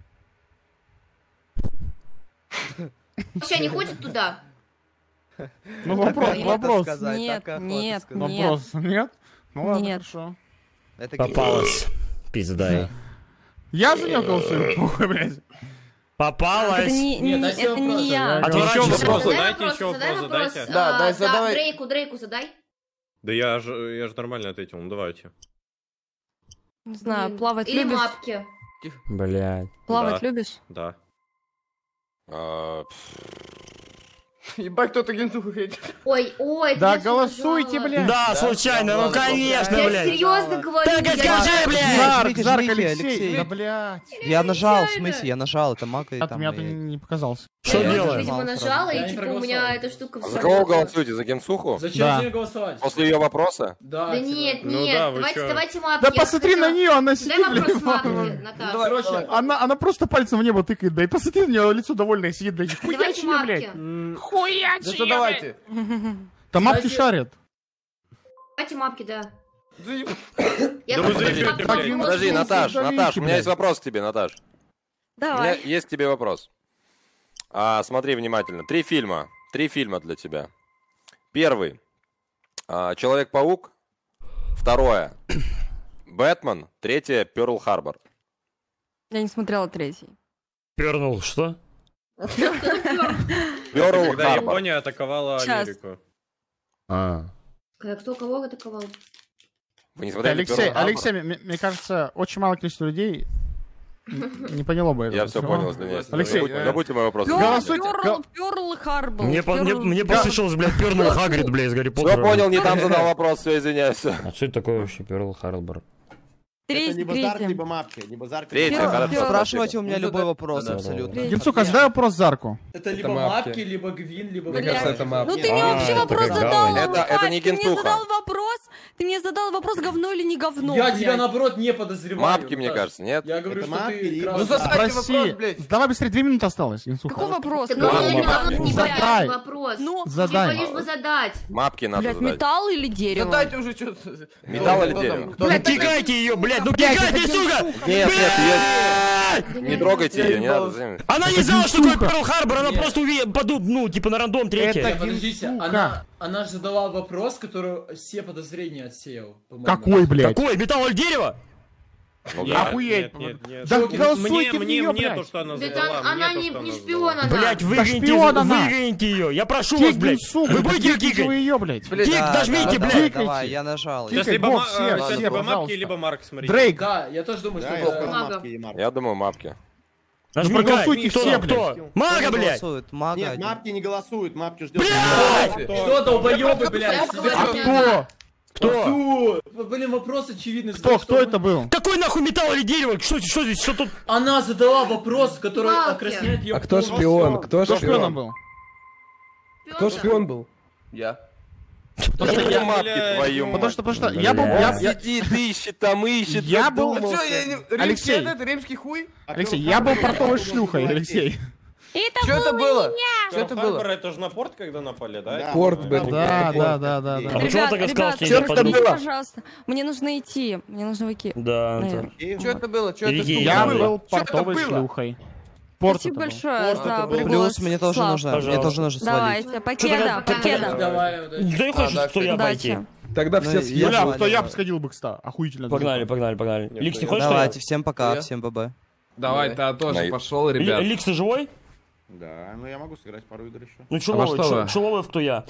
Вообще не ходит туда? Ну, Так вопрос, охота вопрос. сказать, Нет, так охота нет, сказать. нет. Вопрос. Нет? Ну ладно, Нет. хорошо. Это Попалась. Пиздай. Я за него голосую. Похуй, блядь. Это Попалась. не, Нет, не- дай себе это вопрос, не я. да. Отворачивайся. Еще вопрос Задай задайте, вопрос, еще задай вопрос вопрос. задайте. Да, А, дай, задавай. Дрейку, Дрейку задай. Да я же, я же нормально ответил, ну давайте. Не знаю, Блин. плавать Или любишь? мапки. Блядь. Плавать Да. любишь? Да. А, пф, Ебать, кто-то генсуху хейтит. Ой, ой, Да я голосуйте, нажала. блядь. Да, случайно, ну конечно, Я блядь. серьезно говорю. Так и я- скажи, блядь! Зарк, Жмите, Зарк, жмите, Алексей. Алексей. Да, блядь. Я нажал, в Нечаянно. смысле, я нажал, это Мак и От там... меня и- ты не показался. Что Я, делаем? видимо, нажала, Я и не типа у проголосовал. меня эта штука А все за кого вы голосуете? За Генсуху? Зачем Да. за нее голосовать? После ее вопроса? Да, Да типа. нет, Ну нет, да, вы давайте, чё? давайте мапки. Да Я посмотри хотела- на нее, она Дай сидит, вопрос блядь. мапки, Наташа. Короче, Она, она просто пальцем в небо тыкает, блядь. Посмотри на нее, лицо довольное сидит, блядь. Давайте Хуячие, мапки. блядь. Да Хуячие, что давайте. Там мапки Кстати- шарят. Давайте мапки, да. Да еб- Я Да вы хочу заебете, мапки, блядь. мапки, Подожди, мапки. Наташ, давите, Наташ, у меня блядь. есть вопрос к тебе, Наташ. У меня Давай. есть к тебе вопрос. А, смотри внимательно. Три фильма. Три фильма для тебя. Первый. а, Человек-паук. Второе. Бэтмен. Третье. Пёрл-Харбор. Я не смотрела третий. Пернул, что? Когда Пёрл-Харбор. Япония атаковала Сейчас. Америку. А. Когда кто кого атаковал? Вы не смотрели Алексей, Пёрл-Харбор? Алексей, мне мне кажется, очень мало количество людей не поняло бы это. Я все понял, извиняюсь. Алексей, Забудь- э, Забудьте мой вопрос. Пёрл, Голосуйте. Пёрл, Гол- Пёрл Харбор. Мне, по- мне, Пёрл- мне послышалось, блядь, пернул Хагрид, блядь, из Гарри Все Поттера. понял, не там задал вопрос, все, извиняюсь. А что это такое вообще, Перл Харбор? Это Третий, либо Зарк, третий. либо Мапки. Либо Зарк, Третий, либо хорошо. Мапки. Спрашивайте у меня Ну, любой да, вопрос, да, да, абсолютно. да. Генцука, дай вопрос Зарку. Это Это либо мапки. мапки, либо Гвин, либо... Мне Блядь. кажется, это мапки. Ну ты мне А, вообще это вопрос как задал, говно. Это- Лукаш, это не ты мне генсуха. задал вопрос, ты мне задал вопрос, говно или не говно, Я блядь. тебя, наоборот, не подозреваю. Мапки, мне Наташ. кажется, нет? Я говорю, Это что мапки, ты либо- красный. Ну, задайте Спроси. вопрос, блядь. Давай быстрее, две минуты осталось, Генцуха. Какой вопрос? Так, Ну, ну, Ладно, не мапки. надо, не Задай. понятен вопрос. Ну, Задай. Типа лишь бы задать. Мапки надо блядь, задать. металл или дерево? Задайте уже что-то. Металл или Кто дерево? там? Кто Ну там? кикайте ее, блядь, ну кикайте, сука! Нет, нет, Блядь! ее... Не трогайте Я ее, не ебался. надо. Она не знала, что такое Генсуха. Перл Харбор, она Нет. просто увидела, подут, ну, типа на рандом третье. Это- Не, подождите, Генсука. она, она же задала вопрос, который все подозрения отсеял. по-моему. Какой, блядь? Какой, металл или дерево? Ну Нет, да. Охуеть. Нет, нет, нет. Да Мне- голосуйте в мне, неё, мне блядь. то, что она Да задала. это мне она то, не, что не она шпион, задала. она. Блядь, выгоните, шпион она. выгоните ее. Я прошу вас, Кик, блядь. Генсуха, Вы будете ее кикайте вы кикать? ее, блядь. Блядь, Кик, Да, дожмите, да, блядь. давай, Кикайте. давай, я нажал. Кикай, Сейчас либо, Бог, ма- все, э, все, сейчас либо пожалуйста. мапки, либо Марк, смотрите. Дрейк, Да, я тоже думаю, Да, что я это... сказал Мага. Мапки и Марки. Я думаю, мапки. Нажми, Ну, проголосуйте кто, все, кто? Мага, Кто блядь. голосует? Мага Нет, один. Мапки не голосуют, Мапки ждет. Что, долбоёбы, блядь? Я себе- говорю, А кто? Кто? Кто? Блин, вопрос очевидный. Кто, кто это был? Какой нахуй металл или дерево? Что, что здесь, что тут? Она задала вопрос, который Мапки. окрасняет ее... А кто шпион? Кто Кто шпионом шпион? был? Кто шпион был? Я. Потому что я, мапки, блядь, твою ну, Потому мать. что, потому что я был... Бля. Я, Он я- сидит, ищет, там ищет. Я был- А задумался. что, я не... Римский Алексей. этот, римский хуй? Алексей, я был портовой шлюхой, Алексей. Что это было? Что это Харбор, было? это же на порт, когда напали, да? Да. Порт, блядь. Да, да, да, да, А да. почему он так и сказал, ребят, что Чё не это подруга? было? пожалуйста, мне нужно идти, мне нужно выйти. Да, Наверное. это... Что это было? Что это Береги, сука, Я Ладно. было? был Чё это портовой было? шлюхой. Порт Спасибо это был. большое Порт за это был. приглас. Плюс мне тоже Слав. нужно, мне Пожалуйста. тоже нужно свалить. Давайте, покеда, такая- покеда. Давай, удачи. Никто не А, хочет, да, что я пойти. Удачи. Тогда Ну, все я- съедят. Бля, свалил. то я бы сходил бы, кстати. Охуительно. Погнали, погнали, погнали. Нет, Ликс, не я- хочешь, Давайте, всем пока, Я? всем б-б. Давай, ты тоже На- пошел, что ли? ребят. Ли- Ликс, ты живой? Да, ну я могу сыграть пару игр еще. Ну, А во Чуловый, что вы? Чу- Чуловый, кто я?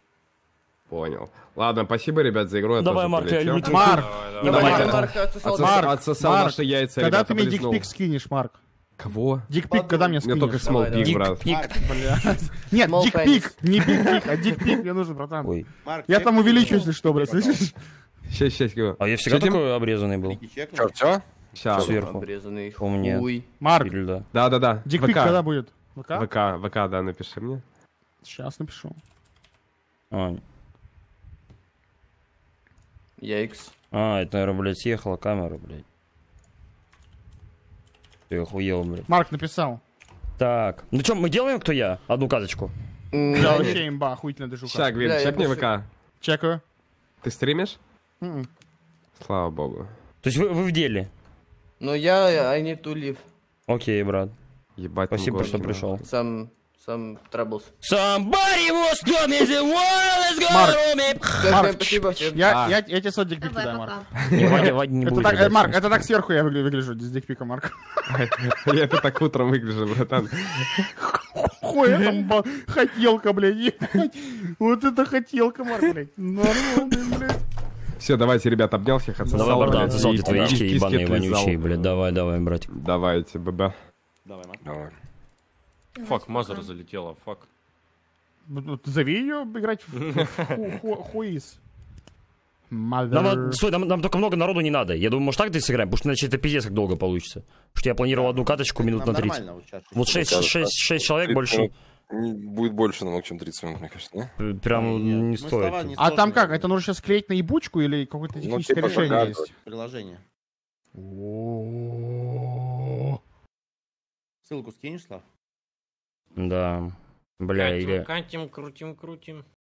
Понял. Ладно, спасибо, ребят, за игру. Я Давай, тоже Марк, я полетел. люблю тебя. Марк, Давай, Не давай. давай, Марк, это- Марк, отсосал. Отсос- Марк, Отсосал Марк, наши яйца, когда ребят, ты мне облизнул. дикпик скинешь, Марк? Кого? Дикпик, когда мне Мне только скинешь? small пик, брат. Пик. Блядь. Нет, Small дикпик, не биг-пик, а дикпик мне нужен, братан. Ой. Марк, Я чек- там увеличу, если что, блядь, слышишь? Сейчас, сейчас, его. А я всегда Что, Дим? такой обрезанный был. Чеки чекни. Чё, всё? Сейчас. Сверху. Обрезанный У меня. хуй. Марк, Пильда. Да-да-да. дикпик когда будет? ВК? ВК, ВК, да, напиши мне. Сейчас напишу. А, Яйкс. а, это, наверное, блядь, съехала камера, блядь. Ты охуел, блядь. Марк написал. Так, ну что, мы делаем, кто я? Одну каточку. Да, вообще имба, охуительно Ща, движуха. Гвин, Бля, я чекни просто- ВК. Чекаю. Ты стримишь? М-м. Слава богу. То есть вы, вы в деле? Но я, I need to leave. Окей, брат. Ебать, Спасибо, Мгоркина. что пришел. Some, some troubles. Somebody was coming, the world is gonna Марк. roll me. Всё, Марк, всем спасибо. всем- Я, А. я, я тебе свой дикпик Давай, кидаю, Марк. пока. Не, Вадя, Вадя не Это будет. так, э, ребят, Марк, всем. это так сверху я выгля- выгляжу, с дикпика, Марк. Я это так утром выгляжу, братан. Хуй, там ба- хотелка, блядь, ебать. Вот это хотелка, Марк, блядь. Нормальный, блядь. Все, давайте, ребят, обнял всех, отсосал. Давай, братан, блядь, отсосал и- эти твои и яички киски ебаные, отлизал. вонючие, блядь. Давай, давай, братик. Давайте, ББ. Давай, Марк. Давай. Фак, Мазер залетела, фак. Вот зови ее играть в Хуиз. Нам, стой, нам, нам только много народу не надо. Я думаю, может так ты сыграем, потому что иначе это пиздец как долго получится. Потому что я планировал одну каточку минут на тридцать. Вот шесть человек больше. Будет больше намного, чем тридцать минут, мне кажется, да? Прям не стоит. А там как? Это нужно сейчас клеить на ебучку или какое-то техническое решение есть? Приложение. Ссылку скинешь, Слав? Да. Бля, или... Катим, крутим, крутим.